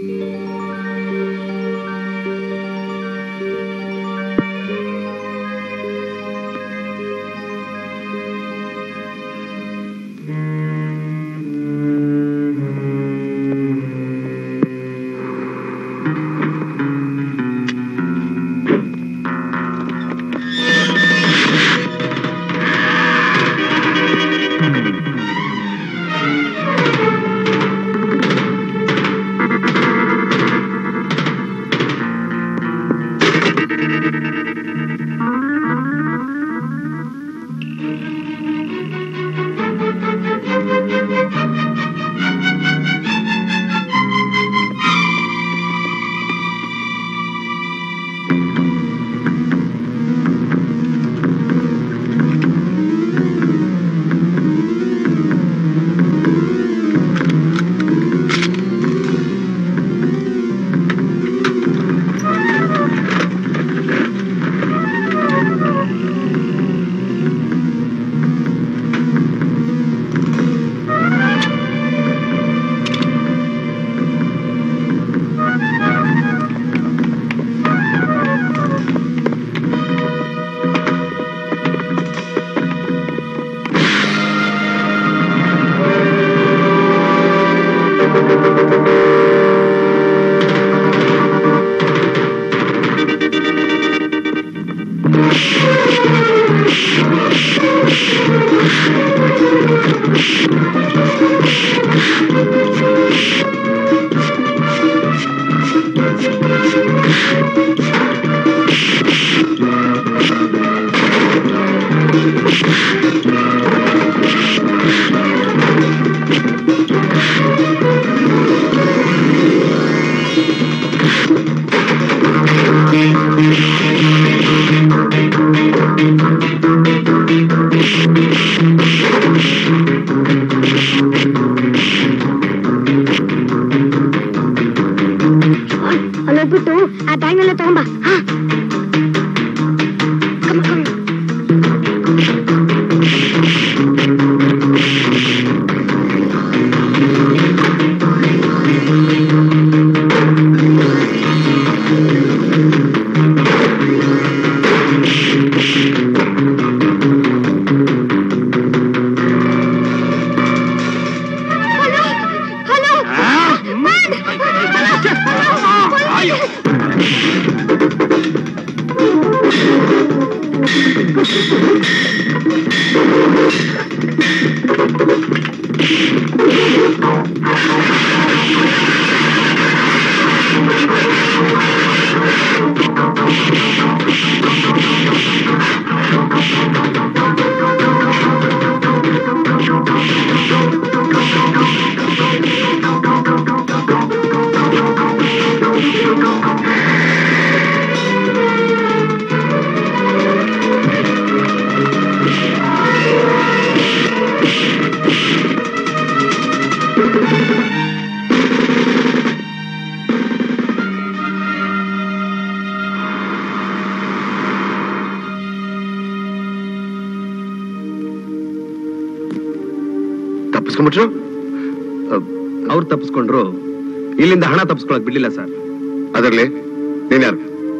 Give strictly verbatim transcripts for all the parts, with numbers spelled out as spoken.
ಅವ್ರು ತಪ್ಪಿಸ್ಕೊಂಡ್ರು, ಇಲ್ಲಿಂದ ಹಣ ತಪ್ಪಿಸ್ಕೊಳಕ್ ಬಿಡ್ಲಿಲ್ಲ ಸರ್. ಅದರಲ್ಲಿ ನೀನ್ಯಾರು?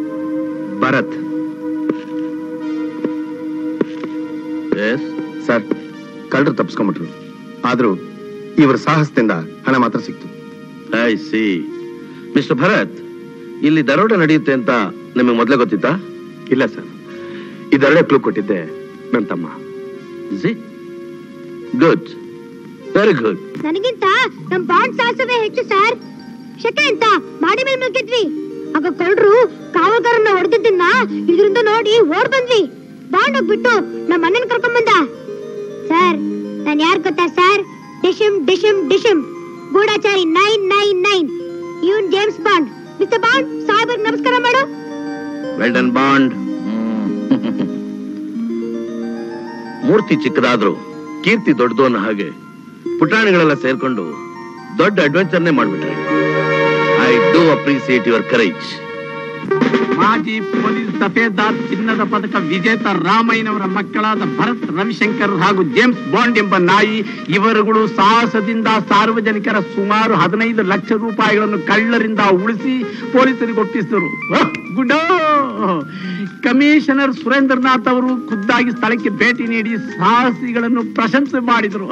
ಭರತ್ ಸರ್. ಕಳ್ಳರು ತಪ್ಪಿಸ್ಕೊಂಡ್ಬಿಟ್ರು, ಆದ್ರೂ ಇವರ ಸಾಹಸದಿಂದ ಹಣ ಮಾತ್ರ ಸಿಕ್ತು. I C. ಮಿಸ್ಟರ್ ಭರತ್, ಇಲ್ಲಿ ದರೋಡೆ ನಡೆಯುತ್ತೆ ಅಂತ ನಿಮಗೆ ಮೊದಲೇ ಗೊತ್ತಿತ್ತಾ? ಇಲ್ಲ ಸರ್, ಈ ದರೋಡೆ ಕ್ಲೂ ಕೊಟ್ಟಿದ್ದೆ ನನ್ನ ತಮ್ಮ. Good, very good. ನನಗಿಂತ ನಮ್ ಬಾಂಡ್ ಸಾಹಸವೇ ಹೆಚ್ಚು ಸರ್. ಶಕೆ ಅಂತ ಮಾಡಿ ಮೇಲೆ ಮಲ್ಕಿದ್ವಿ, ಆಗ ಕಳ್ಳರು ಕಾವಲ್ಗಾರನ್ನ ಹೊಡೆದಿದ್ದನ್ನ ಇದರಿಂದ ನೋಡಿ ಓಡ್ ಬಂದ್ವಿ. ಬಾಂಡ್ ಹೋಗ್ಬಿಟ್ಟು ನಮ್ಮ ಅಣ್ಣನ್ ಕರ್ಕೊಂಡ್ ಬಂದ ಸರ್. ನಾನ್ ಯಾರ್ ಗೊತ್ತಾ ಸರ್? ಡಿಶಮ್ ಡಿಶಮ್ ಡಿಶಮ್ ಗೂಢಾಚಾರಿ ನೈನ್ ನೈನ್ ನೈನ್, ಇವನ್ ಜೇಮ್ಸ್ ಬಾಂಡ್. ಮಿಸ್ಟರ್ ಬಾಂಡ್, ಸಾಹೇಬರ್ ನಮಸ್ಕಾರ ಮಾಡು. Well done Bond. ಮೂರ್ತಿ ಚಿಕ್ಕದಾದ್ರು ಕೀರ್ತಿ ದೊಡ್ಡದು ಅನ್ನೋ ಹಾಗೆ ಪುಟಾಣಿಗಳೆಲ್ಲ ಸೇರ್ಕೊಂಡು ದೊಡ್ಡ ಅಡ್ವೆಂಚರ್ನೇ ಮಾಡ್ಬಿಟ್ರಿ. I do appreciate your courage. ಮಾಜಿ ಪೊಲೀಸ್ ದಫೇದಾರ್ ಚಿನ್ನದ ಪದಕ ವಿಜೇತ ರಾಮಯ್ಯನವರ ಮಕ್ಕಳಾದ ಭರತ್ ರವಿಶಂಕರ್ ಹಾಗೂ ಜೇಮ್ಸ್ ಬಾಂಡ್ ಎಂಬ ನಾಯಿ ಇವರುಗಳು ಸಾಹಸದಿಂದ ಸಾರ್ವಜನಿಕರ ಸುಮಾರು ಹದಿನೈದು ಲಕ್ಷ ರೂಪಾಯಿಗಳನ್ನು ಕಳ್ಳರಿಂದ ಉಳಿಸಿ ಪೊಲೀಸರಿಗೆ ಒಪ್ಪಿಸಿದರು. ಗುಡ್. ಕಮಿಷನರ್ ಸುರೇಂದ್ರನಾಥ್ ಅವರು ಖುದ್ದಾಗಿ ಸ್ಥಳಕ್ಕೆ ಭೇಟಿ ನೀಡಿ ಸಾಹಸಿಗಳನ್ನು ಪ್ರಶಂಸೆ ಮಾಡಿದರು.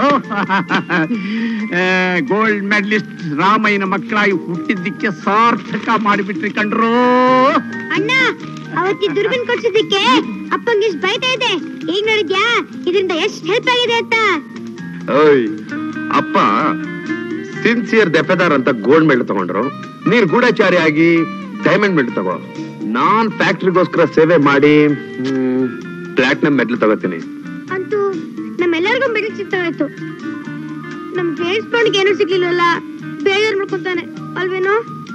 ಗೋಲ್ಡ್ ಮೆಡಲಿಸ್ಟ್ ರಾಮಯ್ಯನ ಮಕ್ಕಳಾಗಿ ಹುಟ್ಟಿದ್ದಕ್ಕೆ ಸಾರ್ಥಕ ಮಾಡಿಬಿಟ್ರಿ ಕಂಡ್ರು. ಅಣ್ಣ ಅವತ್ತಿ ದುರ್ಬಿನ್ ಕೊಡ್ಸಿದ್ದಕ್ಕೆ ಅಪ್ಪಂಗೆ ಎಷ್ಟು ಬೈತಾ ಇದೆ. ಈಗ ನೋಡಿದ್ಯಾ ಇದರಿಂದ ಎಷ್ಟು ಹೆಲ್ಪ್ ಆಗಿದೆ ಅಂತ. ಓಯ್ ಅಪ್ಪ ಸಿನ್ಸಿಯರ್ ದೆಫೆದಾರ್ ಅಂತ ಗೋಲ್ಡ್ ಮೆಡಲ್ ತಗೊಂಡ್ರು, ನೀನ್ ಗೂಢಚಾರಿ ಆಗಿ ಡೈಮಂಡ್ ಮೆಡಲ್ ತಗೋ. ನಾನ್ ಫ್ಯಾಕ್ಟ್ರಿಗೋಸ್ಕರ ಸೇವೆ ಮಾಡಿ ಪ್ಲಾಟಿನಂ ಮೆಡಲ್ ತಗೋತೀನಿ. ಅಂತೂ ನಮ್ಮೆಲ್ಲರಿಗೂ ಮೆಡಲ್ ಸಿಗ್ತಾ ಹೋಯ್ತು. ನಮ್ ಜೇಮ್ಸ್ ಬಾಂಡ್ಗೆ ಏನೂ ಸಿಗ್ಲಿಲ್ವಲ್ಲ, ಬೇಜಾರ್ ಮಾಡ್ಕೊತಾನೆ ಅಲ್ವೇನೋ.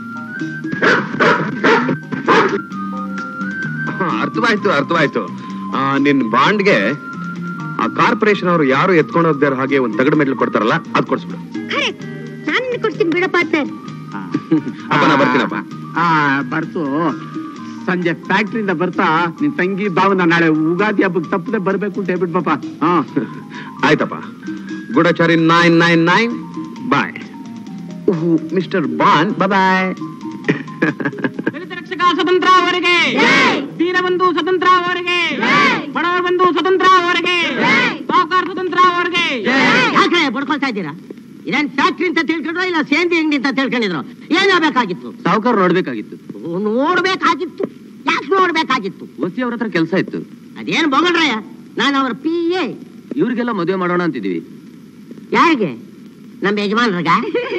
ಅರ್ಥವಾಯ್ತು ಅರ್ಥವಾಯ್ತು. ನಿನ್ ಬಾಂಡ್ಗೆ ಆ ಕಾರ್ಪೊರೇಷನ್ ಅವರು ಯಾರು ಎತ್ಕೊಂಡು ಹೋಗ್ದಾರ ಹಾಗೆ ಒಂದ್ ತಗಡು ಮೆಡಲ್ ಕೊಡ್ತಾರಲ್ಲ ಅದ್ ಕೊಡ್ಸ್ಬಿಡು. ಕರೆಕ್ಟ್, ನಾನು ಕೊಡ್ತೀನಿ ಬಿಡ ಪಾರ್ಟ್ನರ್. ಅಪ್ಪ ನಾ ಬರ್ತೀನಪ್ಪ. ಆ ಬರ್ತು ಸಂಜೆ ಫ್ಯಾಕ್ಟ್ರಿಯಿಂದ ಬರ್ತಾ ನಿನ್ ತಂಗಿ ಭಾವನ ನಾಳೆ ಉಗಾದಿ ಹಬ್ಬಕ್ಕೆ ತಪ್ಪದೆ ಬರ್ಬೇಕು ಅಂತ ಹೇಳ್ಬಿಟ್ ಪಾಪ. ಹಾ ಆಯ್ತಪ್ಪ. ಗೂಢಚಾರಿ nine nine nine bye. Mister Bond bye. ರಕ್ಷಕ ಸ್ವತಂತ್ರ ಅವರಿಗೆ, ವೀರಬಂಧು ಸ್ವತಂತ್ರ ಅವರಿಗೆ, ಬಡವರ ಬಂಧು ಸ್ವತಂತ್ರ ಅವರಿಗೆ, ಸಾಹುಕಾರ ಸ್ವತಂತ್ರ ಅವರಿಗೆ. ಯಾಕೆ ಬಡ್ಕೊಳ್ತಾ ಇದ್ದೀರಾ? ಇದೇನ್ ಫ್ಯಾಕ್ಟ್ರಿ ಅಂತ ತಿಳ್ಕೊಂಡ್ರ ಇಲ್ಲ ಸೇಂದಿ ಅಂಗಡಿ ಅಂತ ತಿಳ್ಕೊಂಡಿದ್ರು? ಏನಾಗಬೇಕಾಗಿತ್ತು? ಸಾವುಕಾರ ನೋಡ್ಬೇಕಾಗಿತ್ತು. ನೋಡ್ಬೇಕಾಗಿತ್ತು. ಯಾಕೆ ನೋಡ್ಬೇಕಾಗಿತ್ತು? ವಸಿ ಅವ್ರ ಹತ್ರ ಕೆಲಸ ಇತ್ತು. ಅದೇನ್ ಬೊಗಳ್ರಯ್ಯ, ನಾನು ಅವ್ರ ಪಿ ಎ. ಇವ್ರಿಗೆಲ್ಲ ಮದುವೆ ಮಾಡೋಣ ಅಂತಿದೀವಿ. ಯಾರಿಗೆ? ನಮ್ಮ ಯಜಮಾನ್ರಿಗ?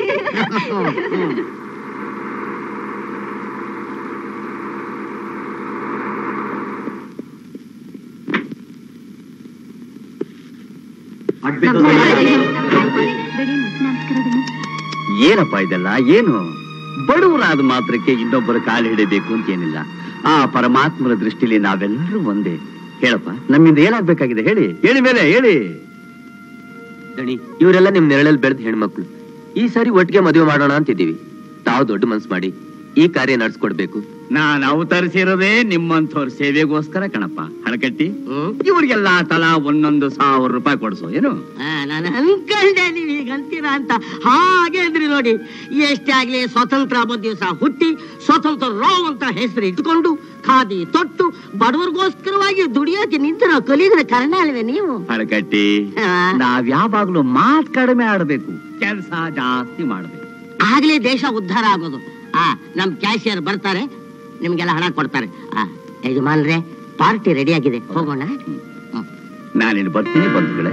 ಏನಪ್ಪ ಇದೆಲ್ಲ? ಏನು ಬಡವರಾದ ಮಾತ್ರಕ್ಕೆ ಇನ್ನೊಬ್ಬರ ಕಾಲು ಹಿಡಿಬೇಕು ಅಂತ ಏನಿಲ್ಲ. ಆ ಪರಮಾತ್ಮನ ದೃಷ್ಟಿಲಿ ನಾವೆಲ್ಲರೂ ಒಂದೇ. ಹೇಳಪ್ಪ, ನಮ್ಮಿಂದ ಏನಾಗ್ಬೇಕಾಗಿದೆ ಹೇಳಿ. ಹೇಳಿ ಮೇಲೆ ಹೇಳಿ. ದಣಿ, ಇವರೆಲ್ಲ ನಿಮ್ ನೆರಳಲ್ಲಿ ಬೆಳೆದ ಹೆಣ್ಮಕ್ಳು. ಈ ಸಾರಿ ಒಟ್ಟಿಗೆ ಮದುವೆ ಮಾಡೋಣ ಅಂತಿದ್ದೀವಿ. ತಾವು ದೊಡ್ಡ ಮನ್ಸು ಮಾಡಿ ಈ ಕಾರ್ಯ ನಡ್ಸ್ಕೊಡ್ಬೇಕು. ನಾನು ಅವತರಿಸಿರೋದೇ ನಿಮ್ಮಂಥವ್ರ ಸೇವೆಗೋಸ್ಕರ ಕಣಪ್ಪ. ಹಣಕಟ್ಟಿ ಇವ್ರಿಗೆಲ್ಲ ತಲಾ ಒಂದೊಂದು ಸಾವಿರ ರೂಪಾಯಿ ಕೊಡ್ಸೋ ಏನು? ನಾನು ಅನ್ಕೊಂಡೆ ನೀವ್ ಈಗ ಅಂತೀರಾ ಅಂತ. ಹಾಗೆ ಅಂದ್ರಿ ನೋಡಿ. ಎಷ್ಟೇ ಆಗ್ಲಿ ಸ್ವತಂತ್ರ ಹಬ್ಬದ ದಿವಸ ಹುಟ್ಟಿ ಸ್ವತಂತ್ರ ರಾವ್ ಅಂತ ಹೆಸರು ಇಟ್ಕೊಂಡು ಖಾದಿ ತೊಟ್ಟು ಬಡವರಿಗೋಸ್ಕರವಾಗಿ ದುಡಿಯೋಕೆ ನಿಂತರ ಕಲಿದ್ರೆ ಕರ್ಣ ಅಲ್ವೇ ನೀವು? ಹಣಕಟ್ಟಿ, ನಾವ್ ಯಾವಾಗ್ಲೂ ಮಾತ್ ಕಡಿಮೆ ಆಡ್ಬೇಕು, ಕೆಲಸ ಜಾಸ್ತಿ ಮಾಡ್ಬೇಕು. ಆಗ್ಲೇ ದೇಶ ಉದ್ಧಾರ ಆಗೋದು. ಆ ನಮ್ ಕ್ಯಾಶಿಯರ್ ಬರ್ತಾರೆ, ನಿಮ್ಗೆಲ್ಲ ಹಣ ಕೊಡ್ತಾರೆ. ಆ ಯಜಮಾನ್ರೆ, ಪಾರ್ಟಿ ರೆಡಿ ಆಗಿದೆ, ಹೋಗೋಣ. ನಾನಿನ್ನು ಬರ್ತೀನಿ ಬಂಧುಗಳೇ.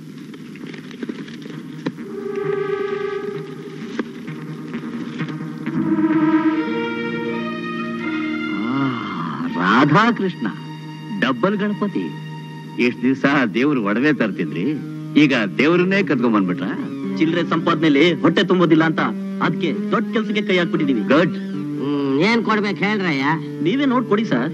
ರಾಧಾಕೃಷ್ಣ ಡಬ್ಬಲ್ ಗಣಪತಿ. ಎಷ್ಟ್ ದಿವಸ ದೇವ್ರು ಒಡವೆ ತರ್ತಿದ್ರಿ, ಈಗ ದೇವ್ರನ್ನೇ ಕದ್ಕೊಂಡ್ ಬಂದ್ಬಿಟ್ರ? ಚಿಲ್ಲರೆ ಸಂಪಾದನೆಯಲ್ಲಿ ಹೊಟ್ಟೆ ತುಂಬೋದಿಲ್ಲ ಅಂತ ಅದಕ್ಕೆ ದೊಡ್ಡ ಕೆಲಸಕ್ಕೆ ಕೈ ಹಾಕ್ಬಿಟ್ಟಿದೀವಿ. ಗುಡ್. ಏನ್ ಕೊಡ್ಬೇಕು ಹೇಳ್ರಯ್ಯ? ನೀವೇ ನೋಡ್ ಕೊಡಿ ಸರ್.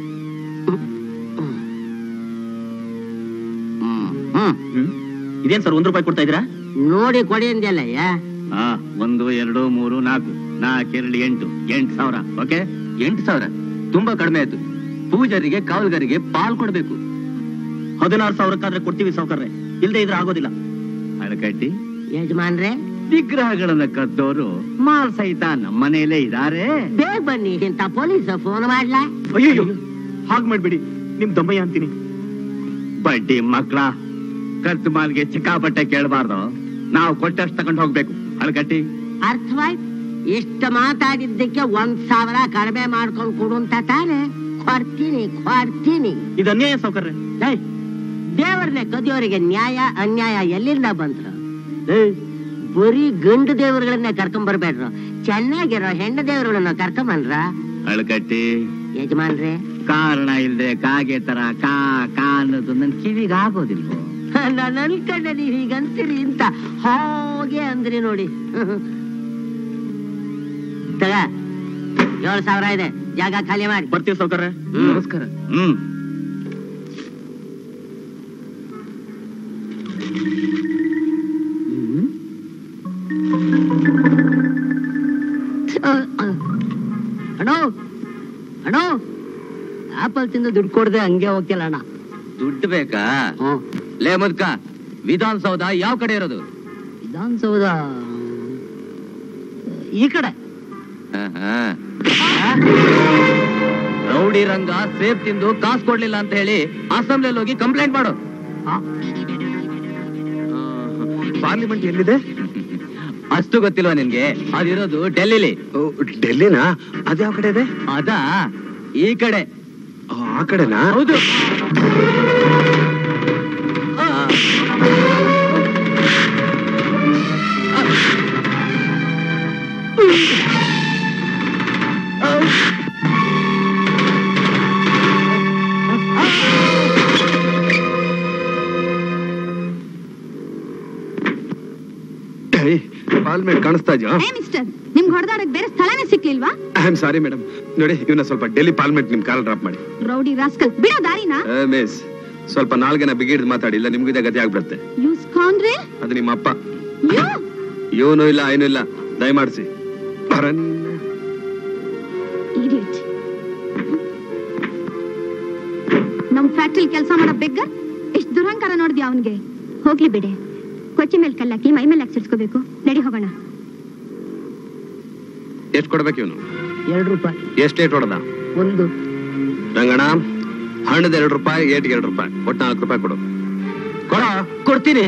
ಇದೇನ್ ಸರ್ ಒಂದ್ ರೂಪಾಯಿ ಕೊಡ್ತಾ ಇದೀರಾ? ನೋಡಿ ಕೊಡಿ ಅಂದ್ಯಲ್ಲಯ್ಯ. ಹಾ, ಒಂದು ಎರಡು ಮೂರು ನಾಲ್ಕು ನಾಲ್ಕೆರಡು ಎಂಟು ಎಂಟು ಸಾವಿರ. ಓಕೆ, ಎಂಟು ಸಾವಿರ ತುಂಬಾ ಕಡಿಮೆ ಆಯ್ತು. ಪೂಜಾರಿಗೆ ಕಾವಲ್ಗಾರಿಗೆ ಪಾಲ್ ಕೊಡ್ಬೇಕು. ಹದಿನಾರು ಸಾವಿರಕ್ಕಾದ್ರೆ ಕೊಡ್ತೀವಿ ಸಾವುಕಾರ್ರೆ, ಇಲ್ದೇ ಇದ್ರೆ ಆಗೋದಿಲ್ಲ. ಹಣಕಟ್ಟಿ, ಯಜಮಾನ್ರೆ, ವಿಗ್ರಹಗಳನ್ನ ಕದ್ದೋರು ಮಾಲ್ ಸಹಿತ ನಮ್ಮನೇಲೇ ಇದಾರೆ. ಬೇಗ ಬನ್ನಿ ಅಂತ ಪೊಲೀಸ್ ಫೋನ್ ಮಾಡ್ಲಾ? ಅಯ್ಯೋ ಹಾಗ್ ಮಾಡ್ಬೇಡಿ, ನಿಮ್ ದಮ್ಮಯ್ಯ ಅಂತೀನಿ. ಬಡ್ಡಿ ಮಕ್ಳ, ಖರ್ಚು ಮಾಲ್ಗೆ ಚಿಕ್ಕಾಪಟ್ಟೆ ಕೇಳಬಾರ್ದು. ನಾವು ಕೊಟ್ಟಷ್ಟು ತಗೊಂಡು ಹೋಗ್ಬೇಕು. ಹಣಕಟ್ಟಿ, ಅರ್ಥವಾಯ್ತು. ಇಷ್ಟ ಮಾತಾಡಿದ್ದಕ್ಕೆ ಒಂದ್ ಸಾವಿರ ಕಡಿಮೆ ಮಾಡ್ಕೊಂಡು ಕೊಡು ಅಂತ ತಾನೆ? ಕೊಡ್ತೀನಿ ಕೊಡ್ತೀನಿ. ಇದು ಅನ್ಯಾಯ ಸಾವುಕಾರ್ರೆ. ದೇವರನ್ನೇ ಕದಿಯೋರಿಗೆ ನ್ಯಾಯ ಅನ್ಯಾಯ ಎಲ್ಲಿಂದ ಬಂದ್ರು? ಬರೀ ಗಂಡು ದೇವರುಗಳನ್ನ ಕರ್ಕೊಂಡ್ ಬರ್ಬೇಡ್ರು, ಚೆನ್ನಾಗಿರೋ ಹೆಣ್ಣು ದೇವರುಗಳನ್ನ ಕರ್ಕೊಂಬನ್ರ. ಹಣಕಟ್ಟಿ, ಯಜಮಾನ್ರೆ, ಕಾರಣ ಇಲ್ದೆ ಕಾಗೆ ತರ ಕಾ ಕಾ ಅನ್ನೋದು ನನ್ ಕಿವಿಗೆ ಆಗೋದಿಲ್ವೋ? ನಾನು ಅನ್ಕೊಂಡೆ ನೀವ್ ಹೀಗಂತೀರಿ ಅಂತ. ಹಾಗೆ ಅಂದ್ರಿ ನೋಡಿ. ತಗ, ಏಳು ಸಾವಿರ ಇದೆ, ಜಾಗ ಖಾಲಿ ಮಾಡಿ. ಬರ್ತೀವಿ ಸಾವುಕಾರ್ರೆ. ನಮಸ್ಕಾರ. ಹ್ಮ್ ಅಣ್ಣೋ ಆಪಲ್ ತಿಂದು ದುಡ್ಡು ಕೊಡದೆ ಹಂಗೆ ಹೋಗ್ತಿಲ್ಲ ಅಣ್ಣ. ದುಡ್ಡು ಬೇಕಾ? ಲೇ ಮುದ್ಕ, ವಿಧಾನಸೌಧ ಯಾವ ಕಡೆ ಇರೋದು? ವಿಧಾನಸೌಧ ಈ ಕಡೆ. ರೌಡಿ ರಂಗ ಸೇಬ್ ತಿಂದು ಕಾಸು ಕೊಡ್ಲಿಲ್ಲ ಅಂತ ಹೇಳಿ ಅಸೆಂಬ್ಲಿಯಲ್ಲಿ ಹೋಗಿ ಕಂಪ್ಲೇಂಟ್ ಮಾಡು. ಪಾರ್ಲಿಮೆಂಟ್ ಎಲ್ಲಿದೆ? ಅಷ್ಟು ಗೊತ್ತಿಲ್ವಾ ನಿನ್ಗೆ? ಅದಿರೋದು ಡೆಲ್ಲಿಲಿ. ಡೆಲ್ಲಿನಾ? ಅದ್ಯಾವ ಕಡೆ ಇದೆ? ಅದಾ ಈ ಕಡೆ. ಆ ಕಡೆನಾ? ಹೌದು. ಪಾರ್ಲಿಮೆಂಟ್ ಕಾಣಿಸ್ತಾ ಇದೆಯಾ? ಮಿಸ್ಟರ್, ನಿಮ್ಗೆ ಹೊಡೆದಾಡಕ್ ಬೇರೆ ಸ್ಥಳನೇ ಸಿಕ್ಲಿಲ್ವಾ? I am sorry madam. ನೋಡಿ, ಇವನ್ನ ಸ್ವಲ್ಪ ಡೆಲ್ಲಿ ಪಾರ್ಲಿಮೆಂಟ್ ನಿಮ್ ಕಾಲ್ ಡ್ರಾಪ್ ಮಾಡಿ. ರೌಡಿ ರಾಸ್ಕಲ್, ಬಿಡೋ ದಾರಿನಾ? ಮಿಸ್, ಸ್ವಲ್ಪ ನಾಲ್ಗೆನ ಬಿಗಿಡ್ ಮಾತಾಡಿಲ್ಲ, ನಿಮ್ಗೂ ಇದೇ ಗತಿ ಆಗ್ಬಿಡುತ್ತೆ. You scoundrel. ಅದು ನಿಮ್ಮ ಅಪ್ಪ. ಯು ಇವನು ಇಲ್ಲ, ಏನೂ ಇಲ್ಲ, ದಯಮಾಡಿಸಿ. ಇಡಿಯಟ್. ನಮ್ ಫ್ಯಾಕ್ಟ್ರಿ ಕೆಲಸ ಮಾಡೋ ಬೆಗ್ಗ ಎಷ್ಟು ದುರಹಂಕಾರ ನೋಡಿದ್ಯಾ ಅವನ್ಗೆ? ಹೋಗ್ಲಿ ಬಿಡೆ, ಕೊಚ್ಚಿ ಮೇಲೆ ಕಲ್ಲಾಕಿ ಮೈ ಮೇಲೆ ಹಾಕ್ಸಿಡ್ಸ್ಕೋಬೇಕು. ನಡಿ ಹೋಗೋಣ. ಎಷ್ಟು ಕೊಡ್ಬೇಕು ಇವನು? ಎರಡು ರೂಪಾಯಿ. ಎಷ್ಟು ಏಟ್ ಹೊಡೆದ? ಒಂದು. ರಂಗಣ, ಹಣ್ಣದ ಎರಡು ರೂಪಾಯಿ, ಏಟ್ಗೆ ಎರಡು ರೂಪಾಯಿ, ಒಟ್ಟು ನಾಲ್ಕು ರೂಪಾಯಿ ಕೊಡು. ಕೊಡ. ಕೊಡ್ತೀನಿ.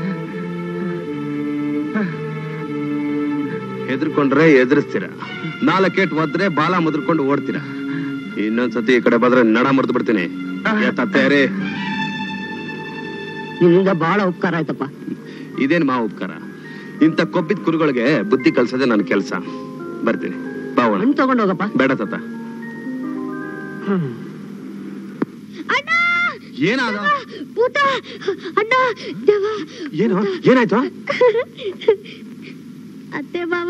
ಹೆದರ್ಕೊಂಡ್ರೆ ಎದುರಿಸ್ತೀರ, ನಾಲ್ಕೇಟ್ ಒದ್ರೆ ಬಾಲ ಮುದ್ರಕೊಂಡು ಓಡ್ತೀರ. ಇನ್ನೊಂದ್ಸತಿ ಈ ಕಡೆ ಬಂದ್ರೆ ನಡ ಮುರಿದು ಬಿಡ್ತೀನಿ. ತತ್ತೇರಿ, ನಿಮ್ಮಿಂದ ಬಹಳ ಉಪಕಾರ ಆಯ್ತಪ್ಪ. ಇದೇನ್ ಮಾ ಉಪಕಾರ? ಇಂಥ ಕೊಬ್ಬಿದ ಕುರುಗಳಿಗೆ ಬುದ್ಧಿ ಕಲ್ಸೋದೇ ನನ್ನ ಕೆಲಸ. ಬರ್ತೀನಿ, ಬಾವಣ. ಹಣ್ಣು ತಗೊಂಡು ಹೋಗಪ್ಪ. ಬೇಡ ತತ್ತ. ಏನಾದ? ಏನು? ಏನಾಯ್ತು? ಅತ್ತೆ ಬಾವ.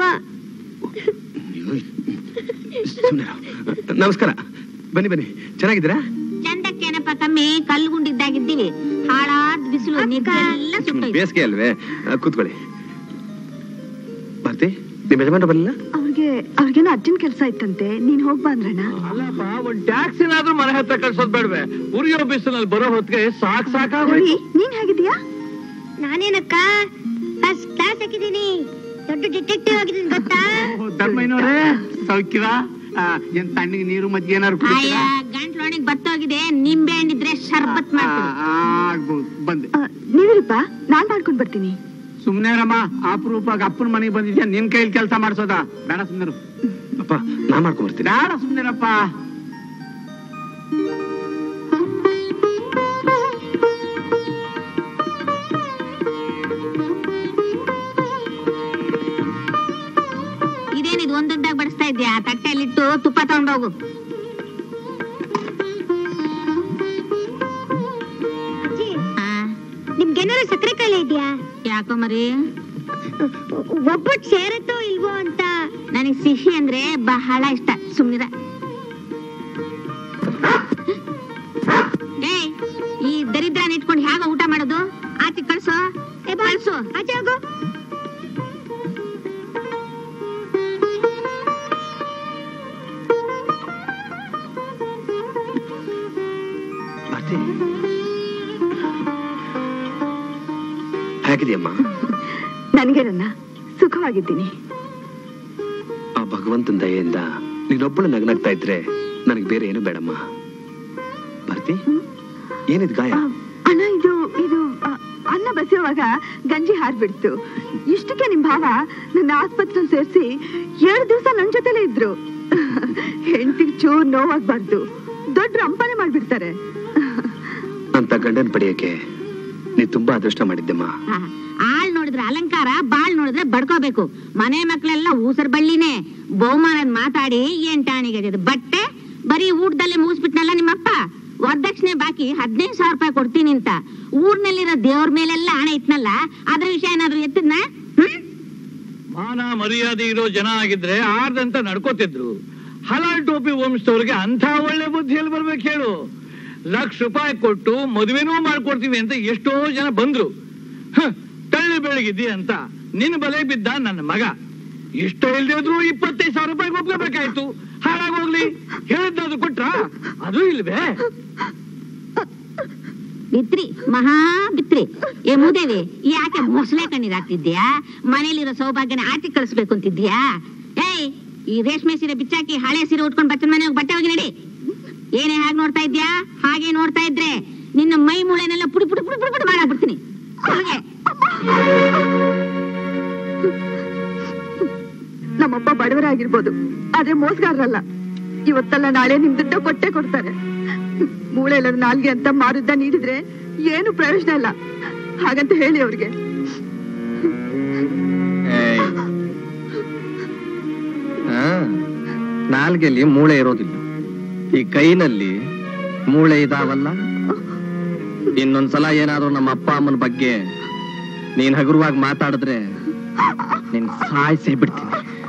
ನಮಸ್ಕಾರ, ಬನ್ನಿ ಬನ್ನಿ. ಚೆನ್ನಾಗಿದ್ದೀರಾ? ಚಂದಕ್ಕೇನಪ್ಪ ಕಮ್ಮಿ, ಕಲ್ಗುಂಡಿದ್ದಾಗಿದ್ದೀವಿ. ಹಾಳಾದ್ ಬಿಸಿಲು, ಎಲ್ಲ ಸುಟ್ಟೋಯ್ತು. ಬೇಸಿಗೆ ಅಲ್ವೇ? ಕೂತ್ಕೊಳ್ಳಿ. ಬರ್ತಿ, ನಿಮ್ ಯಜಮಾನ ಬರಲಿಲ್ಲ? ಅವ್ರಿಗೆ ಅವ್ರಿಗೇನೋ ಅರ್ಜೆಂಟ್ ಕೆಲಸ ಇತ್ತಂತೆ, ನೀನ್ ಹೋಗ್ಬಾ ಅಂದ್ರಣ್ಣ. ಅಲ್ಲಪ್ಪ, ಒಂದ್ ಟ್ಯಾಕ್ಸ್ ಏನಾದ್ರೂ ಮನೆ ಹತ್ರ ಕಳ್ಸೋದ್ ಬೇಡ್ವೆ? ಉರಿಯೋ ಬಿಸಿಲಲ್ಲಿ ಬರೋ ಹೊತ್ತಿಗೆ ಸಾಕ್ ಸಾಕಾಗೋಯ್ತು. ನೀನ್ ಹೇಗಿದ್ದೀಯಾ? ನಾನೇನಕ್ಕ ಫಸ್ಟ್ ಕ್ಲಾಸ್ ಹಾಕಿದ್ದೀನಿ, ದೊಡ್ಡ ಡಿಟೆಕ್ಟಿವ್ ಆಗಿದ್ದೀನಿ ಗೊತ್ತಾ? ಧರ್ಮಯ್ಯನವ್ರೆ, ಸೌಖ್ಯವ? ಏನ್ ತಣ್ಣಗೆ ನೀರು ಮಜ್ಜಿಗೆ ಏನಾದ್ರು ಕುಡಿತೀರಾ? ಗಂಟ್ಲೊಣಗ್ ಬತ್ತೋಗಿದೆ, ನಿಂಬೆ ಹಣ್ಣಿದ್ರೆ ಶರ್ಬತ್ ಮಾಡ್ತೀನಿ. ಆಗ್ಬೋದು, ಬಂದೆ. ನೀವಿರಪ್ಪ, ನಾನ್ ಮಾಡ್ಕೊಂಡ್ ಬರ್ತೀನಿ. ಸುಮ್ನೆ ರಮ್ಮ, ಅಪರೂಪಾಗ ಅಪ್ಪನ ಮನೆಗೆ ಬಂದಿದ್ಯಾ, ನಿನ್ ಕೈಲಿ ಕೆಲಸ ಮಾಡ್ಸೋದ? ಬೇಡ ಸುಮ್ನೆರು. ಅಪ್ಪ, ನಾ ಮಾಡ್ಕೊಂಡ್ ಬರ್ತೀನಿ. ಬೇಡ ಸುಮ್ನೆರಪ್ಪ. ಇದೇನಿದು ಒಂದೊಂದಾಗಿ ಬಡಿಸ್ತಾ ಇದ್ಯಾ? ತಟ್ಟೆಯಲ್ಲಿಟ್ಟು ತುಪ್ಪ ತಗೊಂಡೋಗು. ನಿಮ್ಗೇನಾದ್ರು ಸಕ್ಕರೆ ಕಾಯಿಲೆ ಇದೆಯಾ? ಯಾಕೋ ಮರಿ, ಒಬ್ಬಟ್ಟು ಸೇರತ್ತೋ ಇಲ್ವೋ ಅಂತ. ನನಗೆ ಸಿಹಿ ಅಂದ್ರೆ ಬಹಳ ಇಷ್ಟ. ಸುಮ್ನಿರ. ಏಯ್, ಈ ದರಿದ್ರನ ಇಟ್ಕೊಂಡು ಹೇಗ ಊಟ ಮಾಡೋದು? ಆಚೆ ಕಳ್ಸೋ, ಕಳ್ಸು, ಆಚೆ ಹೋಗು. ಹೇಗಿದೆಯಮ್ಮ? ನನ್ಗೇನನ್ನ ಸುಖವಾಗಿದ್ದೀನಿ. ಆ ಭಗವಂತನ ದಯೆಯಿಂದ ನೀನೊಬ್ಬಳು ನಗನಗ್ತಾ ಇದ್ರೆ ನನಗೆ ಬೇರೆ ಏನು ಬೇಡಮ್ಮ. ಬರ್ತಿ, ಏನಿದ್ ಗಾಯ? ಅಣ್ಣ, ಇದು ಇದು ಅನ್ನ ಬಸಿಯುವಾಗ ಗಂಜಿ ಹಾರ್ಬಿಡ್ತು. ಇಷ್ಟಕ್ಕೆ ನಿಮ್ ಭಾವ ನನ್ನ ಆಸ್ಪತ್ರೆ ಸೇರಿಸಿ ಏಳು ದಿವಸ ನನ್ ಜೊತೆಲೇ ಇದ್ರು. ಹೆಂಡತಿಗೆ ಚೂರ್ ನೋವಾಗ್ಬಾರ್ದು, ದೊಡ್ಡ ರಂಪಾನೆ ಮಾಡ್ಬಿಡ್ತಾರೆ. ಅಂತ ಗಂಡನ್ ಪಡೆಯಕ್ಕೆ ನೀ ತುಂಬಾ ಅದೃಷ್ಟ ಮಾಡಿದ್ದೆಮ್ಮ. ಆಳ್ ನೋಡಿದ್ರೆ ಅಲಂಕಾರ, ಬಾಳ್ ನೋಡಿದ್ರೆ ಬಡ್ಕೋಬೇಕು. ಮನೆ ಮಕ್ಳೆಲ್ಲ ಊಸರ್ ಬಳ್ಳಿನೇ. ಬಹುಮಾನದ ಮಾತಾಡಿ ಎಂಟಾಣಿಗೆ ಬಟ್ಟೆ ಬರೀ ಊಟದಲ್ಲೇ ಮುಗಿಸ್ಬಿಟ್ನಲ್ಲ ನಿಮ್ಮಪ್ಪ. ವರದಕ್ಷಿಣೆ ಬಾಕಿ ಹದಿನೈದು ಸಾವಿರ ರೂಪಾಯಿ ಕೊಡ್ತೀನಿ ಅಂತ ಊರ್ನಲ್ಲಿರೋ ದೇವ್ರ ಮೇಲೆಲ್ಲ ಹಣ ಇಟ್ನಲ್ಲ, ಅದ್ರ ವಿಷಯ ಏನಾದ್ರು ಎತ್ತದ್ನ? ಮಾನ ಮರ್ಯಾದೆ ಇರೋ ಜನ ಆಗಿದ್ರೆ ಆರ್ದಂತ ನಡ್ಕೋತಿದ್ರು. ಹಲಾಲ್ ಟೋಪಿ ವಂಶದವ್ರಿಗೆ ಅಂತ ಒಳ್ಳೆ ಬುದ್ಧಿಯಲ್ಲಿ ಬರ್ಬೇಕು ಹೇಳು. ಲಕ್ಷ ರೂಪಾಯಿ ಕೊಟ್ಟು ಮದುವೆನೂ ಮಾಡ್ಕೊಡ್ತೀವಿ ಅಂತ ಎಷ್ಟೋ ಜನ ಬಂದ್ರು. ತಳ್ಳಿ ಬೆಳಗಿದ್ದಿ ಅಂತ ನಿನ್ನ ಬಲೆ ಬಿದ್ದ ನನ್ನ ಮಗ. ಇಷ್ಟ ಇಲ್ದೇ ಇದ್ರು ಇಪ್ಪತ್ತೈದು ಸಾವಿರ ರೂಪಾಯಿಗೆ ಒಪ್ಕೋಬೇಕಾಯ್ತು. ಹಾಳಾಗಿ ಹೋಗ್ಲಿ, ಹೇಳಿದ್ದು ಕೊಟ್ರ ಅದು ಇಲ್ವೇ? ಬಿತ್ರಿ ಮಹಾ ಬಿತ್ರಿ. ಏ ಮೂದೇವಿ, ಯಾಕೆ ಮೊಸಳೆ ಕಣ್ಣೀರ್ ಹಾಕ್ತಿದ್ಯಾ? ಮನೇಲಿರೋ ಸೌಭಾಗ್ಯನ ಆಟಿ ಕಳಿಸ್ಬೇಕು ಅಂತಿದ್ಯಾ? ಏಯ್, ಈ ರೇಷ್ಮೆ ಸೀರೆ ಬಿಚ್ಚಾಕಿ ಹಳೆ ಸೀರೆ ಉಟ್ಕೊಂಡು ಬಚ್ಚನ ಮನೆ ಹೋಗಿ ಬಟ್ಟೆ ಹೋಗಿ ನಡಿ. ಏನೇ ಹಾಗೆ ನೋಡ್ತಾ ಇದ್ಯಾ? ಹಾಗೆ ನೋಡ್ತಾ ಇದ್ರೆ ನಿನ್ನ ಮೈ ಮೂಳೆನೆಲ್ಲ ಪುಡಿ ಪುಡಿ ಪುಡಿ ಪುಡಿ ಪುಡಿ ಮಾಡಾಕ್ಬಿಡ್ತೀನಿ. ಹಾಗೆ ನಮ್ಮಪ್ಪ ಬಡವರಾಗಿರ್ಬೋದು, ಆದ್ರೆ ಮೋಸಗಾರರಲ್ಲ. ಇವತ್ತಲ್ಲ ನಾಳೆ ನಿಮ್ ದುಡ್ಡು ಕೊಟ್ಟೆ ಕೊಡ್ತಾರೆ. ಮೂಳೆ ಇಲ್ಲದ ನಾಲ್ಗೆ ಅಂತ ಮಾರುದ್ದ ನೀಡಿದ್ರೆ ಏನು ಪ್ರಯೋಜನ ಇಲ್ಲ. ಹಾಗಂತ ಹೇಳಿ ಅವ್ರಿಗೆ. ನಾಲ್ಗೆಲ್ಲಿ ಮೂಳೆ ಇರೋದಿಲ್ಲ, ಈ ಕೈನಲ್ಲಿ ಮೂಳೆ ಇದಾವಲ್ಲ. ಇನ್ನೊಂದ್ಸಲ ಏನಾದ್ರು ನಮ್ಮ ಅಪ್ಪ ಅಮ್ಮನ ಬಗ್ಗೆ ನೀನ್ ಹಗುರವಾಗಿ ಮಾತಾಡಿದ್ರೆ ನೀನ್ ಸಾಯಿಸಿ ಬಿಡ್ತೀನಿ.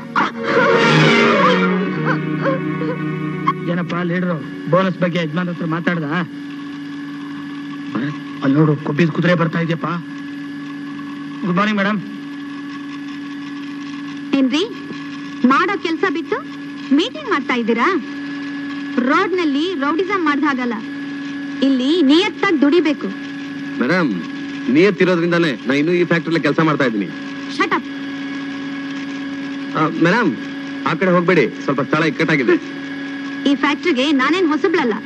ಏನಪ್ಪ ಲೀಡರು, ಬೋನಸ್ ಬಗ್ಗೆ ಯಜಮಾನ್ ಹತ್ರ ಮಾತಾಡ್ದ? ಅಲ್ಲಿ ನೋಡು, ಕೊಬ್ಬಿದ ಕುದುರೆ ಬರ್ತಾ ಇದೆಯಪ್ಪ. Good morning madam. ಏನ್ರಿ ಮಾಡೋ ಕೆಲ್ಸ ಬಿಟ್ಟು ಮೀಟಿಂಗ್ ಮಾಡ್ತಾ ಇದ್ದೀರಾ? ರೋಡ್ ನಲ್ಲಿ ರೌಡಿಸಮ್ ಮಾಡ್ದ ಹಾಗಲ್ಲ, ಇಲ್ಲಿ ನಿಯತ್ತಾಗಿ ದುಡಿಬೇಕು. ಮೇಡಮ್, ನಿಯತ್ತಿರೋದ್ರಿಂದಾನೆ ನಾ ಇನ್ನೂ ಈ ಫ್ಯಾಕ್ಟ್ರಿಲಿ ಕೆಲಸ ಮಾಡ್ತಾ ಇದ್ದೀನಿ. Shut up. ಮೇಡಮ್, ಆ ಕಡೆ ಹೋಗ್ಬೇಡಿ, ಸ್ವಲ್ಪ ಸ್ಥಳ ಇಕ್ಕಟ್ಟಾಗಿದೆ. ಈ ಫ್ಯಾಕ್ಟ್ರಿಗೆ ನಾನೇನ್ ಹೊಸಬ್ಳಲ್ಲ.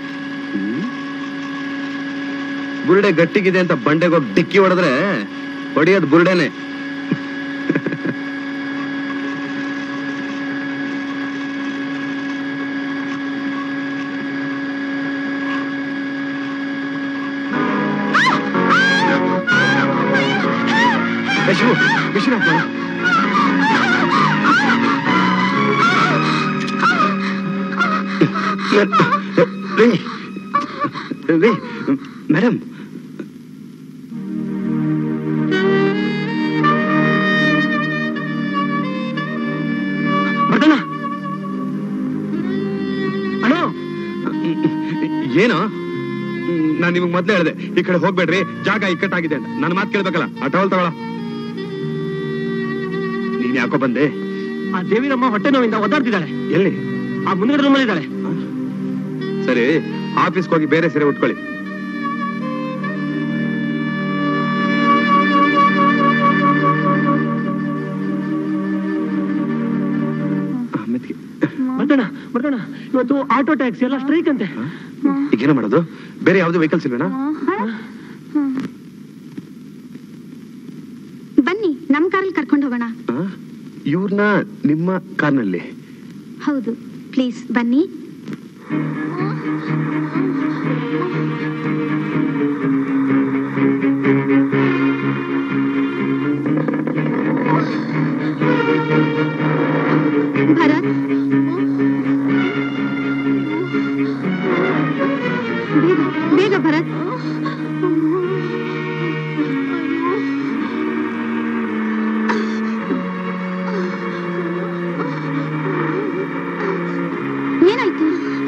ಬುರುಡೆ ಗಟ್ಟಿಗಿದೆ ಅಂತ ಬಂಡೆಗೆ ಹೋಗಿ ಡಿಕ್ಕಿ ಹೊಡೆದ್ರೆ ಹೊಡಿಯೋದು ಬುರುಡೆನೆ. ವಿಷ್ಣು, ವಿಷ್ಣು ಮೇಡಮ್, ಬರ್ತಾನ ಅಣ್ಣ. ಏನು? ನಾನ್ ನಿಮಗ್ ಮೊದ್ಲೇ ಹೇಳಿದೆ ಈ ಕಡೆ ಹೋಗ್ಬೇಡ್ರಿ, ಜಾಗ ಇಕ್ಕಟ್ಟಾಗಿದೆ ಅಂತ. ನನ್ನ ಮಾತು ಕೇಳ್ಬೇಕಲ್ಲ. ಆ ಟವಲ್ ತಗೊಳ. ನೀನ್ ಯಾಕೋ ಬಂದೆ? ಆ ದೇವಿರಮ್ಮ ಹೊಟ್ಟೆ ನೋವಿಂದ ಒದ್ದಾಡ್ತಿದ್ದಾಳೆ. ಎಲ್ಲಿ? ಆ ಮುಂದ್ಗಡೆ ರೂಮಲ್ಲಿ ಇದ್ದಾಳೆ. ಸರಿ, ಆಫೀಸ್ಗೆ ಹೋಗಿ ಬೇರೆ ಸೀರೆ ಉಟ್ಕೊಳ್ಳಿ. ಬರ್ತಾಣ ಬರ್ತಾಣ. ಇವತ್ತು ಆಟೋ ಟ್ಯಾಕ್ಸಿ ಎಲ್ಲ ಸ್ಟ್ರೈಕ್ ಅಂತೆ. ಈಗೇನ ಮಾಡೋದು? ಬೇರೆ ಯಾವ್ದು ವೆಹಿಕಲ್ಸ್ ಇಲ್ವೇನಾ? ಬನ್ನಿ, ನಮ್ ಕಾರಲ್ಲಿ ಕರ್ಕೊಂಡು ಹೋಗೋಣ. ಇವ್ರನ್ನ ನಿಮ್ಮ ಕಾರ್ನಲ್ಲಿ? ಹೌದು, ಪ್ಲೀಸ್ ಬನ್ನಿ. ಭರತ್, ಬೇಗ ಬೇಗ ಭರತ್. ಏನಾಯ್ತು?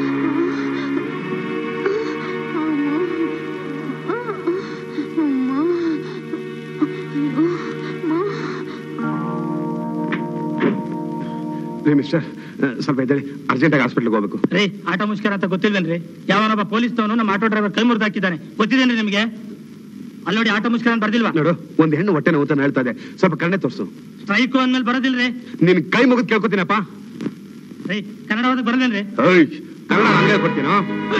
ರೀ ಮಿಸ್ಟರ್, ಸ್ವಲ್ಪ ಇದ್ದೇಳಿ, ಅರ್ಜೆಂಟ್ ಆಗಿ ಹಾಸ್ಪಿಟ್ಲ್ಗೆ ಹೋಗ್ಬೇಕು. ರೀ, ಆಟೋ ಮುಷ್ಕರ ಅಂತ ಗೊತ್ತಿಲ್ವೇನ್ರಿ? ಯಾವನೊಬ್ಬ ಪೊಲೀಸ್ನವನು ನಮ್ಮ ಆಟೋ ಡ್ರೈವರ್ ಕೈ ಮುರಿದು ಹಾಕಿದ್ದಾನೆ. ಗೊತ್ತಿದೇನ್ರಿ ನಿಮಗೆ? ಅಲ್ಲಿ ನೋಡಿ, ಆಟೋ ಮುಷ್ಕರ ಅಂತ ಬರ್ದಿಲ್ವಾ? ನೋಡು, ಒಂದ್ ಹೆಣ್ಣು ಹೊಟ್ಟೆ ನೋವು ಅಂತ ಹೇಳ್ತಾ ಇದೆ, ಸ್ವಲ್ಪ ಕಣ್ಣೆ ತೋರಿಸು. ಸ್ಟ್ರೈಕು ಅಂದ್ಮೇಲೆ ಬರೋದಿಲ್ರಿ. ನಿನ್ ಕೈ ಮುಗಿದ್ ಕೇಳ್ಕೊತೀನಪ್ಪ. ರೀ, ಕನ್ನಡ ಓದಕ್ ಬರದೇನ್ರಿ? ಏಯ್, ಕನ್ನಡ ಹಂಗೆ ಕೊಡ್ತೀನೋ?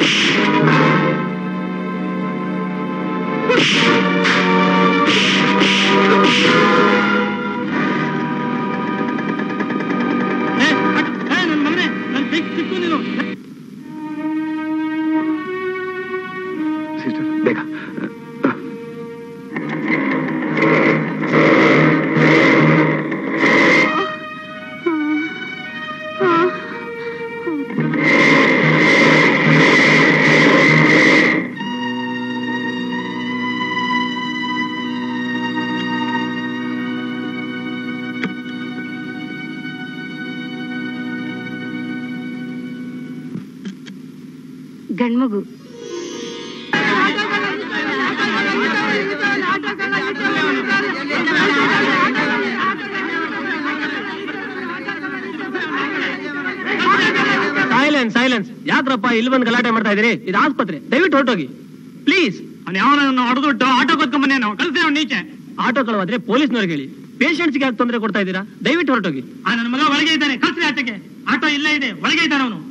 ನನ್ ಮಗನೇ, ನನ್ ಕೈ ಸಿಕ್ಕು ನೀನು. ಸಿಸ್ಟರ್, ಬೇಗ. ಗಂಡ್ಮಗು. ಸೈಲೆನ್ಸ್ ಸೈಲೆನ್ಸ್ ಯಾಕ್ರಪ್ಪ ಇಲ್ಲಿ ಬಂದು ಗಲಾಟೆ ಮಾಡ್ತಾ ಇದೀರಿ? ಇದು ಆಸ್ಪತ್ರೆ, ದಯವಿಟ್ಟು ಹೊರಟೋಗಿ ಪ್ಲೀಸ್. ಅವ್ನು ಯಾವನನ್ನು ಹೊಡೆದ್ಬಿಟ್ಟು ಆಟೋ ಕೊತ್ಕೊಂಡ್ ಬಂದೇನೋ, ಕಳ್ಸಿ ಅವ್ನು ನೀಚೆ. ಆಟೋ ಕಳವಾದ್ರೆ ಪೊಲೀಸ್ನವ್ರಿಗೆ ಹೇಳಿ, ಪೇಷಂಟ್ಸ್ಗೆ ಯಾಕೆ ತೊಂದರೆ ಕೊಡ್ತಾ ಇದ್ದೀರಾ? ದಯವಿಟ್ಟು ಹೊರಟೋಗಿ. ಆ ನನ್ನ ಮಗ ಒಳಗೆ ಇದ್ದಾನೆ, ಕಳ್ಸಿ ಆಟಕ್ಕೆ. ಆಟೋ ಇಲ್ಲೇ ಇದೆ, ಒಳಗೆ ಇದ್ದಾನೆ ಅವನು.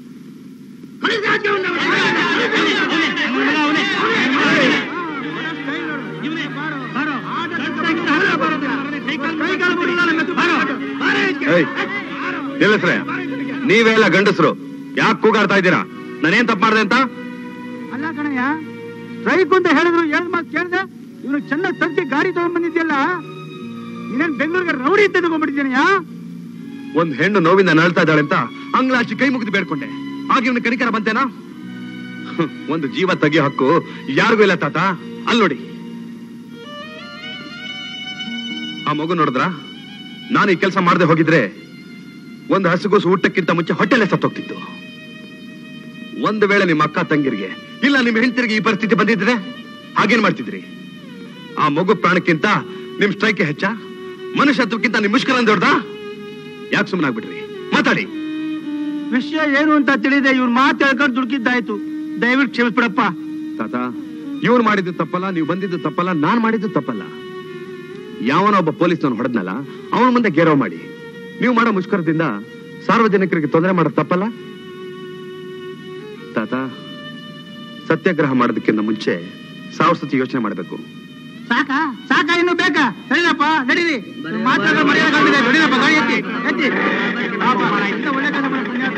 ನಿಲ್ಲಿಸ್ರೆ, ನೀವೆಲ್ಲ ಗಂಡಸರು ಯಾಕೆ ಕೂಗಾಡ್ತಾ ಇದ್ದೀರಾ? ನಾನೇನ್ ತಪ್ಪು ಮಾಡಿದೆ ಅಂತ? ಅಲ್ಲ ಕಣಯ್ಯ, ಸ್ಟ್ರೈಕ್ ಅಂತ ಹೇಳಿದ್ರು, ಎರಡು ಮಾತು ಕೇಳಿದೆ. ಇವನು ಚೆನ್ನಾಗಿ ತಂತಿ ಗಾಡಿ ತಗೊಂಡ್ ಬಂದಿದ್ಯಲ್ಲ, ನೀನೇನ್ ಬೆಂಗಳೂರಿಗೆ ರೌಡಿ ಅಂತ ತಗೊಂಡ್ಬಿಟ್ಟಿದ್ದೀನಯ್ಯ. ಒಂದ್ ಹೆಣ್ಣು ನೋವಿಂದ ನಳ್ತಾ ಇದ್ದಾಳೆ ಅಂತ ಅಂಗ್ಲಾಚಿ ಕೈ ಮುಗಿದು ಬೇಡ್ಕೊಂಡೆ, ಆಗ ಇವನು ಕನಿಕರ ಬಂತೇನಾ? ಒಂದು ಜೀವ ತೆಗಿಯೋ ಹಕ್ಕು ಯಾರಿಗೂ ಇಲ್ಲ ತಾತ. ಅಲ್ಲಿ ನೋಡಿ, ಆ ಮಗು ನೋಡಿದ್ರ? ನಾನು ಈ ಕೆಲಸ ಮಾಡದೆ ಹೋಗಿದ್ರೆ ಒಂದು ಹಸುಗೋಸು ಊಟಕ್ಕಿಂತ ಮುಂಚೆ ಹೊಟ್ಟೆಲೆ ಸತ್ತೋಗ್ತಿತ್ತು. ಒಂದು ವೇಳೆ ನಿಮ್ಮ ಅಕ್ಕ ತಂಗಿರಿಗೆ ಇಲ್ಲ ನಿಮ್ಮ ಹೆಂಡತಿರಿಗೆ ಈ ಪರಿಸ್ಥಿತಿ ಬಂದಿದ್ರೆ ಹಾಗೇನ್ ಮಾಡ್ತಿದ್ರಿ? ಆ ಮಗು ಪ್ರಾಣಕ್ಕಿಂತ ನಿಮ್ ಸ್ಟ್ರೈಕ್ ಹೆಚ್ಚ? ಮನುಷ್ಯತ್ವಕ್ಕಿಂತ ನಿಮ್ ಮುಷ್ಕರ ದೊಡ್ಡದಾ? ಯಾಕೆ ಸುಮ್ಮನಾಗ್ಬಿಟ್ರಿ? ಮಾತಾಡಿ. ವಿಷಯ ಏನು ಅಂತ ತಿಳಿದೆ ಇವ್ರು ಮಾತು ಹೇಳ್ಕೊಂಡು ದುಡುಕಿದ್ದಾಯ್ತು. ದಯವಿಟ್ಟು ಕ್ಷಮಿಸ್ಬಿಡಪ್ಪ. ತಾತ, ಇವ್ರು ಮಾಡಿದ್ದು ತಪ್ಪಲ್ಲ, ನೀವು ಬಂದಿದ್ದು ತಪ್ಪಲ್ಲ, ನಾನ್ ಮಾಡಿದ್ದು ತಪ್ಪಲ್ಲ. ಯಾವನ ಒಬ್ಬ ಪೊಲೀಸ್ನವನು ಹೊಡೆದ್ನಲ್ಲ, ಅವನ ಮುಂದೆ ಗೆರವ್ ಮಾಡಿ ನೀವು ಮಾಡೋ ಮುಷ್ಕರದಿಂದ ಸಾರ್ವಜನಿಕರಿಗೆ ತೊಂದರೆ ಮಾಡೋದು ತಪ್ಪಲ್ಲ? ತಾತ, ಸತ್ಯಾಗ್ರಹ ಮಾಡೋದಕ್ಕಿಂತ ಮುಂಚೆ ಸಾವಿರ ಸತಿ ಯೋಚನೆ ಮಾಡಬೇಕು. ಸಾಕ ಸಾಕ ಇನ್ನು ಬೇಕಾ? ನಡೀರಪ್ಪ, ನಡೀರಿ. ಮಾತಾಡೋ ಮರ್ಯಾದೆ ನಡೀರಪ್ಪ, ಗಾಡಿ ಎತ್ತಿ ಎತ್ತಿ. ಒಳ್ಳೆ ಕೆಲಸ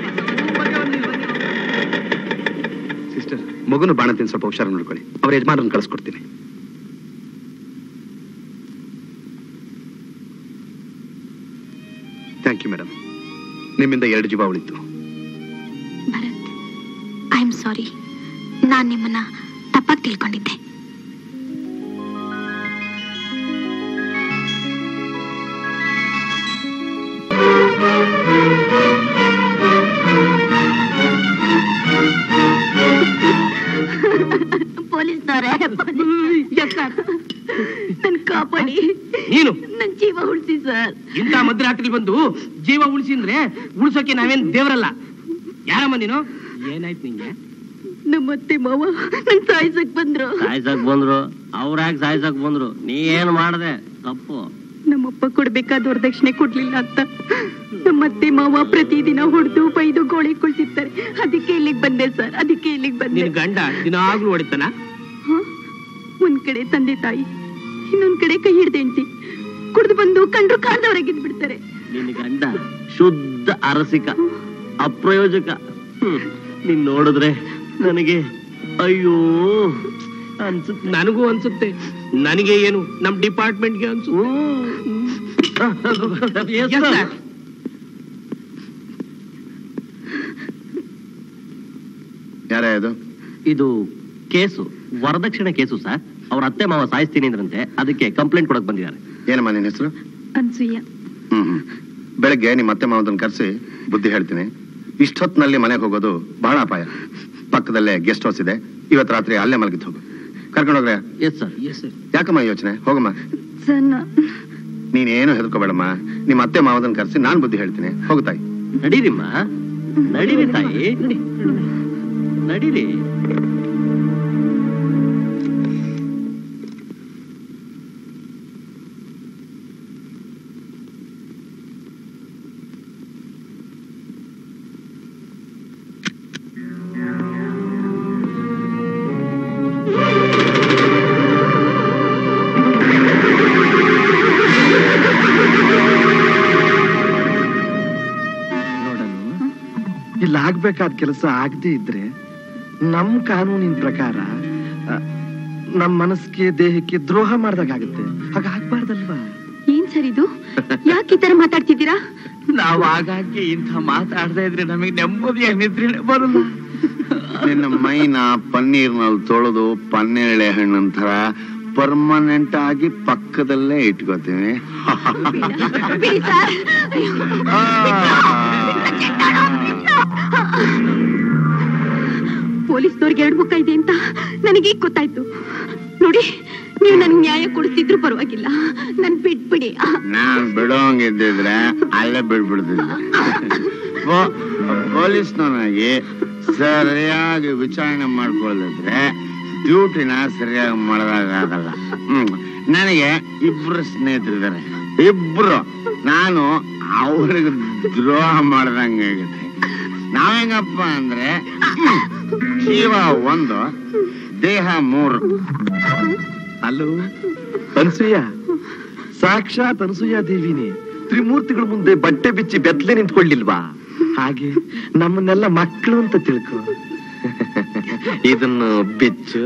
ಸಿಸ್ಟರ್, ಮಗುನು ಬಾಣ ತಿನ್ ಸ್ವಲ್ಪ ಹುಷಾರ ನೋಡ್ಕೊಳ್ಳಿ. ಅವ್ರ ಯಜಮಾನರನ್ನು ಕಳಿಸ್ಕೊಡ್ತೀನಿ. ಥ್ಯಾಂಕ್ ಯು ಮೇಡಮ್, ನಿಮ್ಮಿಂದ ಎರಡು ಜೀವ ಉಳಿತು. Bharat, I am sorry. ನಾನು ನಿಮ್ಮನ್ನ ತಪ್ಪಾಗಿ ತಿಳ್ಕೊಂಡಿದ್ದೆ. ಪೊಲೀಸ್ನವರೇ, ನನ್ ಕಾಪಾಡಿ, ನೀನು ನನ್ ಜೀವ ಉಳಿಸಿ ಸರ್. ಇಂಥ ಮಧ್ಯರಾತ್ರಿ ಬಂದು ಜೀವ ಉಳಿಸಿ ಅಂದ್ರೆ ಉಳಿಸೋಕೆ ನಾವೇನ್ ದೇವರಲ್ಲ. ಯಾರಮ್ಮ ನೀನು? ಏನಾಯ್ತು ನಿಂಗೆ? ನಮ್ಮತ್ತೆ ಮಾವ ನನ್ ಸಾಯ್ಸಕ್ ಬಂದ್ರು. ಸಾಯ್ಸಕ್ ಬಂದ್ರು? ಅವ್ರಾಗ ಸಾಯ್ಸಕ್ ಬಂದ್ರು? ನೀ ಏನ್ ಮಾಡ್ದೆ ತಪ್ಪು? ನಮ್ಮಪ್ಪ ಕೊಡ್ಬೇಕಾದ ವರದಕ್ಷಿಣೆ ಕೊಡ್ಲಿಲ್ಲ ಅಂತ ನಮ್ಮತ್ತೆ ಮಾವ ಪ್ರತಿದಿನ ಹೊಡೆದು ಬೈದು ಗೋಳಿ ಕೊಳ್ತಿರ್ತಾರೆ. ಅದಕ್ಕೆ ಇಲ್ಲಿಗೆ ಬಂದೆ ಸರ್, ಅದಕ್ಕೆ ಇಲ್ಲಿಗೆ ಬಂದೆ. ನಿನ್ ಗಂಡ ದಿನ ಆಗ್ಲೂ ಹೊಡಿತಾನ? ಒಂದ್ ಕಡೆ ತಂದೆ ತಾಯಿ, ಇನ್ನೊಂದ್ ಕಡೆ ಕೈ ಹಿಡ್ದೆ ಹೆಂಡತಿ. ಕುಡ್ದು ಬಂದು ಕಂಡ್ರು ಕಾಲ್ದವರಾಗಿದ್ ಬಿಡ್ತಾರೆ. ನಿನ್ ಗಂಡ ಶುದ್ಧ ಅರಸಿಕ, ಅಪ್ರಯೋಜಕ. ಹ್ಮ್ ನೀನ್ ನೋಡಿದ್ರೆ ನನಗೆ ಅಯ್ಯೋ ಅನ್ಸುತ್ತೆ. ನನಗೂ ಅನ್ಸುತ್ತೆ. ನನಗೆ ಏನು, ನಮ್ ಡಿಪಾರ್ಟ್ಮೆಂಟ್ಗೆ ಅನ್ಸುತ್ತೆ. ಯಾರೇ ಅದು? ಇದು ಕೇಸು, ವರದಕ್ಷಿಣೆ ಕೇಸು ಸರ್. ಅವ್ರ ಅತ್ತೆ ಮಾವ ಸಾಯಿಸ್ತೀನಿ ಅಂದ್ರಂತೆ, ಅದಕ್ಕೆ ಕಂಪ್ಲೇಂಟ್ ಕೊಡಕ್ ಬಂದಿದ್ದಾರೆ. ಏನಮ್ಮ ನಿನ್ನ ಹೆಸರು? ಅನ್ಸೂಯ. ಹ್ಮ್ ಹ್ಮ್ ಬೆಳಗ್ಗೆ ನಿಮ್ಮ ಅತ್ತೆ ಮಾವದನ್ನ ಕರೆಸಿ ಬುದ್ಧಿ ಹೇಳ್ತೀನಿ. ಇಷ್ಟೊತ್ತಿನಲ್ಲಿ ಮನೆಗೆ ಹೋಗೋದು ಬಹಳ ಅಪಾಯ. ಪಕ್ಕದಲ್ಲೇ ಗೆಸ್ಟ್ ಹೌಸ್ ಇದೆ, ಇವತ್ತು ರಾತ್ರಿ ಅಲ್ಲೇ ಮಲಗಿದ್ದು ಹೋಗು. ಕರ್ಕೊಂಡೋಗ್ರೆ? Yes sir. Yes sir. ಯಾಕಮ್ಮ ಯೋಚನೆ? ಹೋಗಮ್ಮ. ನೀನೇನು ಹೆದರ್ಕೋಬೇಡಮ್ಮ. ನಿಮ್ಮ ಅತ್ತೆ ಮಾವದನ್ನ ಕರೆಸಿ ನಾನ್ ಬುದ್ಧಿ ಹೇಳ್ತೀನಿ. ಹೋಗು ತಾಯಿ. ನಡೀರಿಮ್ಮ, ನಡೀರಿ ತಾಯಿ, ನಡೀರಿ. ಇಲ್ಲಿ ಆಗ್ಬೇಕಾದ ಕೆಲಸ ಆಗದೆ ಇದ್ರೆ ನಮ್ ಕಾನೂನಿನ ಪ್ರಕಾರ ನಮ್ ಮನಸ್ಸಿಗೆ ದೇಹಕ್ಕೆ ದ್ರೋಹ ಮಾಡ್ದಾಗುತ್ತೆ. ಹಾಗಾಗ್ಬಾರ್ದಲ್ವಾ? ಏನ್ ಸರ್ ಇದು? ಯಾಕೆ ಈ ತರ ಮಾತಾಡ್ತಿದ್ದೀರಾ? ನಾವು ಆಗಾಗ್ಗೆ ಇಂಥ ಮಾತಾಡದೇ ಇದ್ರೆ ನಮಗೆ ನೆಮ್ಮದಿಯಾಗಿ ನಿದ್ರೆ ಬರಲ್ಲ. ನಿನ್ನ ಮೈನ ಪನ್ನೀರ್ನಲ್ಲಿ ತೊಳೆದು ಪನ್ನೇಳೆ ಹಣ್ಣಂತರ ಪರ್ಮನೆಂಟ್ ಆಗಿ ಪಕ್ಕದಲ್ಲೇ ಇಟ್ಕೋತೀನಿ. ಪೊಲೀಸ್ನವ್ರಿಗೆ ಎರಡು ಮುಖ ಇದೆ ಅಂತ ನನಗೆ ಗೊತ್ತಾಯ್ತು. ನೋಡಿ, ನೀವು ನನ್ಗೆ ನ್ಯಾಯ ಕೊಡಿಸ್ತಿದ್ರು ಪರವಾಗಿಲ್ಲ, ನನ್ ಬಿಟ್ಬಿಡಿ. ನಾನ್ ಬಿಡೋಂಗಿದ್ದಿದ್ರೆ ಅಲ್ಲೇ ಬಿಡ್ಬಿಡ್ತಿದ್ದೆ. ಪೊಲೀಸ್ನವನಾಗಿ ಸರಿಯಾಗಿ ವಿಚಾರಣೆ ಮಾಡ್ಕೊಳ್ಳಿದ್ರೆ ಡ್ಯೂಟಿನ ಸರಿಯಾಗಿ ಮಾಡೋದಾಗಲ್ಲ. ಹ್ಮ್ ನನಗೆ ಇಬ್ರು ಸ್ನೇಹಿತರಿದ್ದಾರೆ. ಇಬ್ರು ನಾನು ಅವ್ರಿಗೆ ದ್ರೋಹ ಮಾಡ್ದಂಗಾಗತ್ತೆ. ನಾವೇಂಗಪ್ಪ ಅಂದ್ರೆ ಜೀವ ಒಂದು, ದೇಹ ಮೂರು. ಅಲ್ಲೂ ಅನ್ಸೂಯ, ಸಾಕ್ಷಾತ್ ಅನಸೂಯ ದೇವಿನಿ ತ್ರಿಮೂರ್ತಿಗಳ ಮುಂದೆ ಬಟ್ಟೆ ಬಿಚ್ಚಿ ಬೆತ್ತಲೆ ನಿಂತ್ಕೊಳ್ಳಿಲ್ವಾ? ಹಾಗೆ ನಮ್ಮನ್ನೆಲ್ಲ ಮಕ್ಕಳು ಅಂತ ತಿಳ್ಕೊ. ಇದನ್ನು ಬಿಚ್ಚು.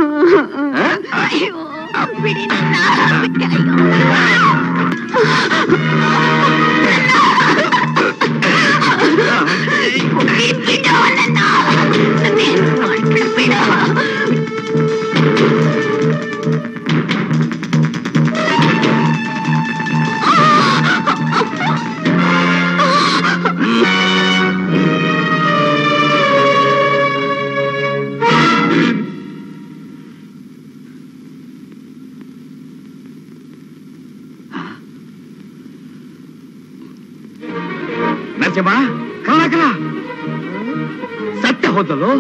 ನರಸಿಂಹ, ಕರ್ನಾಟಕ ಸತ್ಯ ಹೋದಲು.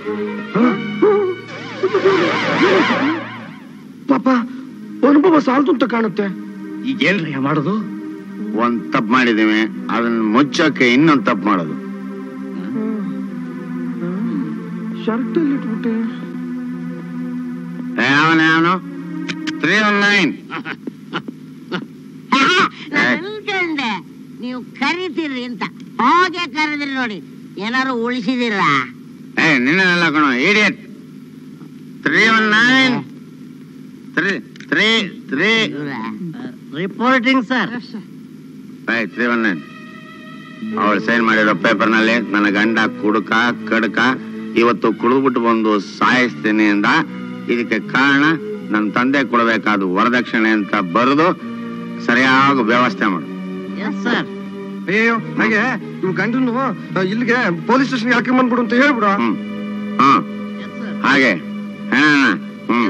ಪಾಪ ಅನುಭವ ಸಾಲದು ಅಂತ ಕಾಣುತ್ತೆ. ಈಗ ಏನ್ರಯ್ಯ ಮಾಡೋದು? ಒಂದ್ ತಪ್ಪು ಮಾಡಿದೀವಿ, ಅದನ್ನ ಮುಚ್ಚಕ್ಕೆ ಇನ್ನೊಂದ್ ತಪ್ಪು ಮಾಡೋದು. ಶರ್ಟ್ ಅಲ್ಲಿ ಇಟ್ಬಿಟ್ಟೆ. ಅವನ ಅವನು ತ್ರೀ ಒನ್ ನೈನ್ ಅನ್ಕೊಂಡೆ ನೀವು ಕರಿತೀರಿ ಅಂತ. ಹೋಗೆ ಕರೆದ್ರಿ ನೋಡಿ, ಏನಾರು ಉಳಿಸಿದಿರ? ಏ ನಿನ್ನೆಲ್ಲ ಕಣೋ idiot. Three one nine three three three reporting sir. Three one nine ಅವಳು ಸೈನ್ ಮಾಡಿರೋ ಪೇಪರ್ ನಲ್ಲಿ ನನ್ನ ಗಂಡ ಕುಡುಕ ಕಡಕ ಇವತ್ತು ಕುಡಿದ್ಬಿಟ್ಟು ಬಂದು ಸಾಯಿಸ್ತೀನಿ ಅಂದ. ಇದಕ್ಕೆ ಕಾರಣ ನನ್ನ ತಂದೆ ಕೊಡಬೇಕಾದ ವರದಕ್ಷಿಣೆ ಅಂತ ಬರೆದು ಸರಿಯಾಗಿ ವ್ಯವಸ್ಥೆ ಮಾಡು. ಸರ್. ಅಯ್ಯೋ, ಹಾಗೆ ನಿಮ್ ಗಂಡನ್ನು ಇಲ್ಲಿಗೆ ಪೊಲೀಸ್ ಸ್ಟೇಷನ್ ಹಾಕೊಂಡ್ ಬಂದ್ಬಿಡು ಅಂತ ಹೇಳ್ಬಿಡು. ಹ್ಮ್ ಹಾ ಹಾಗೆ ಹ್ಮ್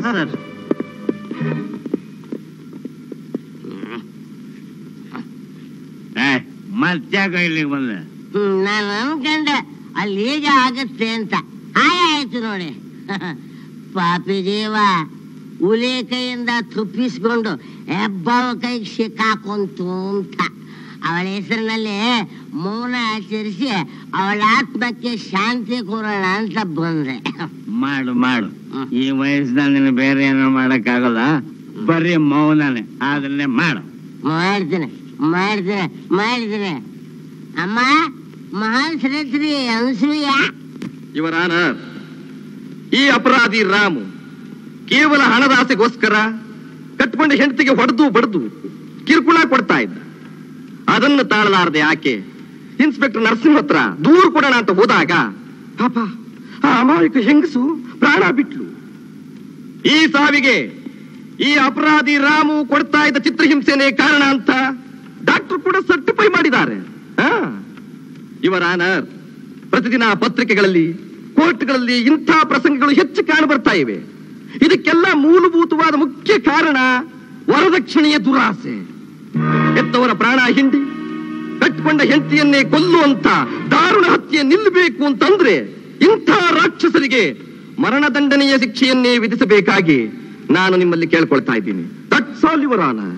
ಮತ್ತ್ಯಾಕ ಇಲ್ಲಿಗೆ ಬಂದೆ? ನಾನು ಅನ್ಕೊಂಡೆ ಅಲ್ಲಿ ಹೇಗೆ ಆಗತ್ತೆ ಅಂತ. ಹಾಗೆ ಆಯ್ತು ನೋಡಿ. ಪಾಪಿ ಜೀವ ಹುಲಿ ಕೈಯಿಂದ ತುಪ್ಪಿಸ್ಕೊಂಡು ಹೆಬ್ಬಾವ ಕೈಗೆ ಸಿಕ್ಕಾಕೊಂತು ಅಂತ ಅವಳ ಹೆಸರಿನಲ್ಲಿ ಮೌನ ಆಚರಿಸಿ ಅವಳ ಆತ್ಮಕ್ಕೆ ಶಾಂತಿ ಕೊಡೋಣ ಅಂತ ಬಂದ್ರೆ. ಮಾಡು ಮಾಡು, ಈ ವಯಸ್ಸಿನಲ್ಲಿ ಬೇರೆ ಏನೋ ಮಾಡಕ್ ಆಗಲ್ಲ, ಬರೀ ಮೌನನೇ ಅದನ್ನೇ ಮಾಡು. ಮಾಡ್ತೀನಿ ಮಾಡ್ತೀನಿ ಮಾಡ್ತೀನಿ. ಅಮ್ಮ, ಮಹಾನ್ ಶ್ರೇತ್ರಿ ಅನಸೂಯ. ಇವರಾನ ಈ ಅಪರಾಧಿ ರಾಮು ಕೇವಲ ಹಣದಾಸೆಗೋಸ್ಕರ ಕಟ್ಕೊಂಡ ಹೆಂಡತಿಗೆ ಹೊಡೆದು ಬಡ್ದು ಕಿರುಕುಳ ಕೊಡ್ತಾ ಇದ್ದ. ಅದನ್ನು ತಾಳಲಾರದೆ ಆಕೆ ಇನ್ಸ್ಪೆಕ್ಟರ್ ನರಸಿಂಹ ಹತ್ರ ದೂರು ಕೊಡೋಣ ಅಂತ ಹೋದಾಗ ಪಾಪ ಆ ಅಮಾಯಕ ಹೆಂಗಸು ಪ್ರಾಣ ಬಿಟ್ಲು. ಈ ಸಾವಿಗೆ ಈ ಅಪರಾಧಿ ರಾಮು ಕೊಡ್ತಾ ಇದ್ದ ಚಿತ್ರಹಿಂಸೆನೇ ಕಾರಣ ಅಂತ ಡಾಕ್ಟರ್ ಕೂಡ ಸರ್ಟಿಫೈ ಮಾಡಿದ್ದಾರೆ. ಇವರಾನ ಪ್ರತಿದಿನ ಪತ್ರಿಕೆಗಳಲ್ಲಿ ಕೋರ್ಟ್ಗಳಲ್ಲಿ ಇಂಥ ಪ್ರಸಂಗಗಳು ಹೆಚ್ಚು ಕಾಣ ಬರ್ತಾ ಇವೆ. ಇದಕ್ಕೆಲ್ಲ ಮೂಲಭೂತವಾದ ಮುಖ್ಯ ಕಾರಣ ವರದಕ್ಷಿಣೆಯ ದುರಾಸೆ. ಹೆತ್ತವರ ಪ್ರಾಣ ಹಿಂಡಿ ಕಟ್ಟಿಕೊಂಡ ಹೆಂಡತಿಯನ್ನೇ ಕೊಲ್ಲುವಂತ ದಾರುಣ ಹತ್ಯೆ ನಿಲ್ಲಬೇಕು ಅಂತಂದ್ರೆ ಇಂಥ ರಾಕ್ಷಸರಿಗೆ ಮರಣದಂಡನೆಯ ಶಿಕ್ಷೆಯನ್ನೇ ವಿಧಿಸಬೇಕಾಗಿ ನಾನು ನಿಮ್ಮಲ್ಲಿ ಕೇಳ್ಕೊಳ್ತಾ ಇದ್ದೀನಿ. That's all your honour.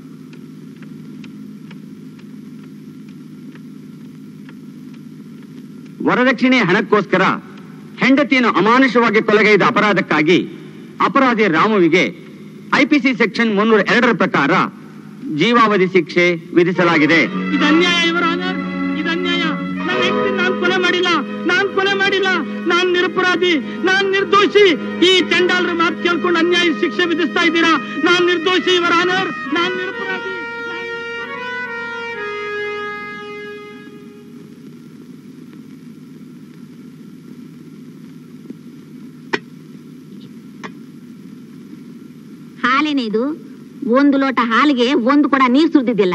ವರದಕ್ಷಿಣೆ ಹಣಕ್ಕೋಸ್ಕರ ಹೆಂಡತಿಯನ್ನು ಅಮಾನುಷವಾಗಿ ಕೊಲೆಗೈದ ಅಪರಾಧಕ್ಕಾಗಿ ಅಪರಾಧಿ ರಾಮುವಿಗೆ ಐಪಿಸಿ ಸೆಕ್ಷನ್ ಮುನ್ನೂರ ಎರಡರ ಪ್ರಕಾರ ಜೀವಾವಧಿ ಶಿಕ್ಷೆ ವಿಧಿಸಲಾಗಿದೆ. ಇದು ಅನ್ಯಾಯ ಇವರ ಆನರ್, ಇದು ಅನ್ಯಾಯ. ನನ್ನ ಹೆಂಡತಿ ನಾನ್ ಕೊಲೆ ಮಾಡಿಲ್ಲ, ನಾನ್ ಕೊಲೆ ಮಾಡಿಲ್ಲ, ನಾನ್ ನಿರಪರಾಧಿ, ನಾನ್ ನಿರ್ದೋಷಿ. ಈ ಚಂಡಾಲರ ಮಾತು ಕೇಳ್ಕೊಂಡು ಅನ್ಯಾಯ ಶಿಕ್ಷೆ ವಿಧಿಸ್ತಾ ಇದ್ದೀರಾ. ನಾನ್ ನಿರ್ದೋಷಿ ಇವರ ಆನರ್, ನಾನ್ ನಿರಪರಾಧಿ. ಹಾಲೇನೆ ಇದು? ಒಂದು ಲೋಟ ಹಾಲಿಗೆ ಒಂದು ಕೊಡ ನೀರು ಸುರಿದಿದ್ದಿಲ್ಲ.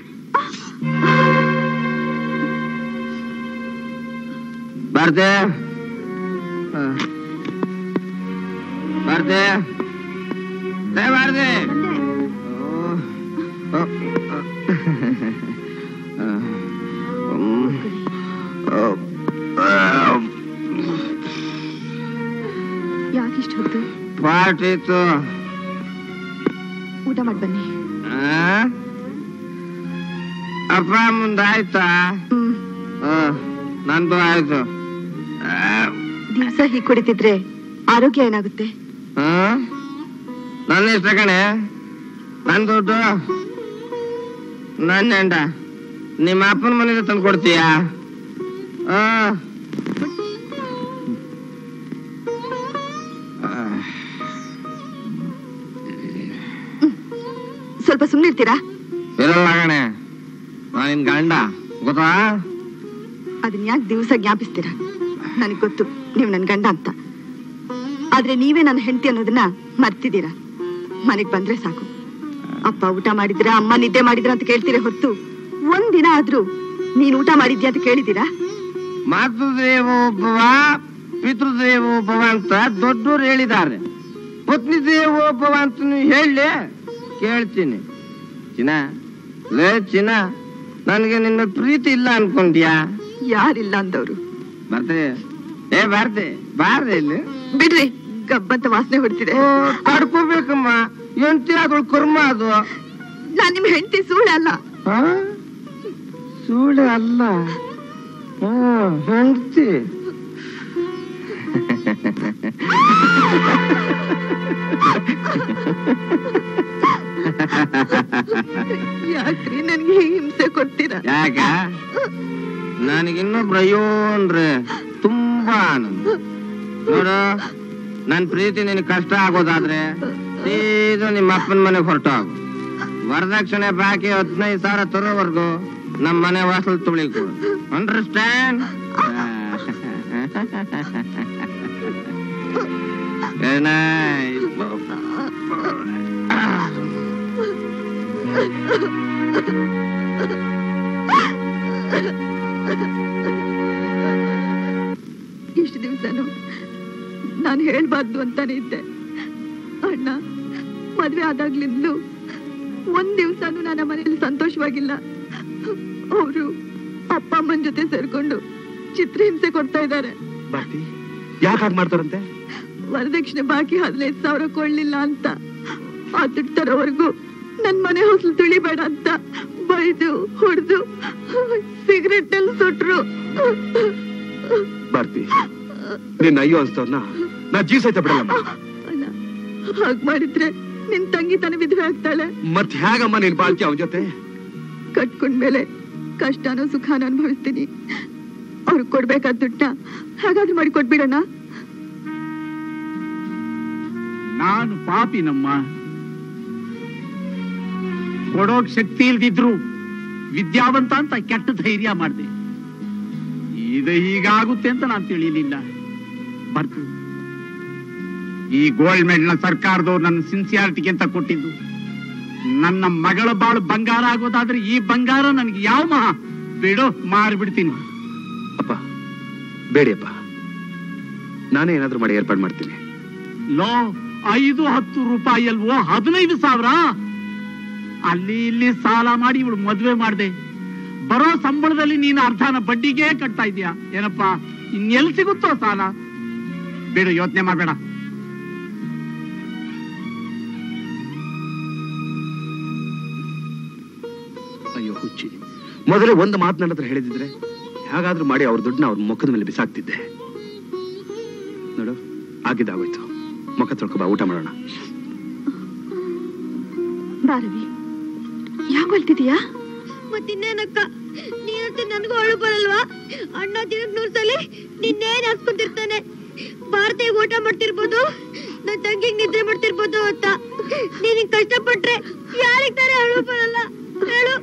ಬಾರ್ದೆ ಬಾರ್ದೆ ಬಾರ್ದೆ ಪಾರ್ಟಿ ಇತ್ತು. ಊಟ ಮಾಡಿ ಬನ್ನಿ. ಅಪ್ಪ ಮುಂದಾಯ್ತಾ? ನಂದು ಆಯ್ತು. ದಿವಸ ಹೀಗೆ ಕುಡಿತಿದ್ರೆ ಆರೋಗ್ಯ ಏನಾಗುತ್ತೆ? ನನ್ನ ಇಷ್ಟ ಕಣೆ, ನನ್ ದುಡ್ಡು ನನ್ನ ಹೆಂಡ ನಿಮ್ಮ ಅಪ್ಪನ ಮನೇಲಿ ತಂದು ಕೊಡ್ತೀಯಾ? ಸ್ವಲ್ಪ ಸುಮ್ಮನೆ ಇರ್ತೀರಾ? ಇರಲ್ಲ ಕಣೆ, ನಾನಿನ್ ಗಂಡ ಗೊತ್ತಾ? ಅದನ್ನ ಯಾಕೆ ದಿವಸ ಜ್ಞಾಪಿಸ್ತೀರಾ? ನನಗೆ ಗೊತ್ತು ನೀವು ನನ್ ಗಂಡ ಅಂತ. ಆದ್ರೆ ನೀವೇ ನನ್ನ ಹೆಂಡತಿ ಅನ್ನೋದನ್ನ ಮರ್ತಿದ್ದೀರಾ. ಮನೆಗ್ ಬಂದ್ರೆ ಸಾಕು, ಅಪ್ಪ ಊಟ ಮಾಡಿದ್ರ, ಅಮ್ಮ ನಿದ್ದೆ ಮಾಡಿದ್ರ ಅಂತ ಕೇಳ್ತೀರ ಹೊತ್ತು ಒಂದಿನ ಆದ್ರೂ ನೀನ್ ಊಟ ಮಾಡಿದ್ಯಾ ಅಂತ ಕೇಳಿದ್ದೀರಾ? ಮಾತೃದೇವೋಭವ ಪಿತೃದೇವೋಭವ ಅಂತ ದೊಡ್ಡೋರು ಹೇಳಿದ್ದಾರೆ. ಪತ್ನಿ ದೇವೋಭವ ಅಂತ ನೀವು ಹೇಳಿ ಕೇಳ್ತೀನಿ. ಚಿನ್ನ ಲೇ ಚಿನ್ನ, ನನ್ಗೆ ನಿನ್ನ ಪ್ರೀತಿ ಇಲ್ಲ ಅನ್ಕೊಂಡ್ಯಾ? ಯಾರಿಲ್ಲ ಅಂದವ್ರು? ಬರ್ತೆ ಏ ಬಾರ್ದೆ ಬಾರ್ದೆ ಇಲ್ಲಿ ಬಿಡ್ರಿ, ಗಬ್ಬಂತ ವಾಸನೆ ಹೊಡ್ತಿದೆ. ತಡ್ಕೋಬೇಕಮ್ಮ, ಎಂಟಿ ಅದೊಳ್ ಕರ್ಮ ಅದು. ನಾನ್ ನಿಮ್ ಹೆಂಡತಿ ಸುಳ್ಳು ಅಲ್ಲ. ಸುಳ್ಳು ಅಲ್ಲ, ಹೆಂಡತಿ. ಯಾಕ್ರಿ ನನ್ಗೆ ಹಿಂಸೆ ಕೊಡ್ತೀರಾ? ಯಾಕ? ನನಗಿನ್ನೊಬ್ರು ಅಯ್ಯೋ ಅಂದ್ರೆ ತುಂಬಾ ಆನಂದ. ನೋಡು, ನನ್ ಪ್ರೀತಿ ನಿನ್ ಕಷ್ಟ ಆಗೋದಾದ್ರೆ ಸೀದಾ ನಿಮ್ಮ ಅಪ್ಪನ ಮನೆಗೆ ಹೊರಟೋಗು. ವರದಕ್ಷಿಣೆ ಬಾಕಿ ಹದಿನೈದು ಸಾವಿರ ತರೋವರೆಗೂ ನಮ್ಮ ಮನೆ ವಾಸಲ್ ತುಳಿಕು. ಅಂಡರ್ಸ್ಟ್ಯಾಂಡ್? ಇಷ್ಟು ದಿವ್ಸನು ನಾನು ಹೇಳ್ಬಾರ್ದು ಅಂತಾನೆ ಇದ್ದೆ. ಅಣ್ಣ ಮದ್ವೆ ಆದಾಗ್ಲಿಂದಲೂ ಒಂದ್ ದಿವ್ಸನು ನನ್ನ ಮನೇಲಿ ಸಂತೋಷವಾಗಿಲ್ಲ. ಅವರು ಅಪ್ಪ ಅಮ್ಮನ ಜೊತೆ ಸೇರ್ಕೊಂಡು ಚಿತ್ರಹಿಂಸೆ ಕೊಡ್ತಾ ಇದ್ದಾರೆ. ಯಾಕೆ ಹಾಗೆ ಮಾಡ್ತಾರಂತೆ? ವರದಕ್ಷಿಣೆ ಬಾಕಿ ಹದಿನೈದು ಸಾವಿರ ಕೊಳ್ಳಿಲ್ಲ ಅಂತ ಆ ದುಡ್ಡು ತರೋವರೆಗೂ ನನ್ ಮನೆ ಹೊಸಲು ತುಳಿಬೇಡ ಅಂತ ಬೈದು ಹೊಡೆದು ಸಿಗರೆಟ್ ಅಲ್ಲಿ ಸುಟ್ರು. ಬರ್ತಿ ನಿನ್ನ ಅಯ್ಯೋ ಅನ್ಸ್ತವ್ನ ನಾ ಜೀವ ಸಹಿತ ಬಿಡಲ್ಲ. ಹಾಗ್ ಮಾಡಿದ್ರೆ ನಿನ್ ತಂಗಿ ತನ ವಿಧವೆ ಆಗ್ತಾಳೆ. ಮತ್ ಹೇಗಮ್ಮ ನೀನ್ ಬಾಳ್ತಿ ಅವನ ಜೊತೆ? ಕಟ್ಕೊಂಡ್ಮೇಲೆ ಕಷ್ಟನೋ ಸುಖಾನ ಅನುಭವಿಸ್ತೀನಿ. ಅವ್ರಿಗೆ ಕೊಡ್ಬೇಕಾದ ದುಡ್ಡ ಹಾಗಾದ್ರೂ ಮಾಡಿ ಕೊಟ್ಬಿಡೋಣ. ನಾನು ಪಾಪಿನಮ್ಮ, ಕೊಡೋಕ್ ಶಕ್ತಿ ಇಲ್ದಿದ್ರು ವಿದ್ಯಾವಂತ ಅಂತ ಕೆಟ್ಟ ಧೈರ್ಯ ಮಾಡಿದೆ. ಇದು ಹೀಗಾಗುತ್ತೆ ಅಂತ ನಾನು ತಿಳಿಲಿಲ್ಲ. ಬರ್ತು ಈ ಗೋಲ್ಡ್ ಮೆಡಲ್ ಸರ್ಕಾರದವ್ರು ನನ್ನ ಸಿನ್ಸಿಯಾರಿಟಿಗೆ ಅಂತ ಕೊಟ್ಟಿದ್ದು. ನನ್ನ ಮಗಳ ಬಾಳು ಬಂಗಾರ ಆಗೋದಾದ್ರೆ ಈ ಬಂಗಾರ ನನ್ಗೆ ಯಾವ ಮಹಾ ಬಿಡು, ಮಾರ್ಬಿಡ್ತೀನಿ. ಅಪ್ಪ ಬೇಡಿಯಪ್ಪ, ನಾನೇ ಏನಾದ್ರೂ ಮಾಡಿ ಏರ್ಪಾಡು ಮಾಡ್ತೀನಿ. ಲೋ, ಐದು ಹತ್ತು ರೂಪಾಯಿ ಅಲ್ವೋ ಹದಿನೈದು ಸಾವಿರ ಅಲ್ಲಿ ಇಲ್ಲಿ ಸಾಲ ಮಾಡಿ ಇವಳು ಮದ್ವೆ ಮಾಡ್ದೆ. ಬರೋ ಸಂಬಳದಲ್ಲಿ ನೀನು ಅರ್ಧನ ಬಡ್ಡಿಗೆ ಕಟ್ತಾ ಇದೀಯ ಏನಪ್ಪಾ? ಇನ್ನೆಲ್ ಸಿಗುತ್ತೋ ಸಾಲ? ಬೇಡ, ಯೋಚನೆ ಮಾಡ್ಬೇಡ. ಅಯ್ಯೋ ಹುಚ್ಚಿ, ಮೊದಲೇ ಒಂದು ಮಾತು ನನ್ನ ಹತ್ರ ಹೇಳಿದಿದ್ರೆ ಹೇಗಾದ್ರೂ ಮಾಡಿ ಅವ್ರ ದುಡ್ಡನ್ನ ಅವ್ರ ಮುಖದ ಮೇಲೆ ಬಿಸಾಕ್ತಿದ್ದೆ. ನೋಡು, ಆಗಿದ್ದಾಗೋಯ್ತು. ಮುಖ ತೊಳ್ಕೊಬಾ, ಊಟ ಮಾಡೋಣ. ಬಾರವಿ, ಯಾಕೆ ಹೇಳ್ತಿದೀಯಾ? ಮತ್ತಿನ್ನೇನಕ್ಕ, ನೀನಂತೂ ನನ್ಗೂ ಅಳು ಬರಲ್ವಾ? ಅಣ್ಣ ದಿನಕ್ ನೂರ್ ಸಲಿ ನಿನ್ನೇನ್ ಹಾಸ್ಕೊಂತಿರ್ತಾನೆ. ಭಾರತೀಯ ಊಟ ಮಾಡ್ತಿರ್ಬೋದು, ನನ್ ತಂಗಿಗ್ ನಿದ್ರೆ ಮಾಡ್ತಿರ್ಬೋದು ಅಂತ. ನೀನ್ ಕಷ್ಟಪಟ್ರೆ ಯಾರಿಗ್ ತಾನೇ ಅಳು ಬರಲ್ಲ ಹೇಳು?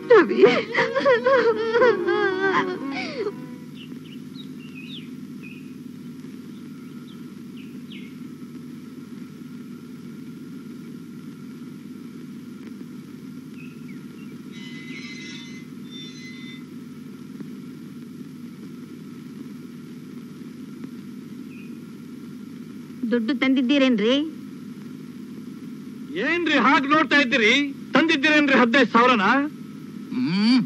ದುಡ್ಡು ತಂದಿದ್ದೀರೇನ್ರಿ? ಏನ್ರಿ ಹಾಗೆ ನೋಡ್ತಾ ಇದ್ದೀರಿ? ತಂದಿದ್ದೀರೇನ್ರಿ ಹದಿನೈದು ಸಾವಿರನ? ಹ್ಮ್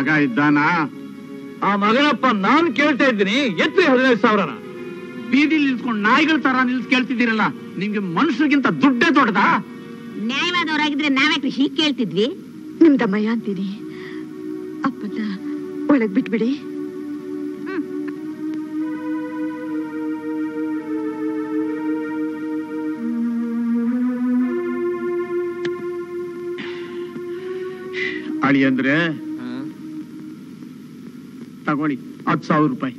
ಮಗ ಇದ್ದಾನ? ಆ ಮಗನಪ್ಪ ನಾನು ಕೇಳ್ತಾ ಇದ್ದೀನಿ, ಎತ್ರಿ ಹದಿನೈದು ಸಾವಿರನ. ಬೀದಿಲಿ ನಿಲ್ಸ್ಕೊಂಡು ನಾಯಿಗಳ ತರ ನಿಲ್ಸ್ ಕೇಳ್ತಿದ್ದೀರಲ್ಲ, ನಿಮ್ಗೆ ಮನುಷ್ಯರಿಗಿಂತ ದುಡ್ಡೇ ದೊಡ್ಡದಾ? ನ್ಯಾಯವಾದವರಾಗಿದ್ರೆ ನಾವ್ಯಾಕ್ರಿ ಹೀಗೆ ಕೇಳ್ತಿದ್ವಿ? ನಿಮ್ದಮ್ಮಯ್ಯ ಅಂತೀನಿ, ಅಪ್ಪನ ಒಳಗ್ ಬಿಟ್ಬಿಡಿ. ಅಳಿ ಅಂದ್ರೆ ತಗೊಳ್ಳಿ ಹತ್ತು ಸಾವಿರ ರೂಪಾಯಿ.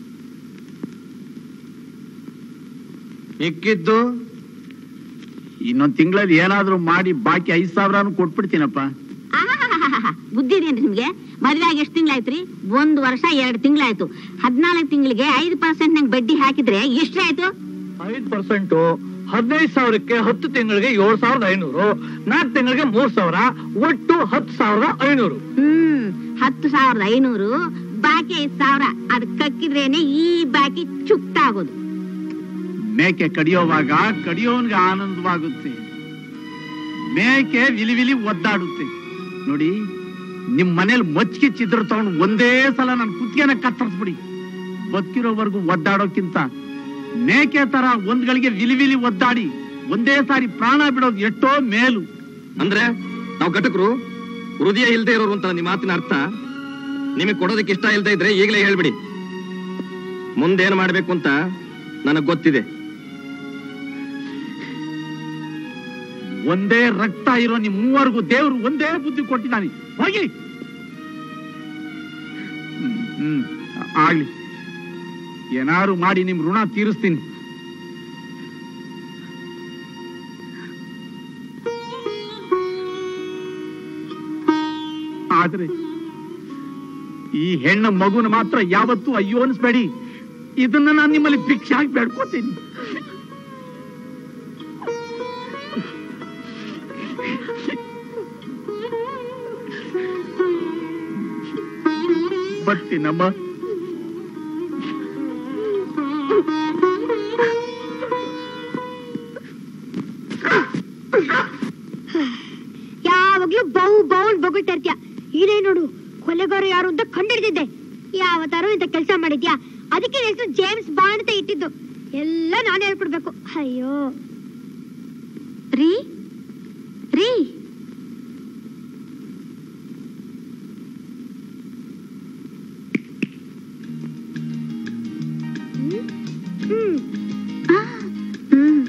ಮಿಕ್ಕಿದ್ದು ಇನ್ನೊಂದ್ ತಿಂಗಳಲ್ಲಿ ಏನಾದ್ರೂ ಮಾಡಿ ಬಾಕಿ ಐದ್ ಸಾವಿರನು ಕೊಟ್ಬಿಡ್ತೀನಪ್ಪ. ಬುದ್ಧಿ ಇದೆಯೇನ್ರಿ ನಿಮ್ಗೆ? ಮದ್ವೆ ಆಗಿ ಎಷ್ಟು ತಿಂಗಳಾಯ್ತ್ರಿ? ಒಂದ್ ವರ್ಷ ಎರಡು ತಿಂಗಳಾಯ್ತು. ಹದಿನಾಲ್ಕು ತಿಂಗಳಿಗೆ ಐದು ಪರ್ಸೆಂಟ್ ನಂಗೆ ಬಡ್ಡಿ ಹಾಕಿದ್ರೆ ಎಷ್ಟಾಯ್ತು? ಐದು ಪರ್ಸೆಂಟ್ ಹದಿನೈದು ಸಾವಿರಕ್ಕೆ ಹತ್ತು ತಿಂಗಳಿಗೆ ಏಳು ಸಾವಿರದ ಐನೂರು, ನಾಲ್ಕು ತಿಂಗಳಿಗೆ ಮೂರ್ ಸಾವಿರ, ಒಟ್ಟು ಹತ್ತು ಸಾವಿರದ ಐನೂರು. ಹ್ಮ್ ಹತ್ತು ಸಾವಿರದ ಐನೂರು ಬಾಕಿ ಐದು ಸಾವಿರ. ಅದ್ ಕಕ್ಕಿದ್ರೇನೆ ಈ ಬಾಕಿ ಚುಕ್ತ ಆಗೋದು. ಮೇಕೆ ಕಡಿಯೋವಾಗ ಕಡಿಯೋನ್ಗೆ ಆನಂದವಾಗುತ್ತೆ, ಮೇಕೆ ವಿಲಿ ವಿಲಿ ಒದ್ದಾಡುತ್ತೆ. ನೋಡಿ, ನಿಮ್ ಮನೇಲಿ ಮಚ್ಚಿಗೆ ಚಿದ್ರ ತಗೊಂಡು ಒಂದೇ ಸಲ ನನ್ ಕುತ್ತಿಗೆನ ಕತ್ತರಿಸ್ಬಿಡಿ. ಬದುಕಿರೋವರೆಗೂ ಒದ್ದಾಡೋಕ್ಕಿಂತ ಮೇಕೆ ತರ ಒಂದ್ಗಳಿಗೆ ವಿಲಿ ವಿಲಿ ಒದ್ದಾಡಿ ಒಂದೇ ಸಾರಿ ಪ್ರಾಣ ಬಿಡೋದು ಎಷ್ಟೋ ಮೇಲು. ಅಂದ್ರೆ ನಾವು ಘಟಕರು ಹೃದಯ ಇಲ್ದೇ ಇರೋರು ಅಂತ ನಿಮ್ಮ ಮಾತಿನ ಅರ್ಥ. ನಿಮಗೆ ಕೊಡೋದಕ್ಕೆ ಇಷ್ಟ ಇಲ್ದೇ ಇದ್ರೆ ಈಗಲೇ ಹೇಳ್ಬಿಡಿ. ಮುಂದೇನು ಮಾಡ್ಬೇಕು ಅಂತ ನನಗ್ ಗೊತ್ತಿದೆ. ಒಂದೇ ರಕ್ತ ಇರೋ ನಿಮ್ ಮೂವರ್ಗೂ ದೇವ್ರು ಒಂದೇ ಬುದ್ಧಿ ಕೊಟ್ಟಿದ್ದಾನೆ. ಹೋಗಿ. ಹ್ಮ್ ಆಗ್ಲಿ, ಏನಾರು ಮಾಡಿ ನಿಮ್ ಋಣ ತೀರಿಸ್ತೀನಿ. ಆದ್ರೆ ಈ ಹೆಣ್ಣ ಮಗುನ ಮಾತ್ರ ಯಾವತ್ತೂ ಅಯ್ಯೋ ಅನ್ಸ್ಬೇಡಿ. ಇದನ್ನ ನಾನು ನಿಮ್ಮಲ್ಲಿ ಭಿಕ್ಷೆ ಆಗಿ ಬೇಡ್ಕೋತೀನಿ. ಬರ್ತೀನಮ್ಮ. ಯಾವಾಗ್ಲೂ ಬೌ ಬೌಲ್ ಬೊಗಳ್ತಾ ಇರ್ತೀಯ. ಇದೇ ನೋಡು, ಕೊಲೆಗಾರ ಯಾರು ಅಂತ ಕಂಡಿಡ್ದಿದ್ದೆ. ಯಾವತ್ತಾರು ಇಂತ ಕೆಲಸ ಮಾಡಿದ್ಯಾ? ಅದಕ್ಕೆ ಹೆಸರು ಜೇಮ್ಸ್ ಬಾಂಡ್ ಅಂತ ಇಟ್ಟಿದ್ದು. ಎಲ್ಲ ನಾನು ಹೇಳ್ಕೊಡ್ಬೇಕು. ಅಯ್ಯೋ ರೀ ರೀ ಹ್ಮ್ ಹ್ಮ್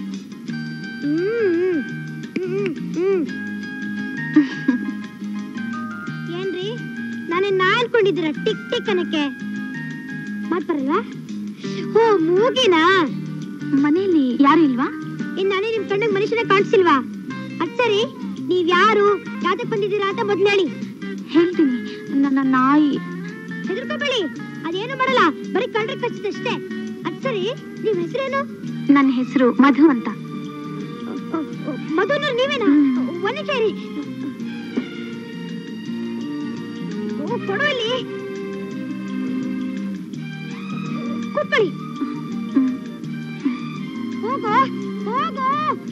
ಏನ್ರಿ, ನಾನೇ ನಾಲ್ಕೊಂಡಿದ್ದೀರ ಟಿಕ್ ಟಿಕ್ ಅನ್ನಕ್ಕೆ ಮಾತ್ ಬರಲ್ವಾ? ಓ ಮೂಗಿನಾ? ಮನೆಯಲ್ಲಿ ಯಾರು ಇಲ್ವಾ? ಇನ್ ನಾನೇ ನಿಮ್ ಕಣ್ಣಿಗೆ ಮನುಷ್ಯನ ಕಾಣಿಸಿಲ್ವಾ? ಅದ್ ಸರಿ, ನೀವ್ ಯಾರು, ಯಾವ್ದಕ್ ಬಂದಿದ್ದೀರಾ ಅಂತ ಮೊದ್ಲು ಹೇಳಿ. ಹೇಳ್ತೀನಿ. ನನ್ನ ನಾಯಿ. ಹೆದರ್ಕೋಬೇಡಿ, ಅದೇನು ಮಾಡಲ್ಲ, ಬರೀ ಕಣ್ರಿ ಕಚ್ಚಿದಷ್ಟೇ. ಅದ್ ಸರಿ, ನಿಮ್ ಹೆಸರೇನು? ನನ್ನ ಹೆಸರು ಮಧು ಅಂತ. ಮಧುನ ನೀವೇನಾ? ಒಂದ್ ನಿಮಿಷ ಇರಿ. ಓ ಕೊಡು ಇಲ್ಲಿ, ಕೂತ್ಕೊಳ್ಳಿ. ಹೋಗೋ ಹೋಗೋ.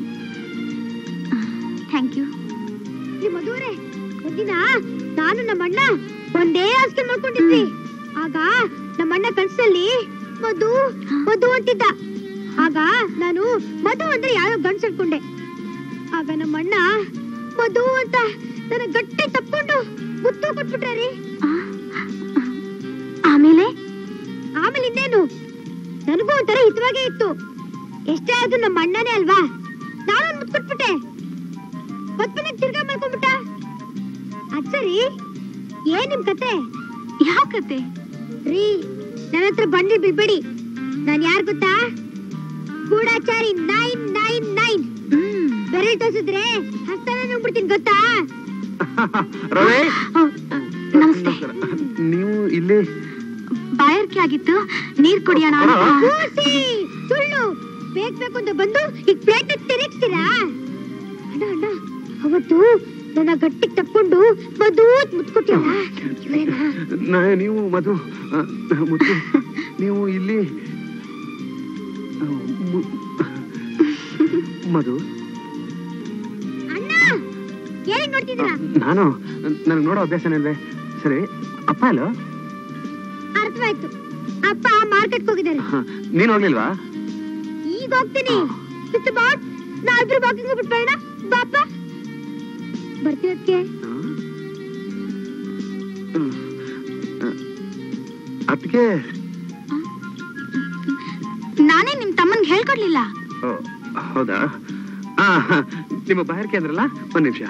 Thank you. ಈ ಮಧುವರೇ, ಒಂದಿನ ನಾನು ನಮ್ಮಣ್ಣ ಒಂದೇ ಹಾಸಿಗೆ ಮಾಡ್ಕೊಂಡಿದ್ವಿ. ಆಗ ನಮ್ಮಣ್ಣ ಕನ್ಸಲ್ಲಿ ಮಧು ಮಧು ಅಂತಿದ್ದ. ಆಗ ನಾನು ಮಧು ಅಂದ್ರೆ ಯಾರೋ ಗಂಡ್ಸ್ ಅನ್ಕೊಂಡೆ. ಆಗ ನಮ್ಮಣ್ಣ ಮಧು ಅಂತ ನನ್ನ ಗಟ್ಟಿ ತಪ್ಕೊಂಡು ಮುತ್ತು ಕೊಟ್ಬಿಟ್ರಿ. ಆಮೇಲೆ ಆಮೇಲೆ ಇನ್ನೇನು, ನನಗೂ ಒಂಥರ ಹಿತವಾಗೇ ಇತ್ತು. ಎಷ್ಟೇ ಆದ್ರೂ ನಮ್ಮ ಅಣ್ಣನೇ ಅಲ್ವಾ, ನಾನು ಮುತ್ತು ಕೊಟ್ಬಿಟ್ಟೆ. ಮತ್ಮನೆ ತಿರ್ಗಾ ಮಾಡ್ಕೊಂಡ್ಬಿಟ್ಟ. ಅದ್ ಸರಿ, ಏನ್ ನಿಮ್ ಕತೆ? ಯಾವ ಕತೆ ರೀ? ನನ್ನ ಹತ್ರ ಬಂಡಿ ಬಿಡ್ಬೇಡಿ. ನಾನ್ ಯಾರ್ ಗೊತ್ತಾ? ಗೂಢಾಚಾರಿ ನೈನ್ ನೈನ್ ನೈನ್. ಬೆರಳು ತೋರಿಸಿದ್ರೆ ಹಸ್ತಾನ ನೋಡ್ಬಿಡ್ತೀನಿ ಗೊತ್ತಾ? ರವಿ, ನಮಸ್ತೆ. ನೀವು ಇಲ್ಲಿ ಬಾಯಾರಿಕೆ ಆಗಿತ್ತು, ನೀರ್ ಕುಡಿಯೋಣ. ಸುಳ್ಳು ಬೇಕ್ ಬೇಕು ಅಂತ ಬಂದು ಈಗ ಪ್ಲೇಟ್ ತಿರುಗಿಸ್ತೀರಾ? ಅಣ್ಣ ಅಣ್ಣ, ಅವತ್ತು ನನ್ನ ಗಟ್ಟಿಗೆ ತಕ್ಕೊಂಡು ಮಧು ಮುತ್ಕೊಟ್ಟಿಲ್ಲ. ನೀವು ಮಧು ಮುತ್ತು, ನೀವು ಇಲ್ಲಿ ಮಧು. ಅಣ್ಣ ಏನ್ ನೋಡ್ತಿದ್ದೀರಾ? ನಾನು ನನಗೆ ನೋಡೋ ಅಭ್ಯಾಸನೇ ಇಲ್ವೇ? ಸರಿ, ಅಪ್ಪ ಅಲ್ಲ ಅರ್ಥವಾಯ್ತು. ಅಪ್ಪ ಮಾರ್ಕೆಟ್ ಹೋಗಿದ್ದಾರೆ. ನೀನ್ ಹೋಗ್ಲಿಲ್ವಾ? ಈಗ ಹೋಗ್ತೀನಿ. ಮಿಸ್ಟರ್ ಬಾಟ್, ನಾವಿಬ್ರು ವಾಕಿಂಗ್ ಬಿಟ್ಬೇಡ. ಬಾಪ ಬರ್ತೀವಕ್ಕೆ. ಅದಕ್ಕೆ ನಾನೇ ನಿಮ್ ತಮ್ಮನ್ಗೆ ಹೇಳ್ಕೊಡ್ಲಿಲ್ಲ. ಹೌದಾ? ನಿಮ್ಮ ಬಾಯರ್ಕೆ ಅಂದ್ರಲ್ಲ, ಒಂದ್ ನಿಮಿಷ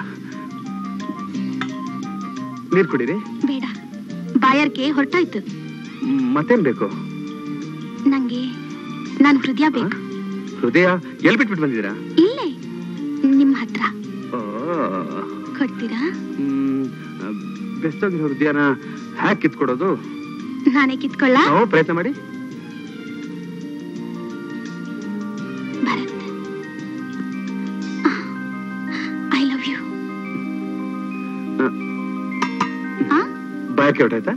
ನೀರ್ ಕುಡೀರಿ. ಬೇಡ, ಬಾಯರ್ಕೆ ಹೊರಟಾಯ್ತು. ಮತ್ತೇನ್ ಬೇಕು? ನಂಗೆ ನನ್ ಹೃದಯ ಬೇಕು. ಹೃದಯ ಎಲ್ ಬಿಟ್ಬಿಟ್ಟು ಬಂದಿದ್ದೀರಾ? ಇಲ್ಲೇ ನಿಮ್ ಹತ್ರ. ಕೊಡ್ತೀರಾ? ಬೆಸ್ತೋಗಿರೋ ಹೃದಯನ ಹ್ಯಾಕ್ ಕಿತ್ಕೊಡೋದು? ನಾನೇ ಕಿತ್ಕೊಳ್ಳ? ಪ್ರಯತ್ನ ಮಾಡಿ. Bharat, I love you. ಬಾಯಕ್ಕೆ ಹೊರಟಾಯ್ತಾ?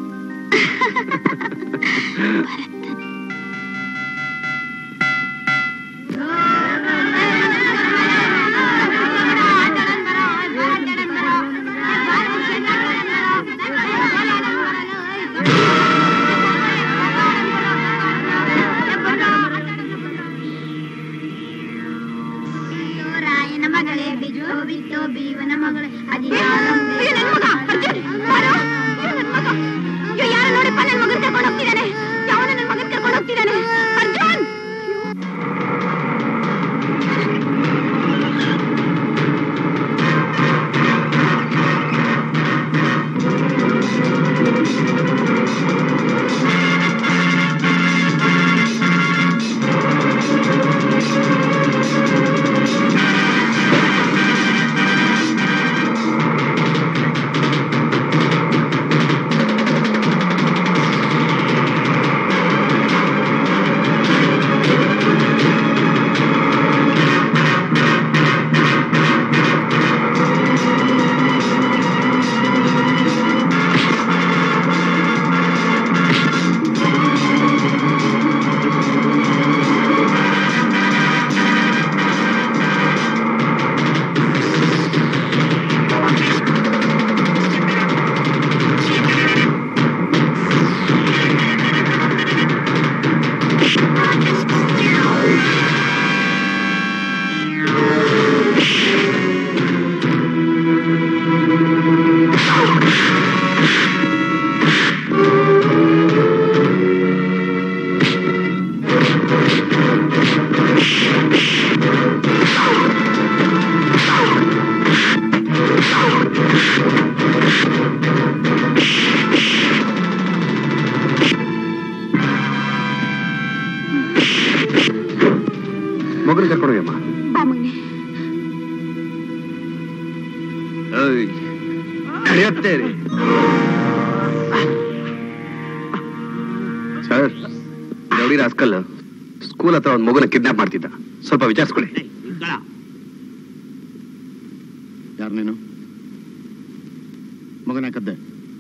ಮಗನ ಕರ್ಕೊಂಡೋಗಮ್ಮ. ನಡೆಯುತ್ತೆ ರೀ ಸರ್. ರೌಡಿ ರಾಸ್ಕಲ್ ಸ್ಕೂಲ್ ಹತ್ರ ಒಂದು ಮಗುನ ಕಿಡ್ನಾಪ್ ಮಾಡ್ತಿದ್ದ. ಸ್ವಲ್ಪ ವಿಚಾರಿಸ್ಕೊಳ್ಳಿ. ಯಾರು ನೀನು? ಮಗನ ಕದ್ದೆ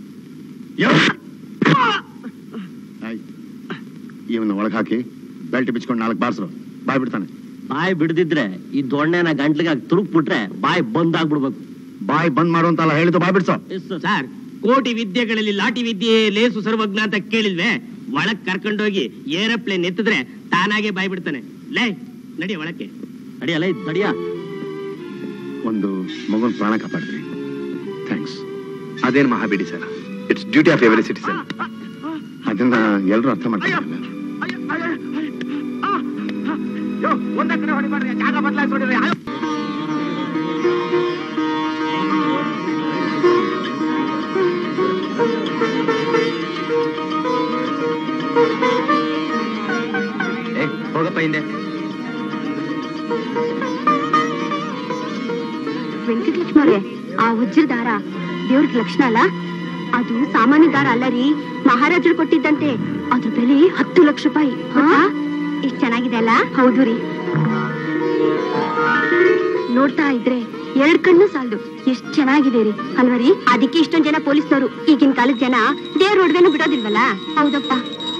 ಇವನ್ನ ಒಳಗೆ ಹಾಕಿ ಬೆಲ್ಟ್ ಬಿಚ್ಕೊಂಡು ನಾಲ್ಕು ಬಾರ್ಸ್ರು. ಬಾಯ್ ಬಿಡ್ತಾನೆ. ಬಾಯ್ ಬಿಡದಿದ್ರೆ ಈ ದೊಣ್ಣೆನ ಗಂಟ್ಲಿಗೆ ತುರುಕ್ ಬಿಟ್ರೆ ಬಾಯ್ ಬಂದ್ ಆಗ್ಬಿಡ್ಬೇಕು. ಬಾಯ್ ಬಂದ್ ಮಾಡುವಂತಲ್ಲ ಹೇಳಿದ್ದು, ಬಾಯ್ ಬಿಡ್ಸೋ. ಸರ್, ಕೋಟಿ ವಿದ್ಯೆಗಳಲ್ಲಿ ಲಾಟಿ ವಿದ್ಯೆ ಲೇಸು ಸರ್ವಜ್ಞ ಅಂತ ಕೇಳಿಲ್ವೇ? ಒಳಗ್ ಕರ್ಕೊಂಡೋಗಿ ಏರೋಪ್ಲೇನ್ ಎತ್ತಿದ್ರೆ ತಾನಾಗೆ ಬಾಯ್ ಬಿಡ್ತಾನೆ. ಲೇ ನಡಿ ಒಳಕ್ಕೆ. ನಡಿಯಲ್ಲ ನಡಿಯ. ಒಂದು ಮಗುನ್ ಪ್ರಾಣ ಕಾಪಾಡಿದ್ರಿ, ಥ್ಯಾಂಕ್ಸ್. ಅದೇನು ಮಹಾಬಿಡಿ sir, it's duty of every citizen. ಅದನ್ನ ಎಲ್ಲರೂ ಅರ್ಥ ಮಾಡ್ತಾರೆ. ಒಂದ ಕಡೆ ಹೊಡಿಬಾರ್ದು, ಜಾಗ ಬದಲಾಯಿಸಿ ಹೊಡಿರಿ. ಹೋಗಪ್ಪ ಹಿಂದೆ. ವೆಂಕಟಲಕ್ಷ್ಮವ್ರೆ, ಆ ವಜ್ರ ದಾರ ದೇವ್ರಿಗೆ ಲಕ್ಷಣ ಅಲ್ಲ? ಅದು ಸಾಮಾನ್ಯ ದಾರ ಅಲ್ಲ ರೀ, ಮಹಾರಾಜರು ಕೊಟ್ಟಿದ್ದಂತೆ. ಅದ್ರ ಬೆಲೆ ಹತ್ತು ಲಕ್ಷ ರೂಪಾಯಿ. ಎಷ್ಟ್ ಚೆನ್ನಾಗಿದೆ ಅಲ್ಲ? ಹೌದು ರೀ, ನೋಡ್ತಾ ಇದ್ರೆ ಎರಡ್ ಕಣ್ಣು ಸಾಲದು, ಎಷ್ಟ್ ಚೆನ್ನಾಗಿದೆ ರೀ ಅಲ್ವರಿ? ಅದಕ್ಕೆ ಇಷ್ಟೊಂದ್ ಜನ ಪೊಲೀಸ್ನವರು ಈಗಿನ ಕಾಲದ ಜನ ದೇವ್ರ ಒಡವೆನೂ ಬಿಡೋದಿಲ್ವಲ್ಲ? ಹೌದಪ್ಪ.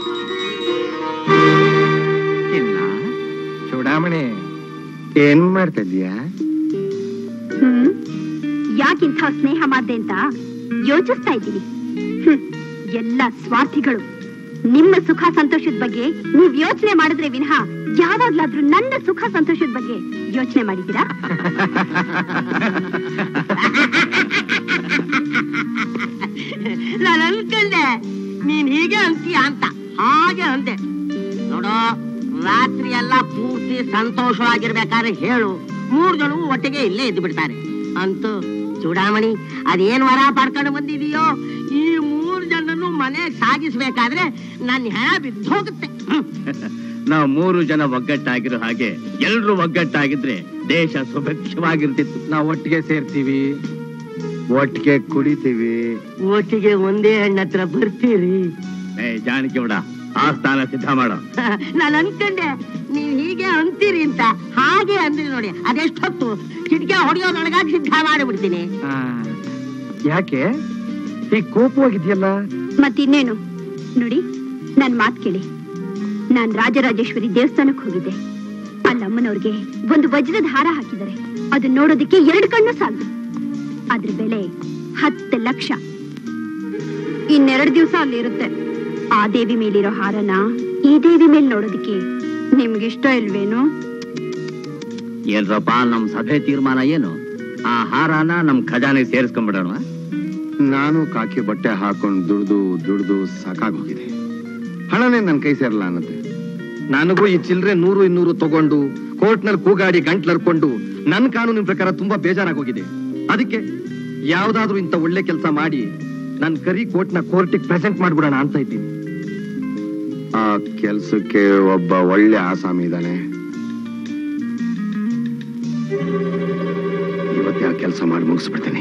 ಚೂಡಾಮಣಿ, ಏನ್ ಮಾಡ್ತಾ ಇದೀಯಾ? ಹ್ಮ್, ಯಾಕಿಂಥ ಸ್ನೇಹ ಮಾಡ್ದೆ ಅಂತ ಯೋಚಿಸ್ತಾ ಇದ್ದೀನಿ. ಹ್ಮ್. ಎಲ್ಲ ಸ್ವಾರ್ಥಿಗಳು. ನಿಮ್ಮ ಸುಖ ಸಂತೋಷದ ಬಗ್ಗೆ ನೀವ್ ಯೋಚನೆ ಮಾಡಿದ್ರೆ ವಿನಃ ಯಾವಾಗ್ಲಾದ್ರೂ ನನ್ನ ಸುಖ ಸಂತೋಷದ ಬಗ್ಗೆ ಯೋಚನೆ ಮಾಡಿದ್ದೀರಾ? ನಾನು ಅನ್ಕೊಂಡೆ ನೀನ್ ಹೀಗೆ ಅಂತೀಯ ಅಂತ, ಹಾಗೆ ಅಂದೆ. ನೋಡೋ, ರಾತ್ರಿ ಎಲ್ಲ ಪೂರ್ತಿ ಸಂತೋಷವಾಗಿರ್ಬೇಕಾದ್ರೆ ಹೇಳು, ಮೂರ್ ಜನವು ಒಟ್ಟಿಗೆ ಇಲ್ಲೇ ಇದ್ದು ಬಿಡ್ತಾರೆ. ಅಂತೂ ಚೂಡಾಮಣಿ, ಅದೇನ್ ವರ ಪಡ್ಕೊಂಡು ಬಂದಿದೀಯೋ, ಈ ಮೂರ್ ಜನನು ಮನೆ ಸಾಗಿಸ್ಬೇಕಾದ್ರೆ ನನ್ನ ಹೆಣ ಬಿದ್ದು ಹೋಗುತ್ತೆ. ನಾವು ಮೂರು ಜನ ಒಗ್ಗಟ್ಟಾಗಿರೋ ಹಾಗೆ ಎಲ್ರು ಒಗ್ಗಟ್ಟಾಗಿದ್ರೆ ದೇಶ ಸುಭಿಕ್ಷವಾಗಿರ್ತಿತ್ತು. ನಾವು ಒಟ್ಟಿಗೆ ಸೇರ್ತೀವಿ, ಒಟ್ಟಿಗೆ ಕುಡಿತೀವಿ, ಒಟ್ಟಿಗೆ ಒಂದೇ ಹಣ್ಣತ್ರ ಬರ್ತೀರಿ. ಏ ಜಾನಕಿ ಬಿಡ, ಆ ಸ್ಥಾನ ಸಿದ್ಧ ಮಾಡೋ. ನಾನು ಅನ್ಕೊಂಡೆ ನೀವ್ ಹೀಗೆ ಅಂತೀರಿ ಅಂತ, ಹಾಗೆ ಅಂದ್ರಿ ನೋಡಿ. ಅದೆಷ್ಟೊತ್ತು ಕಿಟಕಿ ಹೊಡೆಯೋದೊಳಗಾಗಿ ಸಿದ್ಧ ಮಾಡಿಬಿಡ್ತೀನಿ. ಯಾಕೆ ಈ ಕೋಪವಾಗಿದ್ಯಲ್ಲ? ಮತ್ತಿನ್ನೇನು ನೋಡಿ, ನನ್ ಮಾತ್ ಕೇಳಿ. ನಾನ್ ರಾಜರಾಜೇಶ್ವರಿ ದೇವಸ್ಥಾನಕ್ಕೆ ಹೋಗಿದ್ದೆ. ಅಲ್ಲಮ್ಮನವ್ರಿಗೆ ಒಂದು ವಜ್ರದ ಹಾರ ಹಾಕಿದ್ದಾರೆ. ಅದನ್ನ ನೋಡೋದಕ್ಕೆ ಎರಡು ಕಣ್ಣು ಸಾಲದು. ಅದ್ರ ಬೆಲೆ ಹತ್ತು ಲಕ್ಷ. ಇನ್ನೆರಡು ದಿವಸ ಅಲ್ಲಿರುತ್ತೆ. ಆ ದೇವಿ ಮೇಲಿರೋ ಹಾರನ ಈ ದೇವಿ ಮೇಲೆ ನೋಡೋದಕ್ಕೆ ನಿಮ್ಗಿಷ್ಟ ಇಲ್ವೇನು? ಏನ್ರಪ್ಪ ನಮ್ ಸಭೆ ತೀರ್ಮಾನ ಏನು? ಆ ಹಾರಾನ ನಮ್ ಖಜಾನೆ ಸೇರಿಸ್ಕೊಂಡ್ಬಿಡೋಣ. ನಾನು ಕಾಕಿ ಬಟ್ಟೆ ಹಾಕೊಂಡು ದುಡ್ದು ದುಡ್ದು ಸಾಕಾಗೋಗಿದೆ. ಹಣನೇ ನನ್ ಕೈ ಸೇರಲ್ಲ ಅನ್ನತ್ತೆ. ನನಗೂ ಈ ಚಿಲ್ಲರೆ ನೂರು ಇನ್ನೂರು ತಗೊಂಡು ಕೋರ್ಟ್ನಲ್ಲಿ ಕೂಗಾಡಿ ಗಂಟ್ಲರ್ಕೊಂಡು ನನ್ನ ಕಾನೂನಿನ ಪ್ರಕಾರ ತುಂಬಾ ಬೇಜಾರಾಗೋಗಿದೆ. ಅದಕ್ಕೆ ಯಾವ್ದಾದ್ರೂ ಇಂಥ ಒಳ್ಳೆ ಕೆಲಸ ಮಾಡಿ ನನ್ ಕರಿ ಕೋರ್ಟ್ನ ಕೋರ್ಟಿಗೆ ಪ್ರೆಸೆಂಟ್ ಮಾಡ್ಬಿಡೋಣ ಅಂತ ಇದ್ದೀನಿ. ಆ ಕೆಲ್ಸಕ್ಕೆ ಒಬ್ಬ ಒಳ್ಳೆ ಆಸಾಮಿ ಇದ್ದಾನೆ. ಇವತ್ತೇ ಆ ಕೆಲಸ ಮಾಡಿ ಮುಗಿಸ್ಬಿಡ್ತೀನಿ.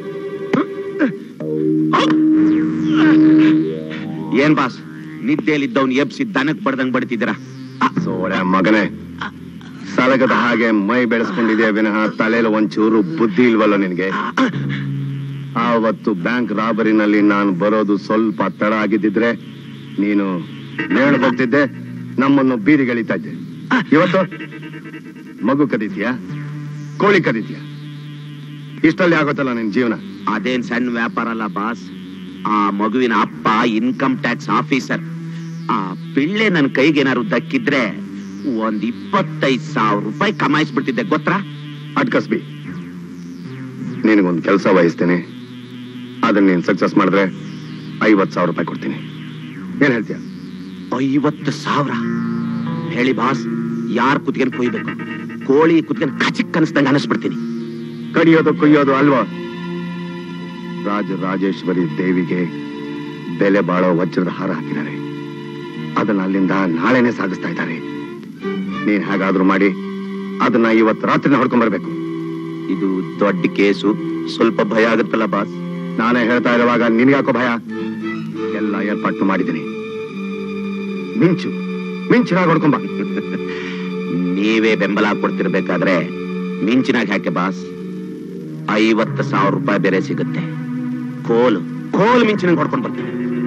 ಏನ್ ಬಾಸ್, ನಿದ್ದೆಯಲ್ಲಿದ್ದವ್ನು ಎಬ್ಸಿ ದನಕ್ ಬಡ್ದಂಗ್ ಬಡ್ತಿದ್ದೀರಾ? ಸೋಳೆ ಮಗನೇ, ಸಲಗದ ಹಾಗೆ ಮೈ ಬೆಳೆಸ್ಕೊಂಡಿದ್ಯಾ ವಿನಃ ತಲೆಯಲ್ಲಿ ಒಂಚೂರು ಬುದ್ಧಿ ಇಲ್ವಲ್ಲ ನಿನ್ಗೆ? ಆವತ್ತು ಬ್ಯಾಂಕ್ ರಾಬರಿನಲ್ಲಿ ನಾನು ಬರೋದು ಸ್ವಲ್ಪ ತಡ ಆಗಿದ್ದಿದ್ರೆ ನೀನು ನೇಣು ಹೋಗ್ತಿದ್ದೆ, ನಮ್ಮನ್ನು ಬೀದಿಗೆಳಿತಾ ಇದ್ದೆ. ಇವತ್ತು ಮಗು ಕದೀತೀಯಾ, ಕೋಳಿ ಕದೀತೀಯಾ? ಇಷ್ಟಲ್ಲಿ ಆಗೋತ್ತಲ್ಲ ನಿನ್ ಜೀವನ. ಅದೇನ್ ಸಣ್ಣ ವ್ಯಾಪಾರ ಅಲ್ಲ ಬಾಸ್. ಆ ಮಗುವಿನ ಅಪ್ಪ ಇನ್ಕಮ್ ಟ್ಯಾಕ್ಸ್ ಆಫೀಸರ್. ಆ ಪಿಳ್ಳೆ ನನ್ ಕೈಗೆ ಏನಾದ್ರು ದಕ್ಕಿದ್ರೆ ಒಂದ್ ಇಪ್ಪತ್ತೈದು ಸಾವಿರ ರೂಪಾಯಿ ಕಮಾಯಿಸ್ಬಿಡ್ತಿದ್ದೆ ಗೊತ್ತಾ? ಅಟ್ಕಸ್ಬಿ, ನಿನಗೊಂದು ಕೆಲಸ ವಹಿಸ್ತೇನೆ. ಅದನ್ನ ನೀನ್ ಸಕ್ಸಸ್ ಮಾಡಿದ್ರೆ ಐವತ್ ಸಾವಿರ ರೂಪಾಯಿ ಕೊಡ್ತೀನಿ. ಏನ್ ಹೇಳ್ತೀಯ? ಐವತ್ತು ಸಾವಿರ ಹೇಳಿ ಬಾಸ್. ಯಾರ್ ಕುತ್ಕೊಂಡು ಕೊಯ್ಬೇಕು? ಕೋಳಿ ಕುತ್ಕೊಂಡು ಕಚಿಕ್ ಕನಸ್ದಂಗ ಅನಿಸ್ಬಿಡ್ತೀನಿ. ಕಡಿಯೋದು ಕುಯ್ಯೋದು ಅಲ್ವಾ? ರಾಜ ರಾಜೇಶ್ವರಿ ದೇವಿಗೆ ಬೆಲೆ ಬಾಳೋ ವಜ್ರದ ಹಾರ ಹಾಕಿದ್ದಾರೆ. ಅದನ್ನ ಅಲ್ಲಿಂದ ನಾಳೆನೆ ಸಾಗಿಸ್ತಾ ಇದ್ದಾರೆ. ನೀನ್ ಹೇಗಾದ್ರೂ ಮಾಡಿ ಅದನ್ನ ಇವತ್ತು ರಾತ್ರಿನ ಹೊಡ್ಕೊಂಡ್ ಬರ್ಬೇಕು. ಇದು ದೊಡ್ಡ ಕೇಸು, ಸ್ವಲ್ಪ ಭಯ ಆಗುತ್ತಲ್ಲ ಬಾಸ್. ನಾನೇ ಹೇಳ್ತಾ ಇರುವಾಗ ನಿನ್ಗಾಕೋ ಭಯ? ಎಲ್ಲ ಏರ್ಪಾಟು ಮಾಡಿದ್ದೀನಿ. ಮಿಂಚು ಮಿಂಚಿನಾಗ ಹೊಡ್ಕೊಂಬ. ನೀವೇ ಬೆಂಬಲ ಕೊಡ್ತಿರ್ಬೇಕಾದ್ರೆ ಮಿಂಚಿನಾಗ ಹಾಕೆ ಬಾಸ್. ಐವತ್ತು ಸಾವಿರ ರೂಪಾಯಿ ಬೇರೆ ಸಿಗುತ್ತೆ. ಕೋಲು ಕೋಲ್ ಮಿಂಚಿನಾಗ ಹೊಡ್ಕೊಂಡ್ ಬರ್ತೀನಿ.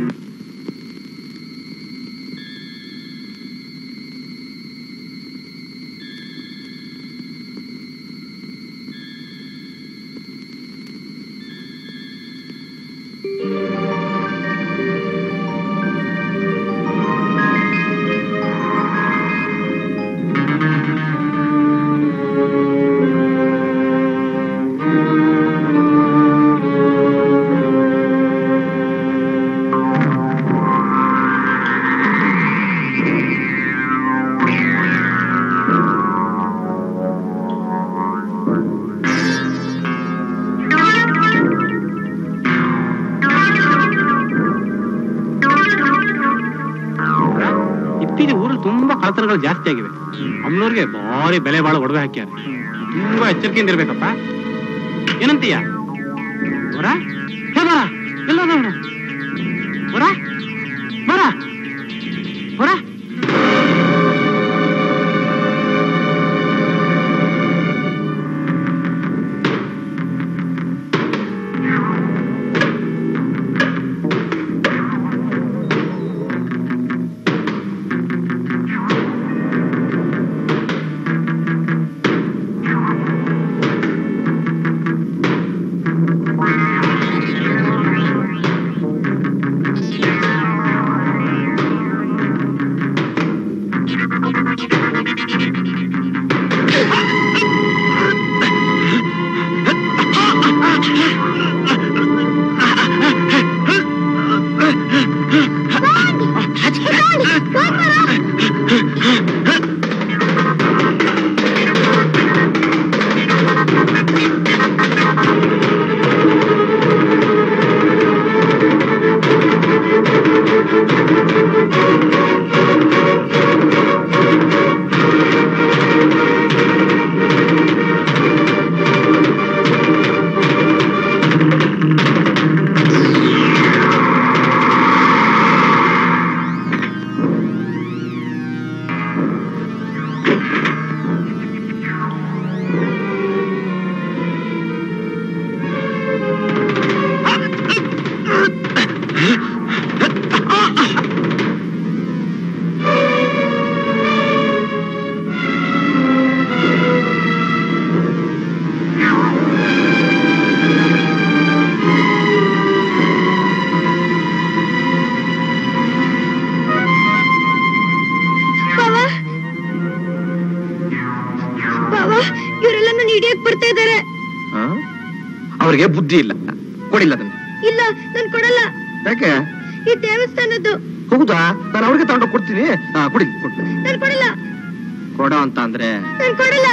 ಜಾಸ್ತಿ ಆಗಿವೆ. ಅಮ್ಮನವ್ರಿಗೆ ಭಾರಿ ಬೆಲೆ ಬಾಳ ಒಡವೆ ಹಾಕ್ಯಾರ. ತುಂಬಾ ಎಚ್ಚರಿಕೆಯಿಂದ ಇರ್ಬೇಕಪ್ಪ. ಏನಂತೀಯ? ಬರ ಬರ ಎಲ್ಲ ಬರ ಬರ ಬರ ನನ್ನ ಹಿಡಿಯಕ್ ಬರ್ತಾ ಇದಾರೆ. ಅವ್ರಿಗೆ ಬುದ್ಧಿ ಇಲ್ಲ, ಕೊಡಿಲ್ಲ ಅದನ್ನ. ಇಲ್ಲ ನಾನು ಕೊಡಲ್ಲ. ಯಾಕೆ? ಈ ದೇವಸ್ಥಾನದ್ದು. ಹೌದಾ? ನಾನು ಅವ್ರಿಗೆ ತಗೊಂಡೋಗಿ ಕೊಡ್ತೀನಿ. ಕೊಡಿ. ನಾನು ಕೊಡಲ್ಲ. ಕೊಡ ಅಂತ ಅಂದ್ರೆ ನಾನು ಕೊಡಲ್ಲ.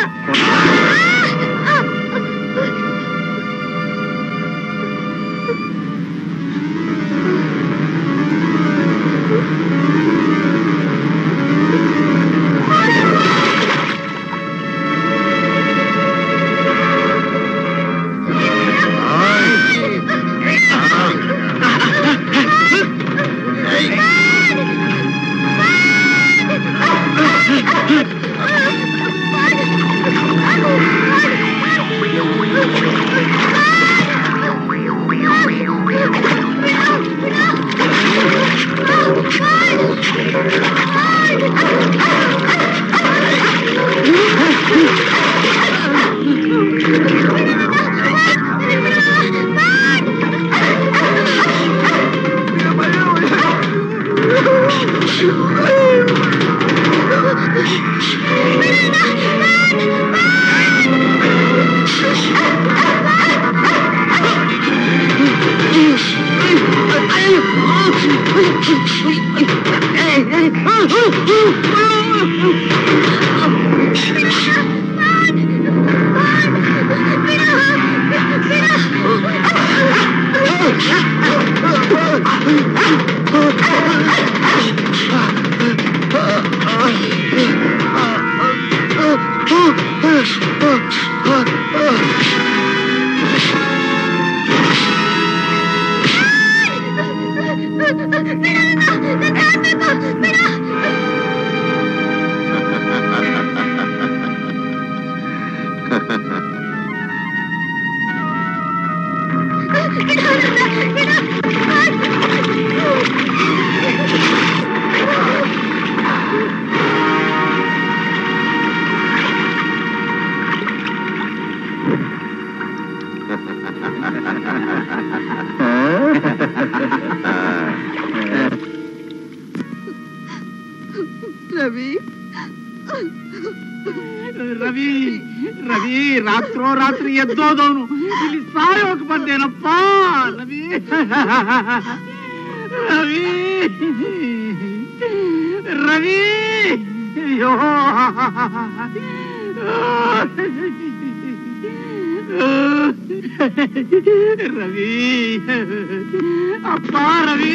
ರವಿ ರವಿ ರವಿ ರಾತ್ರೋ ರಾತ್ರಿ ಎದ್ದೋದವನು ಇಲ್ಲಿ ಸಾಯೋಕ್ ಬಂದೇನಪ್ಪ. ರವಿ ರವಿ ರವಿ ಅಯ್ಯೋ ರವಿ ಅಪ್ಪ ರವಿ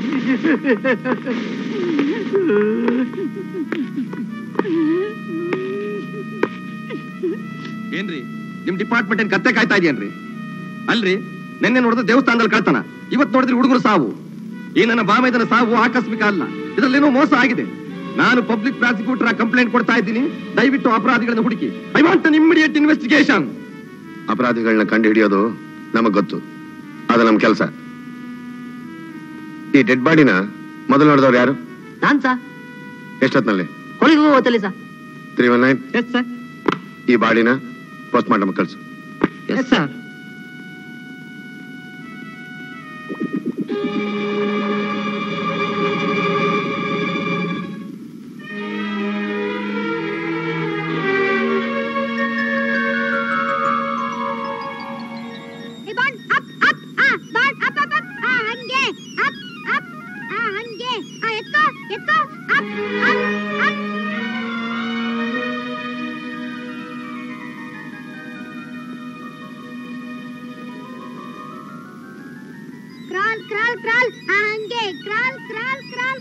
ಏನ್ರಿ ನಿಮ್ ಡಿಪಾರ್ಟ್ಮೆಂಟ್ ಏನ್ ಕತ್ತೆ ಕಾಯ್ತಾ ಇದೆಯೇನ್ರಿ? ಅಲ್ರಿ, ನಿನ್ನೆ ನೋಡಿದ್ರೆ ದೇವಸ್ಥಾನದಲ್ಲಿ ಕಳ್ತನ, ಇವತ್ತು ನೋಡಿದ್ರೆ ಹುಡುಗರು ಸಾವು. ಈ ನನ್ನ ಬಾಮೈದನ ಸಾವು ಆಕಸ್ಮಿಕ ಅಲ್ಲ, ಇದರಲ್ಲೇನೋ ಮೋಸ ಆಗಿದೆ. ನಾನು ಪಬ್ಲಿಕ್ ಪ್ರಾಸಿಕ್ಯೂಟರ್ ಕಂಪ್ಲೇಂಟ್ ಕೊಡ್ತಾ ಇದ್ದೀನಿ. ದಯವಿಟ್ಟು ಅಪರಾಧಿಗಳನ್ನ ಹುಡುಕಿ. I want an immediate investigation. ಅಪರಾಧಿಗಳನ್ನ ಕಂಡು ಹಿಡಿಯೋದು ನಮಗ್ ಗೊತ್ತು, ಅದು ನಮ್ ಕೆಲಸ. ಈ ಡೆಡ್ ಬಾಡಿನ ಮೊದಲು ನೋಡಿದವ್ರು ಯಾರು? ನಾನ್ ಸಾ. ಎಷ್ಟೊತ್ನಲ್ಲಿ? ಕೊನೆಗೂ ಹೋತಲ್ಲಿ ಸಾ. Three one nine. Yes sir. ಈ ಬಾಡಿನ ಪೋಸ್ಟ್ ಮಾರ್ಟಮ್ ಕಳ್ಸು. Yes sir. Crawl crawl crawl ಹಂಗೆ ಕ್ರಾಲ್ ಕ್ರಾಲ್ ಕ್ರಾಲ್.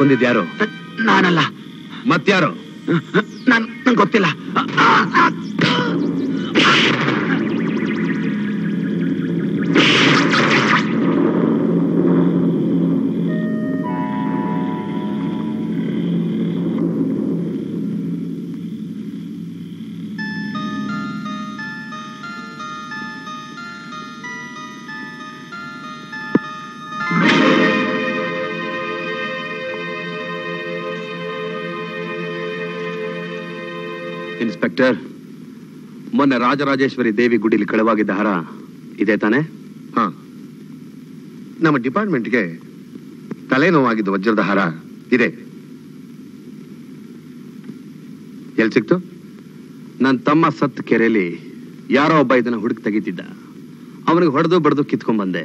ಕೊಂದಿದ್ಯಾರು? ನಾನಲ್ಲ. ಮತ್ಯಾರು? ನನ್ ನಂಗೆ ಗೊತ್ತಿಲ್ಲ. ಇನ್ಸ್ಪೆಕ್ಟರ್, ಮೊನ್ನೆ ರಾಜರಾಜೇಶ್ವರಿ ದೇವಿ ಗುಡಿಲಿ ಕಳವಾಗಿದ್ದ ಹಾರ ಇದೆ ತಾನೆ? ಹಾ, ನಮ್ಮ ಡಿಪಾರ್ಟ್ಮೆಂಟ್ಗೆ ತಲೆನೋವಾಗಿದ್ದ ವಜ್ರದ ಹಾರ ಇದೆ. ಎಲ್ಲಿ ಸಿಕ್ತು? ನನ್ನ ತಮ್ಮ ಸತ್ ಕೆರೆಯಲ್ಲಿ ಯಾರೋ ಒಬ್ಬ ಇದನ್ನ ಹುಡುಕಿ ತೆಗಿತಿದ್ದ. ಅವನಿಗೆ ಹೊಡೆದು ಬಡ್ದು ಕಿತ್ಕೊಂಡ್ ಬಂದೆ.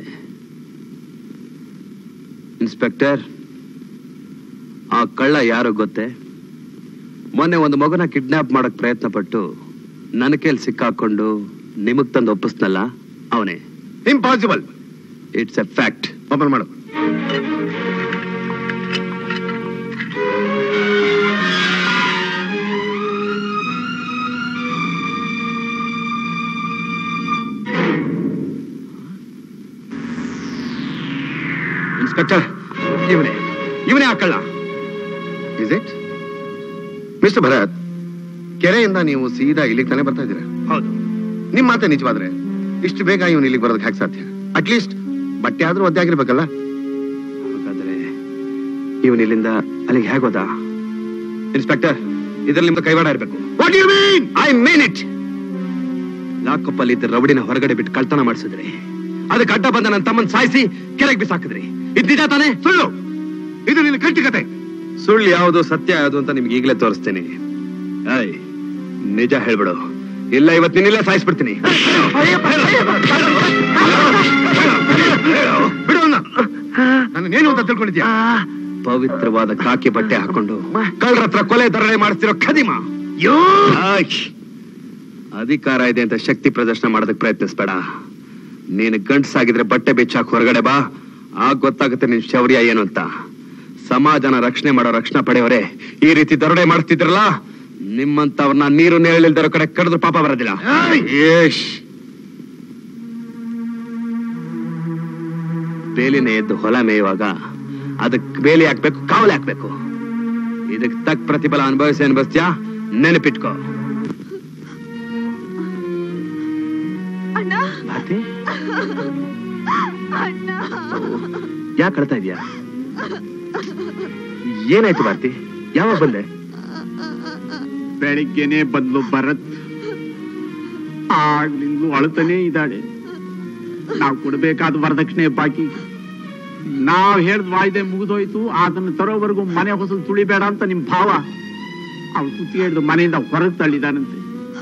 ಇನ್ಸ್ಪೆಕ್ಟರ್, ಆ ಕಳ್ಳ ಯಾರು ಗೊತ್ತೇ? ಮೊನ್ನೆ ಒಂದು ಮಗುನ ಕಿಡ್ನಾಪ್ ಮಾಡಕ್ ಪ್ರಯತ್ನ ಪಟ್ಟು ನನ್ನ ಕೈಯಲ್ಲಿ ಸಿಕ್ಕಾಕೊಂಡು ನಿಮಗ್ ತಂದು ಒಪ್ಪಿಸ್ನಲ್ಲ, ಅವನೇ. Impossible. It's a fact. Open ಮಾಡು. ಇನ್ಸ್ಪೆಕ್ಟರ್, ಇವನೇ ಇವನೇ ಆ ಕಳ್ಳ. Is it? ಮಿಸ್ಟರ್ ಭರತ್, ಕೆರೆಯಿಂದ ನೀವು ಸೀದಾ ಇಲ್ಲಿಗೆ ತಾನೇ ಬರ್ತಾ ಇದ್ದೀರಾ? ಹೌದು. ನಿಮ್ ಮಾತೆ ನಿಜವಾದ್ರೆ ಇಷ್ಟು ಬೇಗ ಇವನು ಇಲ್ಲಿಗೆ ಬರೋದಕ್ಕೆ ಹೇಗೆ ಸಾಧ್ಯ? ಅಟ್ಲೀಸ್ಟ್ ಬಟ್ಟೆ ಆದ್ರೂ ಒದ್ದೆ ಆಗಿರ್ಬೇಕಲ್ಲ? ಹಾಗಾದ್ರೆ ಇವನ್ ಇಲ್ಲಿಂದ ಅಲ್ಲಿಗೆ ಹೇಗೋದ? ಇನ್ಸ್ಪೆಕ್ಟರ್, ಇದ್ರಲ್ಲಿ ನಿಮ್ದು ಕೈವಾಡ ಇರಬೇಕು. What you mean? I mean it. Lockup ಅಲ್ಲಿ ಇದ್ದ ರೌಡಿನ ಹೊರಗಡೆ ಬಿಟ್ಟು ಕಳ್ತನ ಮಾಡಿಸಿದ್ರಿ. ಅದಕ್ಕೆ ಅಡ್ಡ ಬಂದ ನನ್ನ ತಮ್ಮನ್ ಸಾಯಿಸಿ ಕೆರೆಗೆ ಬಿಸಾಕಿದ್ರಿ. ಇದು ನಿಜ ತಾನೇ? ಸುಳ್ಳು. ಇದು ನಿನ್ನ ಕಟ್ಟಿಕತೆ. ಸುಳ್ಳು ಯಾವುದು ಸತ್ಯ ಯಾವುದು ಅಂತ ನಿಮ್ಗೆ ಈಗಲೇ ತೋರಿಸ್ತೀನಿ. ಐ ನಿಜ ಹೇಳ್ಬಿಡು, ಇಲ್ಲ ಇವತ್ತು ನಿನ್ನೆಲ್ಲ ಸಾಯಿಸ್ಬಿಡ್ತೀನಿ. ಬಿಡು. ನನ್ನೇನು ಅಂತ ತಿಳ್ಕೊಂಡಿದ್ಯಾ? ಪವಿತ್ರವಾದ ಕಾಕಿ ಬಟ್ಟೆ ಹಾಕೊಂಡು ಕಳ್ಳರ ಹತ್ರ ಕೊಲೆ ದರೋಡೆ ಮಾಡಿಸ್ತಿರೋ ಖದೀಮ. ಅಧಿಕಾರ ಇದೆ ಅಂತ ಶಕ್ತಿ ಪ್ರದರ್ಶನ ಮಾಡೋದಕ್ಕೆ ಪ್ರಯತ್ನಿಸ್ಬೇಡ. ನೀನು ಗಂಡ್ಸಾಗಿದ್ರೆ ಬಟ್ಟೆ ಬೆಚ್ಚಾಕ್ ಹೊರಗಡೆ ಬಾ, ಆಗ ಗೊತ್ತಾಗುತ್ತೆ ನಿನ್ ಶೌರ್ಯ ಏನು ಅಂತ. ಸಮಾಜನ ರಕ್ಷಣೆ ಮಾಡೋ ರಕ್ಷಣಾ ಪಡೆಯವರೇ ಈ ರೀತಿ ದರೋಡೆ ಮಾಡ್ತಿದ್ರಲ್ಲ, ನಿಮ್ಮಂತವ್ರನ್ನ ನೀರು ನೇಳಿಲ್ದರೋ ಕಡೆ ಕಡಿದ್ರು ಪಾಪ ಬರೋದಿಲ್ಲ. ಬೇಲಿನೇ ಎದ್ದು ಹೊಲ ಮೇಯುವಾಗ ಅದಕ್ಕೆ ಬೇಲಿ ಹಾಕ್ಬೇಕು, ಕಾವಲಿ ಹಾಕ್ಬೇಕು. ಇದಕ್ಕೆ ತಕ್ಕ ಪ್ರತಿಫಲ ಅನುಭವಿಸಿ ಅನುಭವಿಸ್ತೀಯಾ? ನೆನಪಿಟ್ಕೋ. ಭಾರತಿ, ಯಾಕೆ ಕಳ್ತಾ ಇದೀಯಾ? ಏನಾಯ್ತು ಭಾರತಿ? ಯಾವಾಗ ಬಂದೆ? ಬೆಳಿಗ್ಗೆನೆ ಬಂದ್ಲು ಭರತ್. ಆಗ್ಲಿಂದಲೂ ಅಳ್ತಾನೆ ಇದ್ದಾಳೆ. ನಾವು ಕೊಡ್ಬೇಕಾದ ವರದಕ್ಷಿಣೆ ಬಾಕಿ. ನಾವ್ ಹೇಳ್ದ ವಾಯ್ದೆ ಮುಗಿದೋಯ್ತು. ಅದನ್ನ ತರೋವರೆಗೂ ಮನೆ ಹೊಸಲು ತುಳಿಬೇಡ ಅಂತ ನಿಮ್ ಭಾವ ಅವ್ಳು ಕುತ್ತಿ ಹಿಡ್ದು ಮನೆಯಿಂದ ಹೊರಗೆ ತಳ್ಳಿದಾನಂತೆ.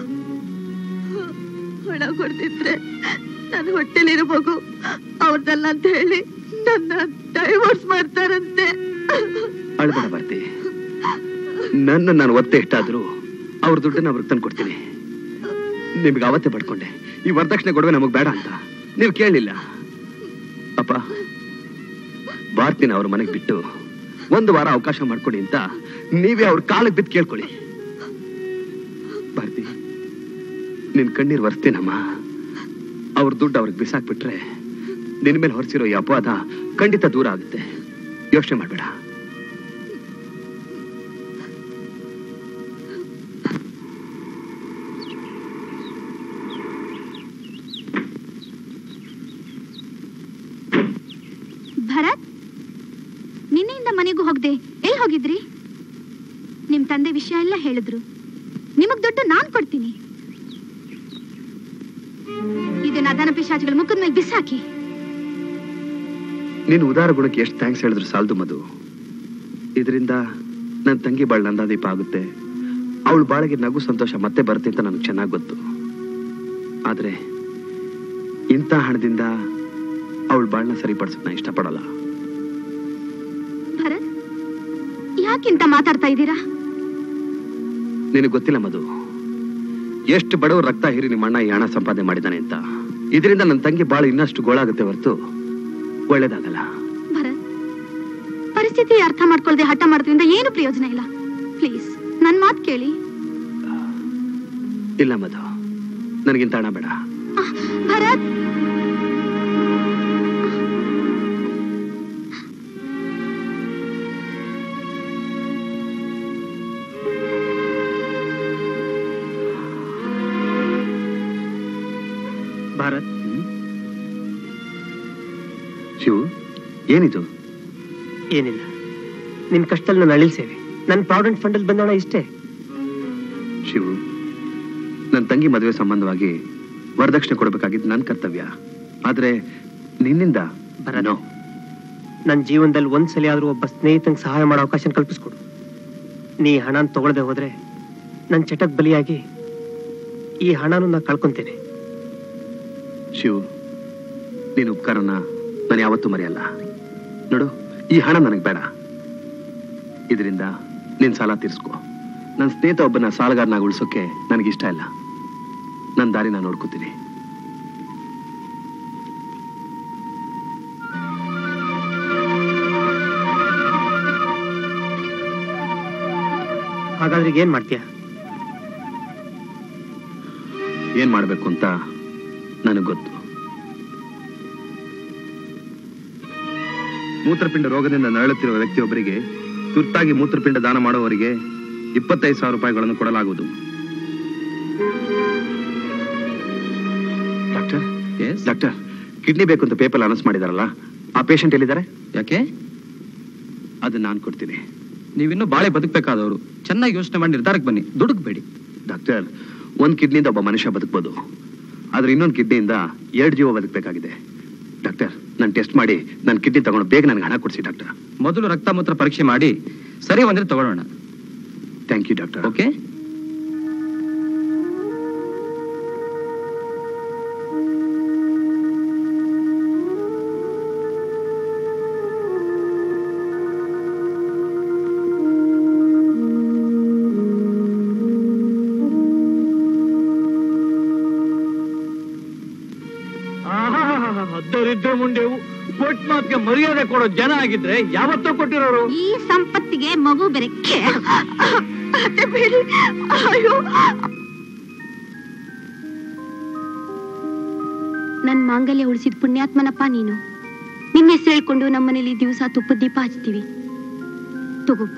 ಹೊಳ ಕೊಡ್ತಿದ್ರೆ ನನ್ನ ಹೊಟ್ಟೆಲಿರೋ ಮಗು ಅವ್ರದಲ್ಲ ಅಂತ ಹೇಳಿ ನನ್ನ ಡೈವೋರ್ಸ್ ಮಾಡ್ತಾರಂತೆ. ಅಳ್ಬೇಡ ಭಾರತಿ, ನನ್ನ ನಾನು ಒತ್ತೆ ಇಷ್ಟಾದ್ರು ಅವ್ರ ದುಡ್ಡನ್ನ ಅವ್ರಿಗೆ ತಂದು ಕೊಡ್ತೀನಿ. ನಿಮ್ಗೆ ಅವತ್ತೇ ಪಡ್ಕೊಂಡೆ ಈ ವರದಕ್ಷಿಣೆ ಕೊಡುವೆ ನಮಗ್ ಬೇಡ ಅಂತ. ನೀವು ಕೇಳಲಿಲ್ಲ. ಅಪ್ಪ, ಭಾರತಿನ ಅವ್ರ ಮನೆಗೆ ಬಿಟ್ಟು ಒಂದು ವಾರ ಅವಕಾಶ ಮಾಡ್ಕೊಡಿ ಅಂತ ನೀವೇ ಅವ್ರ ಕಾಲಕ್ಕೆ ಬಿದ್ದು ಕೇಳ್ಕೊಳ್ಳಿ. ಭಾರತಿ, ನಿನ್ ಕಣ್ಣೀರ್ ವರ್ಸ್ತೀನಮ್ಮ. ಅವ್ರ ದುಡ್ಡು ಅವ್ರಿಗೆ ಬಿಸಾಕ್ಬಿಟ್ರೆ ನಿನ್ ಮೇಲೆ ಹೊರಿಸಿರೋ ಈ ಅಪವಾದ ಖಂಡಿತ ದೂರ ಆಗುತ್ತೆ. ಯೋಚನೆ ಮಾಡ್ಬೇಡ. ಭರತ್, ನಿನ್ನೆಯಿಂದ ಮನೆಗೂ ಹೋಗ್ದೆ ಎಲ್ಲಿ ಹೋಗಿದ್ರಿ? ನಿಮ್ ತಂದೆ ವಿಷಯ ಎಲ್ಲ ಹೇಳಿದ್ರು. ನಿಮಗ್ ದುಡ್ಡು ನಾನ್ ಕೊಡ್ತೀನಿ. ಇದನ್ನ ಅದಾನ ಪಿಶಾಚಿಗಳ ಮುಖದ ಮೇಲೆ ಬಿಸಾಕಿ. ನೀನು ಉದಾರ ಗುಣಕ್ಕೆ ಎಷ್ಟು ಥ್ಯಾಂಕ್ಸ್ ಹೇಳಿದ್ರು ಸಾಲದು ಮಧು. ಇದರಿಂದ ನನ್ನ ತಂಗಿ ಬಾಳ್ ನಂದಾದೀಪ ಆಗುತ್ತೆ. ಅವಳು ಬಾಳಿಗೆ ನಗು ಸಂತೋಷ ಮತ್ತೆ ಬರುತ್ತೆ ಅಂತ ನನಗೆ ಚೆನ್ನಾಗಿ ಗೊತ್ತು. ಆದ್ರೆ ಇಂಥ ಹಣದಿಂದ ಅವಳು ಬಾಳನ್ನ ಸರಿಪಡಿಸಕ್ ನಾ ಇಷ್ಟಪಡಲ್ಲ. ಭರತ್, ಯಾಕಿಂತ ಮಾತಾಡ್ತಾ ಇದ್ದೀರಾ? ನಿನಗೆ ಗೊತ್ತಿಲ್ಲ ಮಧು, ಎಷ್ಟು ಬಡವರು ರಕ್ತ ಹೀರಿ ನಿಮ್ಮ ಅಣ್ಣ ಈ ಹಣ ಸಂಪಾದನೆ ಮಾಡಿದ್ದಾನೆ ಅಂತ. ಇದರಿಂದ ನನ್ನ ತಂಗಿ ಬಾಳ ಇನ್ನಷ್ಟು ಗೋಳಾಗುತ್ತೆ ಹೊರತು ಒಳ್ಳೇದಾಗಲ್ಲ. ಭರತ್, ಪರಿಸ್ಥಿತಿ ಅರ್ಥ ಮಾಡ್ಕೊಳ್ದೆ ಹಠ ಮಾಡೋದ್ರಿಂದ ಏನು ಪ್ರಯೋಜನ ಇಲ್ಲ. ಪ್ಲೀಸ್ ನನ್ ಮಾತು ಕೇಳಿ. ಇಲ್ಲ ಮಧು, ನನಗಿಂತ ಹಣ ಬೇಡ. ಭರತ್, ಭಾರತ್. ಶಿವು, ಏನಿದು? ಏನಿಲ್ಲ, ನಿನ್ ಕಷ್ಟದಲ್ಲಿ ನಾನು ಅಳಿಲ್ಸೇವೆ. ನನ್ನ ಪ್ರಾವಿಡೆಂಟ್ ಫಂಡ್ ಅಲ್ಲಿ ಬಂದೋಣ ಇಷ್ಟೇ. ಶಿವು, ನನ್ನ ತಂಗಿ ಮದುವೆ ಸಂಬಂಧವಾಗಿ ವರದಕ್ಷಿಣೆ ಕೊಡಬೇಕಾಗಿದ್ದು ನನ್ನ ಕರ್ತವ್ಯ. ಆದ್ರೆ ನಿನ್ನಿಂದ ಬರನೋ, ನನ್ನ ಜೀವನದಲ್ಲಿ ಒಂದ್ಸಲಿ ಆದ್ರೂ ಒಬ್ಬ ಸ್ನೇಹಿತಂಗೆ ಸಹಾಯ ಮಾಡೋ ಅವಕಾಶ ಕಲ್ಪಿಸ್ಕೊಡು. ನೀ ಹಣನ ತಗೊಳ್ದೆ ಹೋದ್ರೆ ನನ್ನ ಚಟಕ್ ಬಲಿಯಾಗಿ ಈ ಹಣನು ನಾ ಕಳ್ಕೊಂತೇನೆ. ಶಿವು, ನೀನು ಉಪಕಾರನ ನಾನು ಯಾವತ್ತೂ ಮರೆಯಲ್ಲ. ನೋಡು, ಈ ಹಣ ನನಗೆ ಬೇಡ. ಇದರಿಂದ ನಿನ್ ಸಾಲ ತೀರ್ಸ್ಕೊ. ನನ್ನ ಸ್ನೇಹಿತ ಒಬ್ಬನ ಸಾಲಗಾರನಾಗ ಉಳಿಸೋಕೆ ನನಗಿಷ್ಟ ಇಲ್ಲ. ನನ್ನ ದಾರಿ ನಾನು ನೋಡ್ಕೋತೀನಿ. ಹಾಗಾದ್ರೆ ಏನ್ ಮಾಡ್ತೀಯ? ಏನ್ ಮಾಡ್ಬೇಕು ಅಂತ ನನಗೆ ಗೊತ್ತು. ಮೂತ್ರಪಿಂಡ ರೋಗದಿಂದ ನರಳುತ್ತಿರುವ ವ್ಯಕ್ತಿಯೊಬ್ಬರಿಗೆ ತುರ್ತಾಗಿ ಮೂತ್ರಪಿಂಡ ದಾನ ಮಾಡುವವರಿಗೆ ಇಪ್ಪತ್ತೈದು ಸಾವಿರ ರೂಪಾಯಿಗಳನ್ನು ಕೊಡಲಾಗುವುದು. ಡಾಕ್ಟರ್, ಡಾಕ್ಟರ್, ಕಿಡ್ನಿ ಬೇಕು ಅಂತ ಪೇಪರ್ ಅನೌನ್ಸ್ ಮಾಡಿದಾರಲ್ಲ, ಆ ಪೇಷಂಟ್ ಎಲ್ಲಿದ್ದಾರೆ? ಯಾಕೆ? ಅದನ್ನ ನಾನು ಕೊಡ್ತೀನಿ. ನೀವಿನ್ನೂ ಬಾಳೆ ಬದುಕಬೇಕಾದವರು. ಚೆನ್ನಾಗಿ ಯೋಚನೆ ಮಾಡಿ ನಿರ್ಧಾರಕ್ಕೆ ಬನ್ನಿ, ದುಡುಕ್ಬೇಡಿ. ಡಾಕ್ಟರ್, ಒಂದ್ ಕಿಡ್ನಿಯಿಂದ ಒಬ್ಬ ಮನುಷ್ಯ ಬದುಕಬಹುದು, ಆದ್ರೆ ಇನ್ನೊಂದು ಕಿಡ್ನಿಯಿಂದ ಎರಡು ಜೀವ ಬದುಕಬೇಕಾಗಿದೆ. ಡಾಕ್ಟರ್, ನಾನು ಟೆಸ್ಟ್ ಮಾಡಿ ನನ್ನ ಕಿಡ್ನಿ ತಗೊಂಡು ಬೇಗ ನನಗೆ ಹಣ ಕೊಡಿಸಿ ಡಾಕ್ಟರ್. ಮೊದಲು ರಕ್ತ ಮೂತ್ರ ಪರೀಕ್ಷೆ ಮಾಡಿ ಸರಿ ಒಂದ್ರೆ ತಗೊಳ್ಳೋಣ. Thank you doctor. ಓಕೆ. ಹತ್ತರಿದ್ದ ಮುಂಡೆವು ಕೊಟ್ ಮಾತ್ಗೆ ಮರ್ಯಾದೆ ಕೊಡೋ ಜನ ಆಗಿದ್ರೆ ಯಾವತ್ತೋ ಕೊಟ್ಟಿರೋರು. ಈ ಸಂಪತ್ತಿಗೆ ಮಗು ಬೇರೆ. ನನ್ ಮಾಂಗಲ್ಯ ಉಳಿಸಿದ ಪುಣ್ಯಾತ್ಮನಪ್ಪ ನೀನು. ನಿನ್ನ ಹೆಸರು ಹೇಳ್ಕೊಂಡು ನಮ್ಮನೇಲಿ ದಿವಸ ತುಪ್ಪದ ದೀಪ ಹಚ್ತೀವಿ. ತಗೋಪ್ಪ.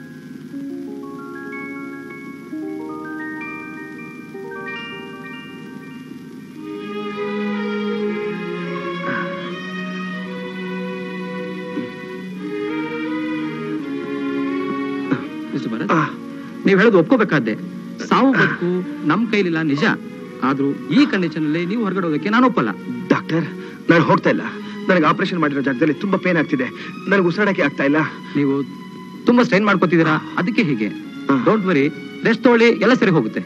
ನೀವ್ ಹೇಳೋದು ಒಪ್ಕೋಬೇಕಾದ್ದೆ. ಸಾವು ಬದುಕು ನಮ್ ಕೈಲಿಲ್ಲ ನಿಜ, ಆದ್ರೂ ಈ ಕಂಡೀಷನ್ ಅಲ್ಲಿ ನೀವು ಹೊರಗಡೆ ಹೋಗಕ್ಕೆ ನಾನು ಒಪ್ಪಲ್ಲ. ಡಾಕ್ಟರ್, ನಾನು ಹೋಗ್ತಾ ಇಲ್ಲ. ನನಗೆ ಆಪರೇಷನ್ ಮಾಡಿರೋ ಜಾಗದಲ್ಲಿ ತುಂಬಾ ಪೇನ್ ಆಗ್ತಿದೆ. ನನಗೆ ಉಸಿರಾಡಕ್ಕೆ ಆಗ್ತಾ ಇಲ್ಲ. ನೀವು ತುಂಬಾ ಸ್ಟ್ರೈನ್ ಮಾಡ್ಕೋತಿದ್ದೀರಾ, ಅದಕ್ಕೆ ಹೀಗೆ. ಡೋಂಟ್ ವರಿ, ರೆಸ್ಟ್ ತಗೊಳ್ಳಿ, ಎಲ್ಲ ಸರಿ ಹೋಗುತ್ತೆ.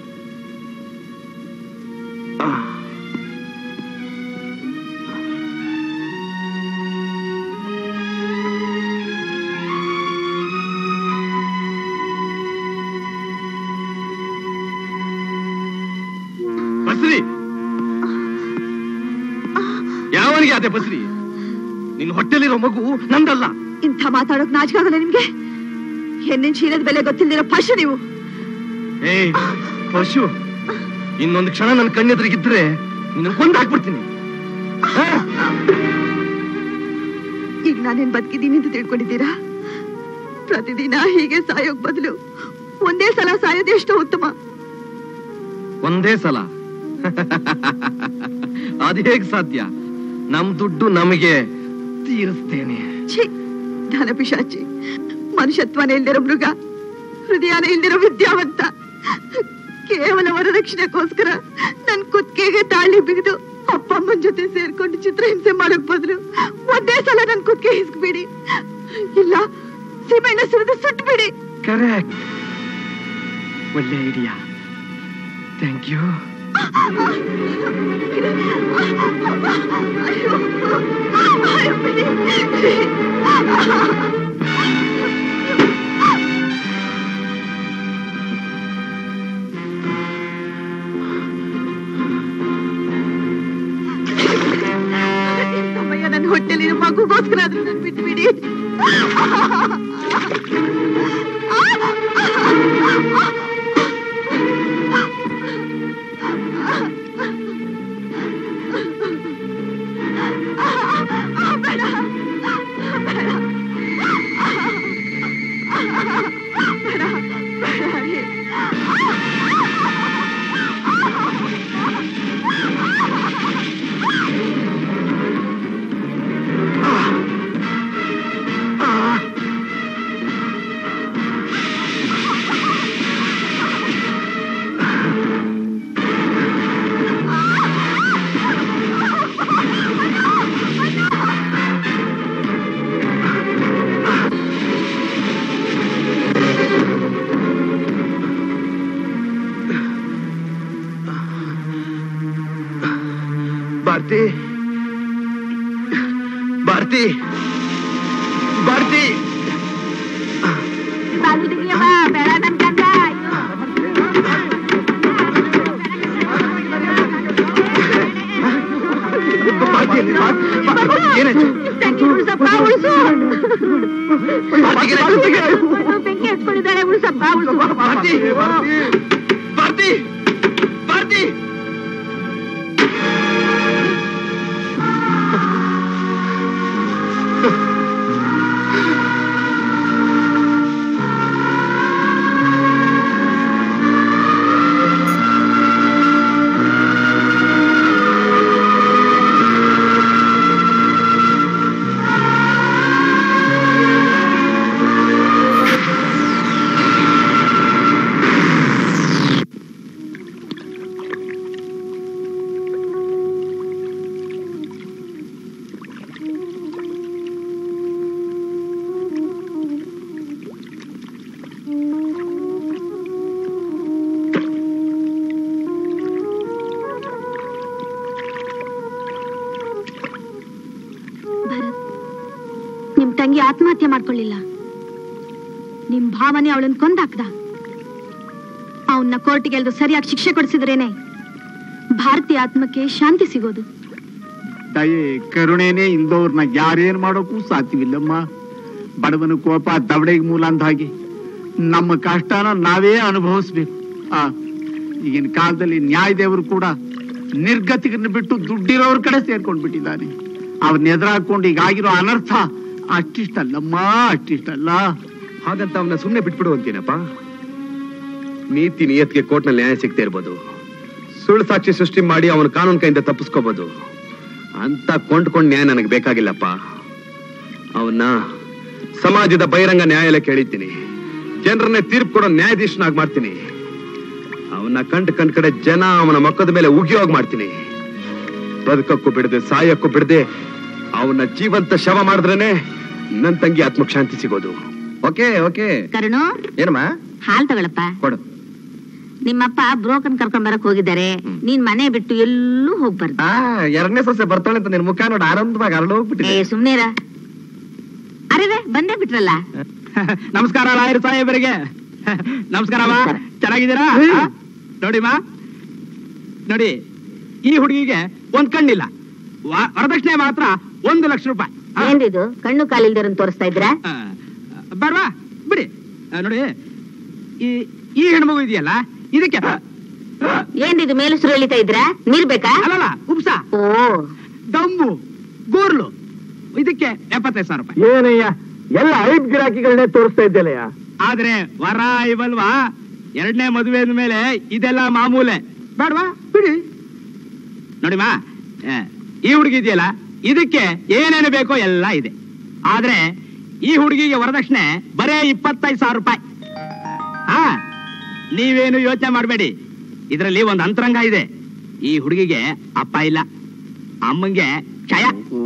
ಬಸ್ರಿ, ಯಾವನಿಗೆ ಅದೇ ಬಸ್ರಿ? ನಿನ್ನ ಹೊಟ್ಟೆಲಿರೋ ಮಗು ನಂದಲ್ಲ. ಇಂಥ ಮಾತಾಡೋಕ್ ನಾಚಿಕಾಗಲ್ಲ ನಿಮ್ಗೆ? ಹೆಣ್ಣಿನ ಶೀಲದ ಬೆಲೆ ಗೊತ್ತಿಲ್ದಿರೋ ಪಶು ನೀವು. ಏಯ್ ಪಶು, ಇನ್ನೊಂದು ಕ್ಷಣ ನನ್ನ ಕಣ್ಣೆದುರಿಗಿದ್ರೆ ನಿನ್ನ ಕೊಂದು ಹಾಕ್ಬಿಡ್ತೀನಿ. ಈಗ ನಾನೇನ್ ಬದುಕಿದ್ದೀನಿ ಅಂತ ತಿಳ್ಕೊಂಡಿದ್ದೀರಾ? ಪ್ರತಿದಿನ ಹೀಗೆ ಸಾಯೋಕ್ ಬದಲು ಒಂದೇ ಸಲ ಸಾಯೋದು ಎಷ್ಟೋ ಉತ್ತಮ. ಒಂದೇ ಸಲ? ಅದು ಹೇಗ್ ಸಾಧ್ಯ? ನಮ್ ದುಡ್ಡು ನಮಗೆ ತೀರಿಸ್ತೇನೆ. ಛೀ, ಧನ ಪಿಶಾಚಿ, ಮನುಷ್ಯತ್ವನೇ ಇಲ್ದಿರೋ ಮೃಗ, ಹೃದಯನೇ ಇಲ್ದಿರೋ ವಿದ್ಯಾವಂತ. ಕೇವಲ ವರದಕ್ಷಿಣೆಗೋಸ್ಕರ ನನ್ ಕುತ್ತಿಗೆಗೆ ತಾಳಿ ಬಿಗಿದು ಅಪ್ಪಮ್ಮನ ಜೊತೆ ಸೇರ್ಕೊಂಡು ಚಿತ್ರಹಿಂಸೆ ಮಾಡಕ್ ಬದಲು ಒಂದೇ ಸಲ ನನ್ ಕುತ್ತಿಗೆ ಹಿಸ್ಕ್ಬಿಡಿ, ಇಲ್ಲ ಸೀಮೆಣ್ಣ ಸುರಿದು ಸುಟ್ಬಿಡಿ. ಕರೆಕ್ಟ್, ಒಳ್ಳೆ ಐಡಿಯಾ. Thank you. ಸಮಯ ನನ್ನ ಹೊಟ್ಟೆಲಿರೋ ಮಗುಗೋಸ್ಕರ ಆದ್ರೂ ನನ್ ಬಿಟ್ಬಿಡಿ. ಭಾರತಿ ಭಾರತಿ ಭಾರತಿ ಬೇಡ ನನ್ ಕಂದ ಬೆಂಕಿ ಹಚ್ಕೊಂಡಿದ್ದಾಳೆ ಉಳಿಸಪ್ಪ ಉಳಿಸು ಭಾರತಿ ಭಾರತಿ ಭಾರತಿ ತಂಗಿ ಆತ್ಮಹತ್ಯೆ ಮಾಡ್ಕೊಳ್ಳಿಲ್ಲ. ನಿಮ್ ಭಾವನೆ ಅವಳನ್ನ ಕೊಂದಾಕ್ದ. ಅವನ್ನ ಕೋರ್ಟಿಗೆ ಎಳೆದು ಸರಿಯಾಗಿ ಶಿಕ್ಷೆ ಕೊಡಿಸಿದ್ರೇನೆ ಭಾರತೀಯ ಆತ್ಮಕ್ಕೆ ಶಾಂತಿ ಸಿಗೋದು. ದಯೆ ಕರುಣೆನೇ ಇಲ್ದವ್ರನ್ನ ಯಾರೇನ್ ಮಾಡೋಕ್ಕೂ ಸಾಧ್ಯವಿಲ್ಲಮ್ಮ. ಬಡವನ ಕೋಪ ದವಡೆಗೆ ಮೂಲ ಅಂದ ಹಾಗೆ ನಮ್ಮ ಕಷ್ಟನ ನಾವೇ ಅನುಭವಿಸ್ಬೇಕು. ಆ ಈಗಿನ ಕಾಲದಲ್ಲಿ ನ್ಯಾಯದೇವರು ಕೂಡ ನಿರ್ಗತಿಕರನ್ನ ಬಿಟ್ಟು ದುಡ್ಡಿರೋರ್ ಕಡೆ ಸೇರ್ಕೊಂಡ್ ಬಿಟ್ಟಿದ್ದಾನೆ. ಅವನ್ನ ಎದುರಾಕೊಂಡು ಈಗ ಆಗಿರೋ ಅನರ್ಥ ಅಷ್ಟಿಷ್ಟಲ್ಲಮ್ಮ, ಅಷ್ಟಿಷ್ಟಲ್ಲ. ಹಾಗಂತ ಅವನ್ನ ಸುಮ್ಮನೆ ಬಿಟ್ಬಿಡು ಅಂತೀನಪ್ಪ. ನೀತಿ ನಿಯತ್ಗೆ ಕೋರ್ಟ್ನಲ್ಲಿ ನ್ಯಾಯ ಸಿಗ್ತಾ ಇರ್ಬೋದು, ಸುಳ್ಳು ಸಾಕ್ಷಿ ಸೃಷ್ಟಿ ಮಾಡಿ ಅವನ ಕಾನೂನು ಕೈಯಿಂದ ತಪ್ಪಿಸ್ಕೋಬಹುದು. ಅಂತ ಕೊಂಡ್ಕೊಂಡ್ ನ್ಯಾಯ ನನಗೆ ಬೇಕಾಗಿಲ್ಲಪ್ಪ. ಅವನ್ನ ಸಮಾಜದ ಬಹಿರಂಗ ನ್ಯಾಯಾಲಯಕ್ಕೆ ಹೇಳಿದ್ದೀನಿ. ಜನರನ್ನೇ ತೀರ್ಪು ಕೊಡೋ ನ್ಯಾಯಾಧೀಶನಾಗಿ ಮಾಡ್ತೀನಿ. ಅವನ್ನ ಕಂಡ್ ಕಂಡ್ ಕಡೆ ಜನ ಅವನ ಮಕ್ಕದ ಮೇಲೆ ಉಗಿಯೋಗ್ ಮಾಡ್ತೀನಿ. ಬದುಕಕ್ಕೂ ಬಿಡದೆ ಸಾಯಕ್ಕೂ ಬಿಡದೆ ಅವನ ಜೀವಂತ ಶವ ಮಾಡಿದ್ರೇನೆ ನನ್ ತಂಗಿ ಆತ್ಮಕ್ ಶಾಂತಿ ಸಿಗೋದು. ಓಕೆ ಓಕೆ ಕರುಣು, ಏನಮ್ಮ ಹಾಲ್ ತಗೊಳಪ್ಪ. ಕೊಡು. ನಿಮ್ಮಪ್ಪ ಬ್ರೋಕನ್ ಕರ್ಕೊಂಡ್ ಬರಕ್ ಹೋಗಿದ್ದಾರೆ. ನೀನ್ ಮನೆ ಬಿಟ್ಟು ಎಲ್ಲೂ ಹೋಗ್ಬಾರ್ದು. ಎರಡನೇ ಸೊಸೆ ಬರ್ತಾಳೆ ಅಂತ ನಿನ್ ಮುಖ ನೋಡಿ ಆನಂದವಾಗಿ ಅರಳು ಹೋಗ್ಬಿಟ್ಟಿದೆ. ಏ ಸುಮ್ನೇರ. ಅರೆ ಬಂದೇ ಬಿಟ್ರಲ್ಲ. ನಮಸ್ಕಾರ ಲಾಯರ್ ಸಾಹೇಬರಿಗೆ. ನಮಸ್ಕಾರಮ್ಮ, ಚೆನ್ನಾಗಿದ್ದೀರಾ? ನೋಡಿಮಾ, ನೋಡಿ ಈ ಹುಡುಗಿಗೆ ಒಂದ್ ಕಣ್ಣಿಲ್ಲ, ವರದಕ್ಷಿಣೆ ಮಾತ್ರ ಒಂದು ಲಕ್ಷ ರೂಪಾಯಿ. ಏನ್ರಿದು ಕಣ್ಣು ಕಾಲಿಲ್ದಿರ ತೋರಿಸ್ತಾ ಇದ್ರ? ಬರ್ವಾ ಬಿಡಿ. ನೋಡಿ ಈ ಈ ಹೆಣ್ಮಗು ಇದೆಯಲ್ಲ, ಇದಕ್ಕೆ ಏನ್ರಿದು ಮೇಲುಸಿರು ಎಳಿತಾ ಇದ್ರ? ನೀರ್ ಬೇಕಾ? ಅಲ್ಲಲ್ಲ, ಉಪ್ಸ, ಓ ದಮ್ಮು, ಗೋರ್ಲು, ಇದಕ್ಕೆ ಎಪ್ಪತ್ತೈದು ಸಾವಿರ ರೂಪಾಯಿ. ಏನಯ್ಯ, ಎಲ್ಲ ಐದ್ ಗಿರಾಕಿಗಳನ್ನೇ ತೋರಿಸ್ತಾ ಇದ್ದೆಲ್ಲಯ್ಯ. ಆದ್ರೆ ವರ ಇವಲ್ವಾ, ಎರಡನೇ ಮದುವೆ ಮೇಲೆ ಇದೆಲ್ಲ ಮಾಮೂಲೆ. ಬೇಡವಾ ಬಿಡಿ. ನೋಡಿಮಾ, ಈ ಹುಡುಗಿ ಇದೆಯಲ್ಲ, ಇದಕ್ಕೆ ಏನೇನು ಬೇಕೋ ಎಲ್ಲ ಇದೆ. ಆದ್ರೆ ಈ ಹುಡುಗಿಗೆ ವರದಕ್ಷಿಣೆ ಬರೇ ಇಪ್ಪತ್ತೈದು ಸಾವಿರ ರೂಪಾಯಿ. ಹಾ, ನೀವೇನು ಯೋಚನೆ ಮಾಡಬೇಡಿ. ಇದರಲ್ಲಿ ಒಂದು ಅಂತರಂಗ ಇದೆ. ಈ ಹುಡುಗಿಗೆ ಅಪ್ಪ ಇಲ್ಲ, ಅಮ್ಮಂಗೆ ಕ್ಷಯ.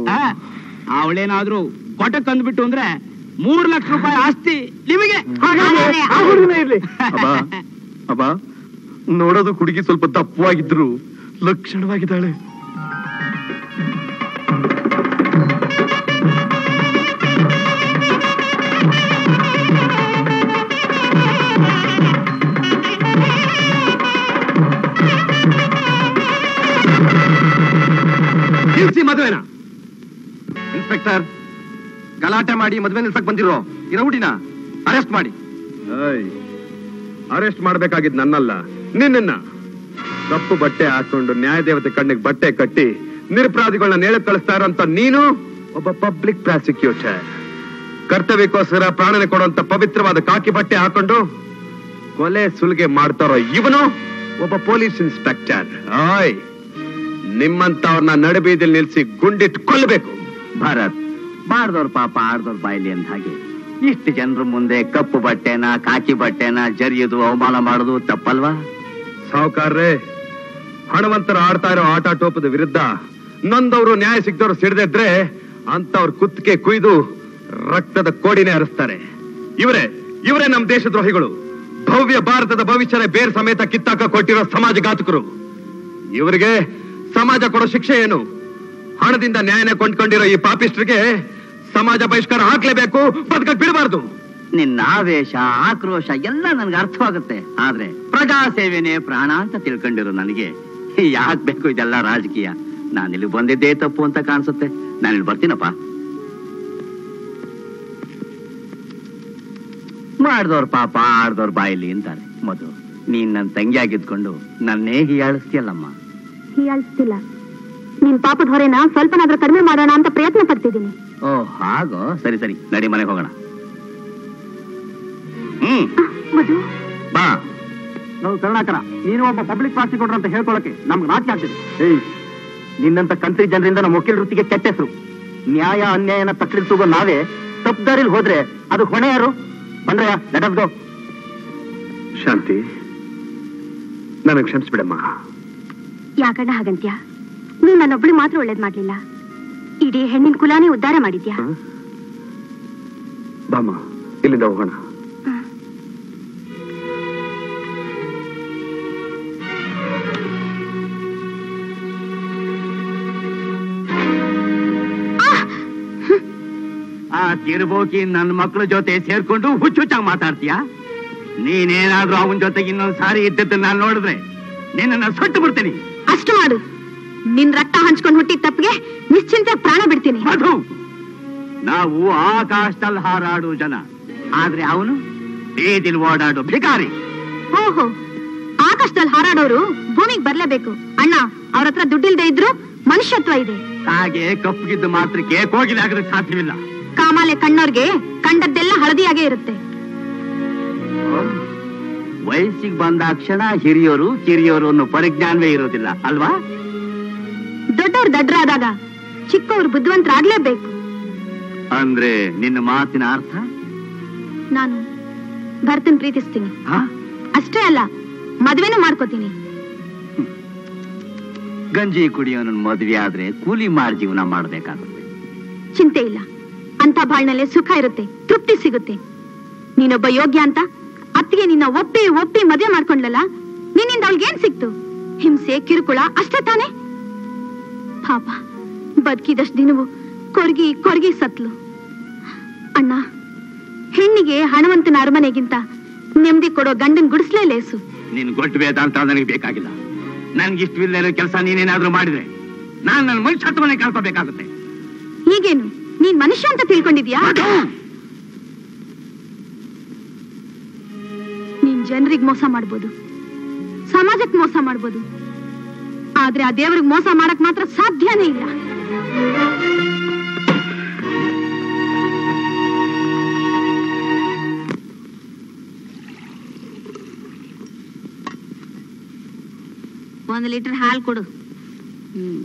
ಅವಳೇನಾದ್ರೂ ಕೊಟ್ಟಕ್ ಅಂದ್ಬಿಟ್ಟು ಅಂದ್ರೆ ಮೂರ್ ಲಕ್ಷ ರೂಪಾಯಿ ಆಸ್ತಿ ನಿಮಗೆ. ಇರ್ಲಿ ಅಬ್ಬಾ, ನೋಡೋದು ಹುಡುಗಿ ಸ್ವಲ್ಪ ದಪ್ಪವಾಗಿದ್ರು ಲಕ್ಷಣವಾಗಿದ್ದಾಳೆ. ಮದುವೆನ? ಇನ್ಸ್ಪೆಕ್ಟರ್, ಗಲಾಟೆ ಮಾಡಿ ಮದ್ವೆ ನಿಲ್ಸಕ್ ಬಂದಿರೋ ಈ ರೌಡಿನ ಅರೆಸ್ಟ್ ಮಾಡಿ. ಅರೆಸ್ಟ್ ಮಾಡ್ಬೇಕಾಗಿದ್ ನನ್ನಲ್ಲ, ನಿನ್ನ. ಕಪ್ಪು ಬಟ್ಟೆ ಹಾಕೊಂಡು ನ್ಯಾಯದೇವತೆ ಕಣ್ಣಿಗೆ ಬಟ್ಟೆ ಕಟ್ಟಿ ನಿರಪರಾಧಿಗಳನ್ನ ನೇಳ ಕಳಿಸ್ತಾ ಇರೋಂತ ನೀನು ಒಬ್ಬ ಪಬ್ಲಿಕ್ ಪ್ರಾಸಿಕ್ಯೂಟರ್. ಕರ್ತವ್ಯಕ್ಕೋಸ್ಕರ ಪ್ರಾಣನೆ ಕೊಡುವಂತ ಪವಿತ್ರವಾದ ಕಾಕಿ ಬಟ್ಟೆ ಹಾಕೊಂಡು ಕೊಲೆ ಸುಲಿಗೆ ಮಾಡ್ತಾರೋ ಇವನು ಒಬ್ಬ ಪೊಲೀಸ್ ಇನ್ಸ್ಪೆಕ್ಟರ್. ಆಯ್ ನಿಮ್ಮಂತವ್ರನ್ನ ನಡುಬೀದಿಲ್ ನಿಲ್ಸಿ ಗುಂಡಿಟ್ಟು ಕೊಲ್ಲಬೇಕು. ಭಾರತ್, ಬಾಡ್ದವ್ರ ಪಾಪ ಆಡ್ದವ್ರ ಬಾಯಿಲಿ ಅಂದ ಹಾಗೆ ಇಷ್ಟು ಜನರ ಮುಂದೆ ಕಪ್ಪು ಬಟ್ಟೆನ ಕಾಕಿ ಬಟ್ಟೆನ ಜರಿಯೋದು ಅವಮಾನ ಮಾಡೋದು ತಪ್ಪಲ್ವಾ? ಸಾವುಕಾರ್ರೆ, ಹಣವಂತರ ಆಡ್ತಾ ಇರೋ ಆಟ ಟೋಪದ ವಿರುದ್ಧ ನೊಂದವರು ನ್ಯಾಯ ಸಿಗ್ದವ್ರು ಸಿಡ್ದಿದ್ರೆ ಅಂತವ್ರ ಕುತ್ತಿಗೆ ಕುಯ್ದು ರಕ್ತದ ಕೋಡಿನೇ ಹರಿಸ್ತಾರೆ. ಇವರೇ ಇವರೇ ನಮ್ಮ ದೇಶದ್ರೋಹಿಗಳು. ಭವ್ಯ ಭಾರತದ ಭವಿಷ್ಯದ ಬೇರ್ ಸಮೇತ ಕಿತ್ತಾಕ ಕೊಟ್ಟಿರೋ ಸಮಾಜಘಾತಕರು. ಇವರಿಗೆ ಸಮಾಜ ಕೊಡೋ ಶಿಕ್ಷೆ ಏನು? ಹಣದಿಂದ ನ್ಯಾಯನೇ ಕೊಂಡ್ಕೊಂಡಿರೋ ಈ ಪಾಪಿಸ್ಟ್ರಿಗೆ ಸಮಾಜ ಬಹಿಷ್ಕಾರ ಹಾಕ್ಲೇಬೇಕು, ಬದುಕಕ್ ಬಿಡಬಾರ್ದು. ನಿನ್ನ ಆವೇಶ ಆಕ್ರೋಶ ಎಲ್ಲ ನನ್ಗೆ ಅರ್ಥವಾಗುತ್ತೆ. ಆದ್ರೆ ಪ್ರಜಾ ಸೇವೆನೇ ಪ್ರಾಣ ಅಂತ ತಿಳ್ಕೊಂಡಿರೋ ನನಗೆ ಯಾಕೆ ಬೇಕು ಇದೆಲ್ಲ ರಾಜಕೀಯ? ನಾನಿಲ್ಲಿ ಬಂದಿದ್ದೇ ತಪ್ಪು ಅಂತ ಕಾಣಿಸುತ್ತೆ. ನಾನಿಲ್ಲಿ ಬರ್ತೀನಪ್ಪ. ಮಾಡ್ದವ್ರ ಪಾಪ ಆಡ್ದವ್ರ ಬಾಯಿಲಿ ಅಂತಾರೆ. ಮಧು, ನೀನ್ ನನ್ ತಂಗಿಯಾಗಿದ್ಕೊಂಡು ನನ್ನೇ ಹೀಯಾಳಿಸ್ತೀಯಲ್ಲಮ್ಮ. ಹೀಯಾಳಿಸ್ತಿಲ್ಲ, ನಿನ್ ಪಾಪದ ಹೊರೆನ ಸ್ವಲ್ಪನಾದ್ರೂ ಕಡಿಮೆ ಮಾಡೋಣ ಅಂತ ಪ್ರಯತ್ನ ಪಡ್ತಿದ್ದೀನಿ. ಓ ಹಾಗೋ, ಸರಿ ಸರಿ, ನಡಿ ಮನೆಗೆ ಹೋಗೋಣ. ಹ್ಮ್ ಮಧು, ಬಾ. ನಾವು ಕರುಣಾಕರ, ನೀನು ಒಬ್ಬ ಪಬ್ಲಿಕ್ ಪ್ರಾಸಿಕ್ಯೂಟರ್ ಅಂತ ಹೇಳ್ಕೊಳಕ್ಕೆ ನಮ್ಗೆ ನಾಚಿಕೆ ಆಗ್ತಿದೆ. ಏಯ್, ನಿನ್ನಂತ ಕಂತ್ರಿ ಜನರಿಂದ ನಮ್ಮ ವಕೀಲ ವೃತ್ತಿಗೆ ಕೆಟ್ಟ ಹೆಸರು. ನ್ಯಾಯ ಅನ್ಯಾಯನ ತಕ್ಕಡಿ ತಗೋ ನಾವೇ ತಪ್ಪು ದಾರಿಲಿ ಹೋದ್ರೆ ಅದು ಹೊಣೆ ಯಾರು? ಬಂದ್ರೆ ಲೆಟ್ ಅಸ್ ಗೋ. ಶಾಂತಿ, ನನಗೆ ಕ್ಷಮಿಸ್ಬಿಡಮ್ಮ. ಯಾಕಣ್ಣ ಹಾಗಂತ್ಯ? ನೀನ್ ನನ್ನೊಬ್ಳು ಮಾತ್ರ ಒಳ್ಳೇದ್ ಮಾಡ್ಲಿಲ್ಲ, ಇಡೀ ಹೆಣ್ಣಿನ ಕುಲಾನೇ ಉದ್ಧಾರ ಮಾಡಿದ್ಯಾ. ಬಾಮ್ಮ, ಇಲ್ಲಿಂದ ಹೋಗೋಣ. ಆ ತಿರುಬೋಕಿ ನನ್ನ ಮಕ್ಕಳ ಜೊತೆ ಸೇರ್ಕೊಂಡು ಹುಚ್ಚುಚ್ಚಾಗಿ ಮಾತಾಡ್ತೀಯಾ? ನೀನೇನಾದ್ರೂ ಅವನ ಜೊತೆಗೆ ಇನ್ನೊಂದ್ ಸಾರಿ ಇದ್ದದ್ದು ನಾನು ನೋಡಿದ್ರೆ ನಿನ್ನ ಸುಟ್ಟು ಬಿಡ್ತೀನಿ. ಅಷ್ಟು ಮಾಡು. ನಿನ್ ರಕ್ತ ಹಂಚ್ಕೊಂಡು ಹುಟ್ಟಿದ ತಪ್ಪಿಗೆ ನಿಶ್ಚಿಂತೆ ಪ್ರಾಣ ಬಿಡ್ತೀನಿ. ಮಧು, ನಾವು ಆಕಾಶದಲ್ಲಿ ಹಾರಾಡು ಜನ, ಆದ್ರೆ ಅವನು ಬೀದಿಲ್ ಓಡಾಡು ಭಿಕಾರಿ. ಓಹೋ, ಆಕಾಶದಲ್ಲಿ ಹಾರಾಡೋರು ಭೂಮಿಗೆ ಬರ್ಲೇಬೇಕು ಅಣ್ಣ. ಅವ್ರ ಹತ್ರ ದುಡ್ಡಿಲ್ದೆ ಇದ್ರು ಮನುಷ್ಯತ್ವ ಇದೆ. ಕಾಗೆ ಕಪ್ಪಗಿದ್ದ ಮಾತ್ರಕ್ಕೆ ಕೋಗಿಲೆ ಆಗೋದಕ್ಕೆ ಸಾಧ್ಯವಿಲ್ಲ. ಕಾಮಾಲೆ ಕಣ್ಣೋರ್ಗೆ ಕಂಡದ್ದೆಲ್ಲ ಹಳದಿಯಾಗೇ ಇರುತ್ತೆ. ವಯಸ್ಸಿಗೆ ಬಂದಾಕ್ಷಣ ಹಿರಿಯೋರು ಕಿರಿಯೋರು ಅನ್ನೋ ಪರಿಜ್ಞಾನವೇ ಇರೋದಿಲ್ಲ ಅಲ್ವಾ? ದೊಡ್ಡವ್ರು ದಡ್ಡರಾದಾಗ ಚಿಕ್ಕವ್ರು ಬುದ್ಧಿವಂತರಾಗ್ಲೇಬೇಕು. ಅಂದ್ರೆ ನಿನ್ನ ಮಾತಿನ ಅರ್ಥ? ನಾನು ಭರ್ತನ್ ಪ್ರೀತಿಸ್ತೀನಿ, ಅಷ್ಟೇ ಅಲ್ಲ ಮದ್ವೆನೂ ಮಾಡ್ಕೋತೀನಿ. ಗಂಜಿ ಕುಡಿಯೋನ ಮದ್ವೆ ಆದ್ರೆ ಕೂಲಿ ಮಾಡಿ ಜೀವನ ಮಾಡ್ಬೇಕಾಗುತ್ತೆ. ಚಿಂತೆ ಇಲ್ಲ, ಅಂತ ಬಾಳ್ನಲ್ಲೇ ಸುಖ ಇರುತ್ತೆ, ತೃಪ್ತಿ ಸಿಗುತ್ತೆ. ನೀನೊಬ್ಬ ಯೋಗ್ಯ ಅಂತ ಅತ್ತಿಗೆ ನಿನ್ನ ಒಪ್ಪಿ ಒಪ್ಪಿ ಮದ್ವೆ ಮಾಡ್ಕೊಂಡ್ಲಲ್ಲ, ನಿನ್ನಿಂದ ಅವಳಿಗೇನ್ ಸಿಕ್ತು? ಹಿಂಸೆ, ಕಿರುಕುಳ ಅಷ್ಟೇ ತಾನೆ? ಪಾಪ, ಬದುಕಿದಷ್ಟು ದಿನವೂ ಕೊರ್ಗಿ ಕೊರ್ಗಿ ಸತ್ಲು. ಅಣ್ಣ, ಹೆಣ್ಣಿಗೆ ಹಣವಂತನ ಅರಮನೆಗಿಂತ ನೆಮ್ಮದಿ ಕೊಡೋ ಗಂಡನ್ ಗುಡಿಸ್ಲೇ ಲೇಸು. ನೀನ್ ಗೊಟ್ಟು ವೇದ ಅಂತ ನನಗೆ ಬೇಕಾಗಿಲ್ಲ. ನನ್ಗೆ ಇಷ್ಟವಿಲ್ಲದ ಕೆಲಸ ನೀನೇನಾದ್ರೂ ಮಾಡಿದ್ರೆ ನಾನ್ ನನ್ನ ಮನುಷ್ಯತ್ವನೇ ಕಳ್ಕೋಬೇಕಾಗುತ್ತೆ. ಈಗೇನು ನೀನ್ ಮನುಷ್ಯ ಅಂತ ತಿಳ್ಕೊಂಡಿದ್ಯಾ? ನೀನ್ ಜನರಿಗೆ ಮೋಸ ಮಾಡ್ಬೋದು, ಸಮಾಜಕ್ಕೆ ಮೋಸ ಮಾಡ್ಬೋದು, ಆದ್ರೆ ಆ ದೇವ್ರಿಗೆ ಮೋಸ ಮಾಡಕ್ ಮಾತ್ರ ಸಾಧ್ಯನೇ ಇಲ್ಲ. ಒಂದು ಲೀಟರ್ ಹಾಲು ಕೊಡು. ಹ್ಮ್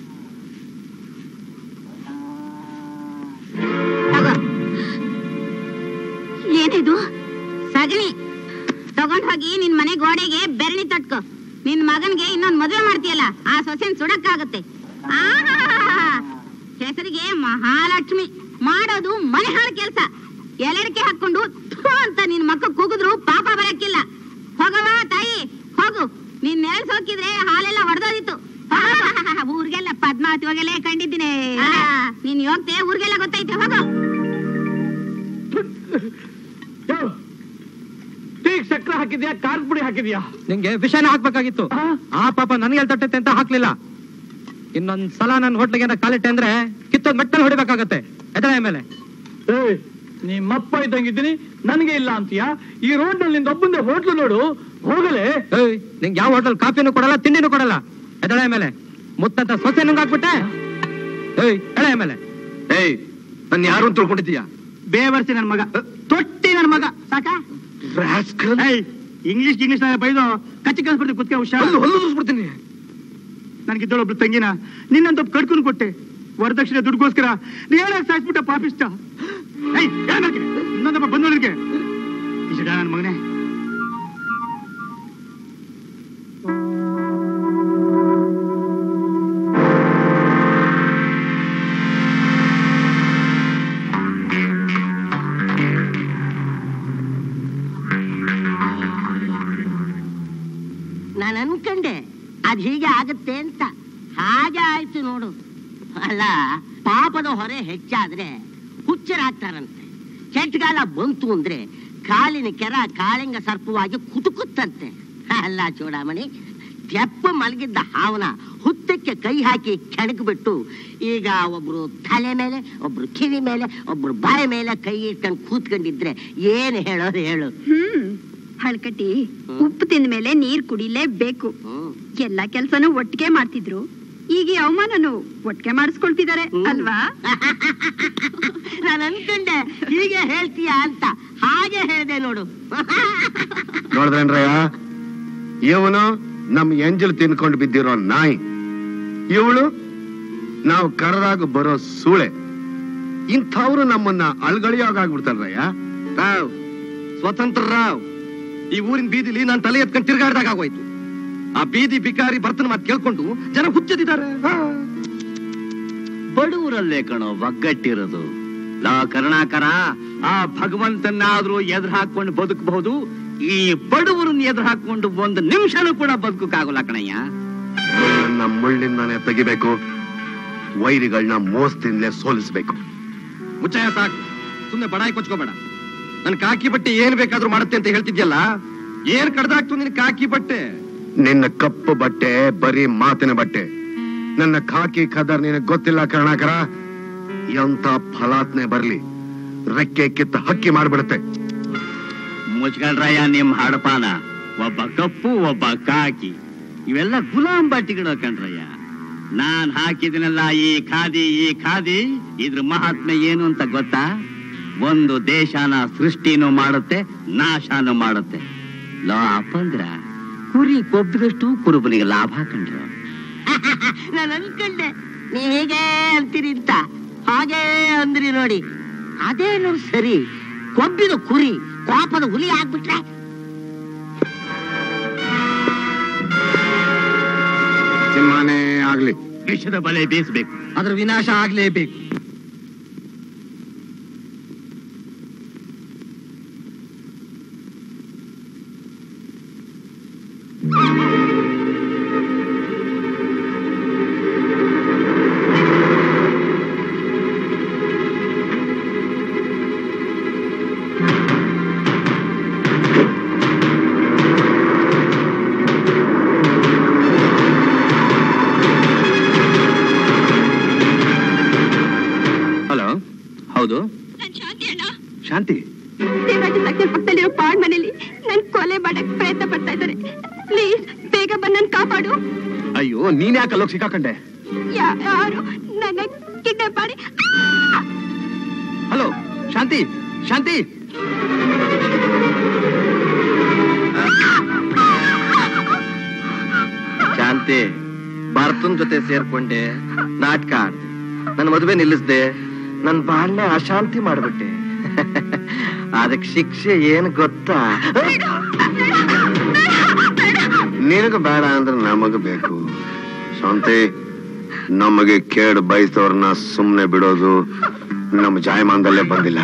ಏನಿದು? ಸಗಣಿ ತಗೊಂಡ್ ಹೋಗಿ ನಿನ್ ಮನೆ ಗೋಡೆಗೆ ಬೆರಣಿ ತಟ್ಕೊ. ನಿನ್ ಮಗನ್ಗೆ ಇನ್ನೊಂದ್ ಮದುವೆ ಮಾಡ್ತೀಯಲ್ಲ, ಆ ಸೊಸೆನ್ ಸುಡಕ್ಕಾಗುತ್ತೆ. ಹೆಸರಿಗೆ ಮಹಾಲಕ್ಷ್ಮಿ, ಮಾಡೋದು ಮನೆ ಹಾಳು ಕೆಲ್ಸ. ಎಲೆಡಿಕೆ ಹಾಕೊಂಡು ಅಂತ ನಿನ್ ಮಕ್ಕ ಕೂಗಿದ್ರು ಪಾಪ ಬರಕ್ಕಿಲ್ಲ. ಹೋಗವ ತಾಯಿ, ಹೋಗು. ನೀನ್ ನೆರಳು ಸೋಕಿದ್ರೆ ಹಾಲೆಲ್ಲ ಹೊಡೆದೋದಿತ್ತು. ಊರ್ಗೆಲ್ಲ ಪದ್ಮಾವತಿ ಹೋಗೆಲ್ಲ ಕಂಡಿದ್ದೀನಿ. ನೀನ್ ಹೋಗ್ತೆ, ಊರ್ಗೆಲ್ಲ ಗೊತ್ತೈತೆ, ಹೋಗು. ಸಕ್ಕರೆ ಹಾಕಿದ್ಯಾ, ಖಾರದ ಪುಡಿ ಹಾಕಿದ್ಯಾ? ನಿಂಗೆ ವಿಷಯನ ಹಾಕ್ಬೇಕಾಗಿತ್ತು. ಆ ಪಾಪ ನನ್ಗೆ ತಟ್ಟೈತೆ ಅಂತ ಹಾಕ್ಲಿಲ್ಲ. ಇನ್ನೊಂದ್ ಸಲ ನನ್ ಹೋಟ್ಲಿಗೆ ಕಾಲಿಟ್ಟೆ ಅಂದ್ರೆ ಕಿತ್ತೋದ್ ಮೆಟ್ಟಲ್ಲಿ ಹೊಡಿಬೇಕಾಗತ್ತೆ. ಎದರ ಮೇಲೆ ನಿಮ್ಮಪ್ಪ ಇದ್ದಂಗಿದ್ದೀನಿ ನನಗೆ ಇಲ್ಲ ಅಂತೀಯಾ? ಈ ರೋಡ್ ನಲ್ಲಿ ನಿಂದ ಒಬ್ಬಂದೆ ಹೋಟ್ಲು ನೋಡು, ಹೋಗಲೇ. ನಿಂಗೆ ಯಾವ ಹೋಟೆಲ್ ಕಾಫಿನೂ ಕೊಡಲ್ಲ, ತಿಂಡಿನೂ ಕೊಡಲ್ಲ. ಎದಳೆ ಮೇಲೆ ಮುತ್ತಂತ ಸೊಸೆ ನುಂಗಾಕ್ಬಿಟ್ಟೆ. ಏಯ್ ಎಳೆ ಮೇಲೆ. ಏಯ್ ನನ್ನ ಯಾರು ಅಂತ ತಿಳ್ಕೊಂಡಿದ್ದೀಯಾ? ಬೇವರ್ಸಿ ನನ್ ಮಗ, ತೊಟ್ಟಿ ನನ್ ಮಗ. ಸಾಕ ಇಂಗ್ಲಿಷ್ ಇಂಗ್ಲಿಷ್ ಬೈದು ಕಚ್ಚಿ ಕಲ್ಸ್ಬಿಡ್ತೀನಿ, ಕುತ್ಕೆ ಹುಷಾರು ಹೊಲ್ಬಿಡ್ತೀನಿ. ನನ್ಗಿದ್ದೊಳೊಬ್ಳು ತಂಗಿನ ನಿನ್ನಂತ ಕಡ್ಕೊಂಡು ಕೊಟ್ಟೆ, ವರದಕ್ಷಿಣೆ ದುಡ್ಗೋಸ್ಕರ ನೇರಾಗಿ ಸಾಯಿಸ್ಬಿಟ್ಟ ಪಾಪಿಷ್ಟ. ಇನ್ನೊಂದಪ್ಪ ಬಂದೋಳಿಗೆ ಇಷ್ಟ ನನ್ನ ಮಗನೇ. ನಾನು ಅನ್ಕಂಡೆ ಅದ್ ಹೀಗೆ ಆಗತ್ತೆ ಅಂತ, ಹಾಗೆ ಆಯ್ತು ನೋಡು. ಅಲ್ಲ, ಪಾಪದ ಹೊರೆ ಹೆಚ್ಚಾದ್ರೆ ಹುಚ್ಚರಾಗ್ತಾರಂತೆ. ಕೆಟ್ಟಗಾಲ ಬಂತು ಅಂದ್ರೆ ಕಾಲಿನ ಕೆರ ಕಾಳಿಂಗ ಸರ್ಪವಾಗಿ ಕುಟುಕುತ್ತಂತೆ. ಅಲ್ಲ ಚೂಡಾಮಣಿ, ತೆಪ್ಪ ಮಲಗಿದ್ದ ಹಾವನ ಹುತ್ತಕ್ಕೆ ಕೈ ಹಾಕಿ ಕೆಣಕ್ಬಿಟ್ಟು ಈಗ ಒಬ್ರು ತಲೆ ಮೇಲೆ, ಒಬ್ರು ಕಿವಿ ಮೇಲೆ, ಒಬ್ರು ಬಾಯಿ ಮೇಲೆ ಕೈ ಇಟ್ಕೊಂಡು ಕೂತ್ಕೊಂಡಿದ್ರೆ ಏನ್ ಹೇಳೋದು ಹೇಳು? ಹ್ಮ್ ಹಳ್ಕಟ್ಟಿ, ಉಪ್ಪು ತಿಂದ ಮೇಲೆ ನೀರ್ ಕುಡಿಲೇಬೇಕು. ಎಲ್ಲ ಕೆಲ್ಸನೂ ಒಟ್ಟಿಗೆ ಮಾಡ್ತಿದ್ರು, ಈಗ ಈ ಅವಮಾನನು ಒಟ್ಟಿಗೆ ಮಾಡಿಸ್ಕೊಳ್ತಿದ್ದಾರೆ ಅಲ್ವಾ? ನಾನು ಅನ್ಕೊಂಡೆ ಹೀಗೆ ಹೇಳ್ತೀಯ ಅಂತ, ಹಾಗೆ ಹೇಳಿದೆ ನೋಡು. ನೋಡಿದ್ರೇನ್ರಯ್ಯ, ಇವನು ನಮ್ ಎಂಜಲು ತಿನ್ಕೊಂಡು ಬಿದ್ದಿರೋ ನಾಯಿ, ಇವಳು ನಾವು ಕರೆದಾಗ ಬರೋ ಸೂಳೆ. ಇಂಥವ್ರು ನಮ್ಮನ್ನ ಅಲ್ಗಳಿಯಾಗ್ಬಿಡ್ತಾರಯ್ಯ. ರಾವ್, ಸ್ವತಂತ್ರ ರಾವ್, ಈ ಊರಿನ ಬೀದಿಲಿ ನಾನು ತಲೆ ಎತ್ಕೊಂಡು ತಿರ್ಗಾಡ್ದಾಗ ಆಗೋಯ್ತು. ಆ ಬೀದಿ ಬಿಕಾರಿ ಬರ್ತನ ಮಾತು ಕೇಳ್ಕೊಂಡು ಜನ ಹುಚ್ಚದಿದ್ದಾರೆ. ಬಡವರಲ್ಲೇ ಕಣೋ ಒಗ್ಗಟ್ಟಿರೋದು. ಲಾ ಕರುಣಾಕರ, ಆ ಭಗವಂತನಾದ್ರೂ ಎದುರು ಹಾಕೊಂಡು ಬದುಕಬಹುದು, ಈ ಬಡವರನ್ನ ಎದುರು ಹಾಕೊಂಡು ಒಂದು ನಿಮಿಷನೂ ಕೂಡ ಬದುಕಕ್ಕಾಗಲ್ಲ ಕಣಯ್ಯ. ಮುಳ್ಳನ್ನ ಮುಳ್ಳಿಂದಾನೆ ತೆಗಿಬೇಕು, ವೈರಿಗಳನ್ನ ಮೋಸದಿಂದಲೇ ಸೋಲಿಸ್ಬೇಕು. ಮುಚ್ಚಾಯ ಸಾಕ್, ಸುಮ್ನೆ ಬಡಾಯಿ ಕೊಚ್ಕೋಬೇಡ. ನನ್ ಕಾಕಿ ಬಟ್ಟೆ ಏನ್ ಬೇಕಾದ್ರೂ ಮಾಡುತ್ತೆ ಅಂತ ಹೇಳ್ತಿದ್ಯಲ್ಲ, ಏನ್ ಕಡ್ದಾಕ್ತು ನಿನ್ ಕಾಕಿ ಬಟ್ಟೆ? ನಿನ್ನ ಕಪ್ಪು ಬಟ್ಟೆ ಬರೀ ಮಾತಿನ ಬಟ್ಟೆ. ನನ್ನ ಖಾಕಿ ಖದರ್ ನಿನಗೆ ಗೊತ್ತಿಲ್ಲ ಕರುಣಾಕರ. ಎಂತ ಫಲಾತ್ನೆ ಬರ್ಲಿ, ರೆಕ್ಕೆ ಕಿತ್ತ ಹಕ್ಕಿ ಮಾಡ್ಬಿಡುತ್ತೆ. ಮುಚ್ಕೊಂಡ್ರಯ್ಯ ನಿಮ್ ಹಡಪಾನ. ಒಬ್ಬ ಕಪ್ಪು, ಒಬ್ಬ ಕಾಕಿ, ಇವೆಲ್ಲ ಗುಲಾಂ ಬಟ್ಟಿಗಳು ಕಣ್ರಯ್ಯ. ನಾನ್ ಹಾಕಿದಿನಲ್ಲ ಈ ಖಾದಿ, ಈ ಖಾದಿ ಇದ್ರ ಮಹಾತ್ಮೆ ಏನು ಅಂತ ಗೊತ್ತಾ? ಒಂದು ದೇಶನ ಸೃಷ್ಟಿನೂ ಮಾಡುತ್ತೆ, ನಾಶನೂ ಮಾಡುತ್ತೆ. ಲೋ ಅಪ್ಪಂದ್ರ, ಕುರಿ ಕೊಬ್ಬಿದಷ್ಟು ಕುರುಬನಿಗೆ ಲಾಭ ಕಂಡ್ರು. ನಾನು ಅನ್ಕೊಂಡೆ ನೀ ಹೇಗೆ ಅಂತೀರಿ ಅಂತ, ಹಾಗೇ ಅಂದ್ರಿ ನೋಡಿ. ಅದೇನು ಸರಿ, ಕೊಬ್ಬಿದ ಕುರಿ ಕೋಪದ ಹುಲಿ ಆಗ್ಬಿಟ್ರೆ ಸಿಂಹನೇ ಆಗ್ಲಿ, ವಿಷದ ಬಲೆ ಬೀಸಬೇಕು, ಅದ್ರ ವಿನಾಶ ಆಗ್ಲೇಬೇಕು. ಹೌದು ಶಾಂತಿ, ದೇವರಾಜ ಸರ್ಕಲ್ ಪಕ್ಕದಲ್ಲಿರೋ ಪಾಡ್ ಮನೇಲಿ ನನ್ ಕೊಲೆ ಮಾಡಕ್ ಪ್ರಯತ್ನ ಪಡ್ತಾ ಇದ್ದಾರೆ. ಪ್ಲೀಸ್ ಬೇಗ ಬಂದ್ ನನ್ ಕಾಪಾಡು. ಅಯ್ಯೋ ನೀನ್ ಯಾಕೆ ಅಲ್ಲೋಗಿ ಸಿಕ್ಕಾಕೊಂಡೆ? ಯಾರು ನನ್ನ ಕಿಡ್ನಾಪ್ ಮಾಡಿ. ಹಲೋ ಶಾಂತಿ, ಶಾಂತಿ, ಶಾಂತಿ, ಭರತನ್ ಜೊತೆ ಸೇರ್ಕೊಂಡೆ, ನಾಟಕ ಆಡ್ದೆ, ನನ್ನ ಮದುವೆ ನಿಲ್ಲಿಸ್ದೆ, ನನ್ ಬಾಳ್ನೆ ಅಶಾಂತಿ ಮಾಡ್ಬಿಟ್ಟೆ. ಅದಕ್ಕೆ ಶಿಕ್ಷೆ ಏನ್ ಗೊತ್ತಾ? ನಿನಗ ಬೇಡ ಅಂದ್ರೆ ನಮಗ ಬೇಕು. ಶಾಂತಿ, ನಮಗೆ ಕೇಡು ಬಯಸೋರ್ನ ಸುಮ್ನೆ ಬಿಡೋದು ನಮ್ಮ ಜಾಯಮಾನದಲ್ಲೇ ಬಂದಿಲ್ಲ.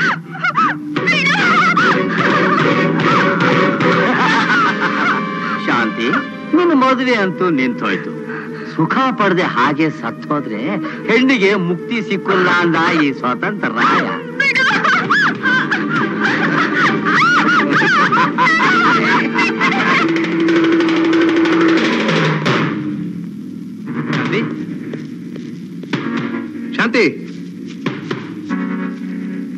ಶಾಂತಿ, ನಿನ್ನ ಮದುವೆ ಅಂತೂ ನಿಂತೋಯ್ತು. ಸುಖ ಪಡೆದೆ ಹಾಗೆ ಸತ್ತೋದ್ರೆ ಹೆಣ್ಣಿಗೆ ಮುಕ್ತಿ ಸಿಕ್ಕಲ್ಲ ಅಂದ ಈ ಸ್ವತಂತ್ರ ರಾಯ. Shanti,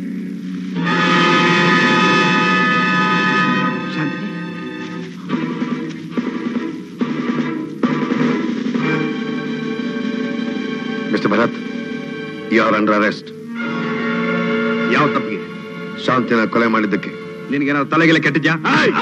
mister Bharat, you are under arrest. ಯಾವ ತಪ್ಪಿಗೆ? ಶಾಂತಿನ ಕೊಲೆ ಮಾಡಿದ್ದಕ್ಕೆ. ನಿನಗೇನಾದ್ರು ತಲೆಗೆಲ್ಲ ಕೆಟ್ಟಿದ್ಯಾ?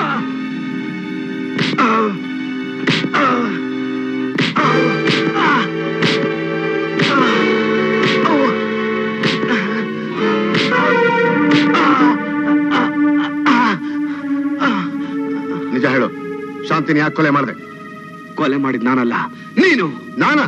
ನಿಜ ಹೇಳು, ಶಾಂತಿನ ಯಾಕೆ ಕೊಲೆ ಮಾಡಿದೆ? ಕೊಲೆ ಮಾಡಿದ್ ನಾನಲ್ಲ, ನೀನು. ನಾನ?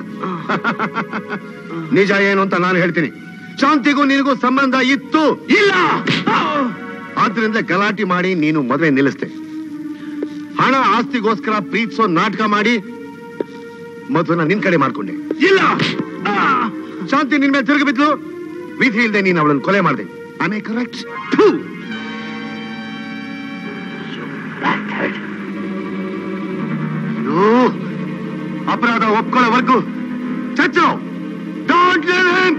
ನಿಜ ಏನು ಅಂತ ನಾನು ಹೇಳ್ತೀನಿ. ಶಾಂತಿಗೂ ನಿನಗೂ ಸಂಬಂಧ ಇತ್ತು ಇಲ್ಲ. ಆದ್ರಿಂದ ಗಲಾಟೆ ಮಾಡಿ ನೀನು ಮದುವೆ ನಿಲ್ಲಿಸ್ದೆ. ಹಣ ಆಸ್ತಿಗೋಸ್ಕರ ಪ್ರೀತಿಸೋ ನಾಟಕ ಮಾಡಿ ಮದುವೆನ ನಿನ್ ಕಡೆ ಮಾಡ್ಕೊಂಡೆ. ಇಲ್ಲ. ಶಾಂತಿ ನಿನ್ ಮೇಲೆ ತಿರುಗಿ ಬಿದ್ಲು, ವಿಧಿ ಇಲ್ಲದೆ ನೀನು ಅವಳನ್ನು ಕೊಲೆ ಮಾಡಿದೆ. Am I correct? ಅಪರಾಧ ಒಪ್ಕೊಳ್ಳೋವರೆಗೂ ಚಚ್ಚು. Don't leave him.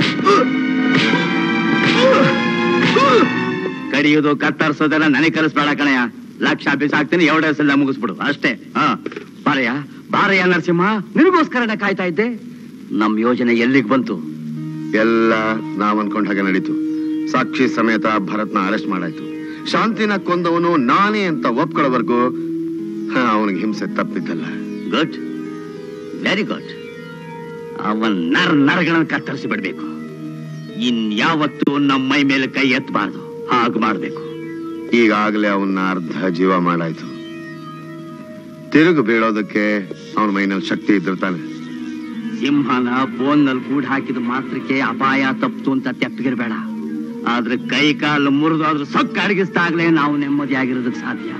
ಕಡಿಯೋದು ಕತ್ತರಿಸೋದೆಲ್ಲ ನನಗೆ ಕಲಿಸ್ಬೇಡ ಕಣಯ್ಯ. ಲಕ್ಷ ಬಿಸಾಕ್ತೀನಿ, ಎರಡು ಹೆಸಲ್ಲ ಮುಗಿಸ್ಬಿಡು ಅಷ್ಟೇ. ಹಾ ಬಾರಯ್ಯ, ಬಾರಯ್ಯ ನರಸಿಂಹ, ನಿನಗೋಸ್ಕರನೇ ಕಾಯ್ತಾ ಇದ್ದೆ. ನಮ್ ಯೋಜನೆ ಎಲ್ಲಿಗೆ ಬಂತು? ಎಲ್ಲ ನಾವ್ ಅನ್ಕೊಂಡ ಹಾಗೆ ನಡೀತು. ಸಾಕ್ಷಿ ಸಮೇತ ಭರತ್ನ ಅರೆಸ್ಟ್ ಮಾಡಾಯ್ತು. ಶಾಂತಿನ ಕೊಂದವನು ನಾನೇ ಅಂತ ಒಪ್ಕೊಳ್ಳೋವರೆಗೂ ಅವನಿಗೆ ಹಿಂಸೆ ತಪ್ಪಿದ್ದಲ್ಲ. Good, very good. ಅವನ್ ನರ್ ನರಗಳನ್ನು ಕತ್ತರಿಸಿ ಬಿಡ್ಬೇಕು. ಇನ್ಯಾವತ್ತೂ ನಮ್ಮ ಮೈ ಮೇಲೆ ಕೈ ಎತ್ತಬಾರ್ದು, ಹಾಗೆ ಮಾಡ್ಬೇಕು. ಈಗಾಗಲೇ ಅವನ್ನ ಅರ್ಧ ಜೀವ ಮಾಡಾಯ್ತು. ತಿರುಗು ಬೀಳೋದಕ್ಕೆ ಅವನ ಮೈನಲ್ಲಿ ಶಕ್ತಿ ಇದ್ದಿರ್ತಾನೆ. ಸಿಂಹನ ಬೋನ್ನಲ್ಲಿ ಕೂಡ್ ಹಾಕಿದ ಮಾತ್ರಕ್ಕೆ ಅಪಾಯ ತಪ್ಪಿತು ಅಂತ ತೆಪ್ಪಗಿರ್ಬೇಡ. ಆದ್ರೆ ಕೈ ಕಾಲು ಮುರಿದು ಅದ್ರ ಸೊಕ್ಕ ಅಡಗಿಸ್ದಾಗ್ಲೇ ನಾವು ನೆಮ್ಮದಿಯಾಗಿರೋದಕ್ಕೆ ಸಾಧ್ಯ.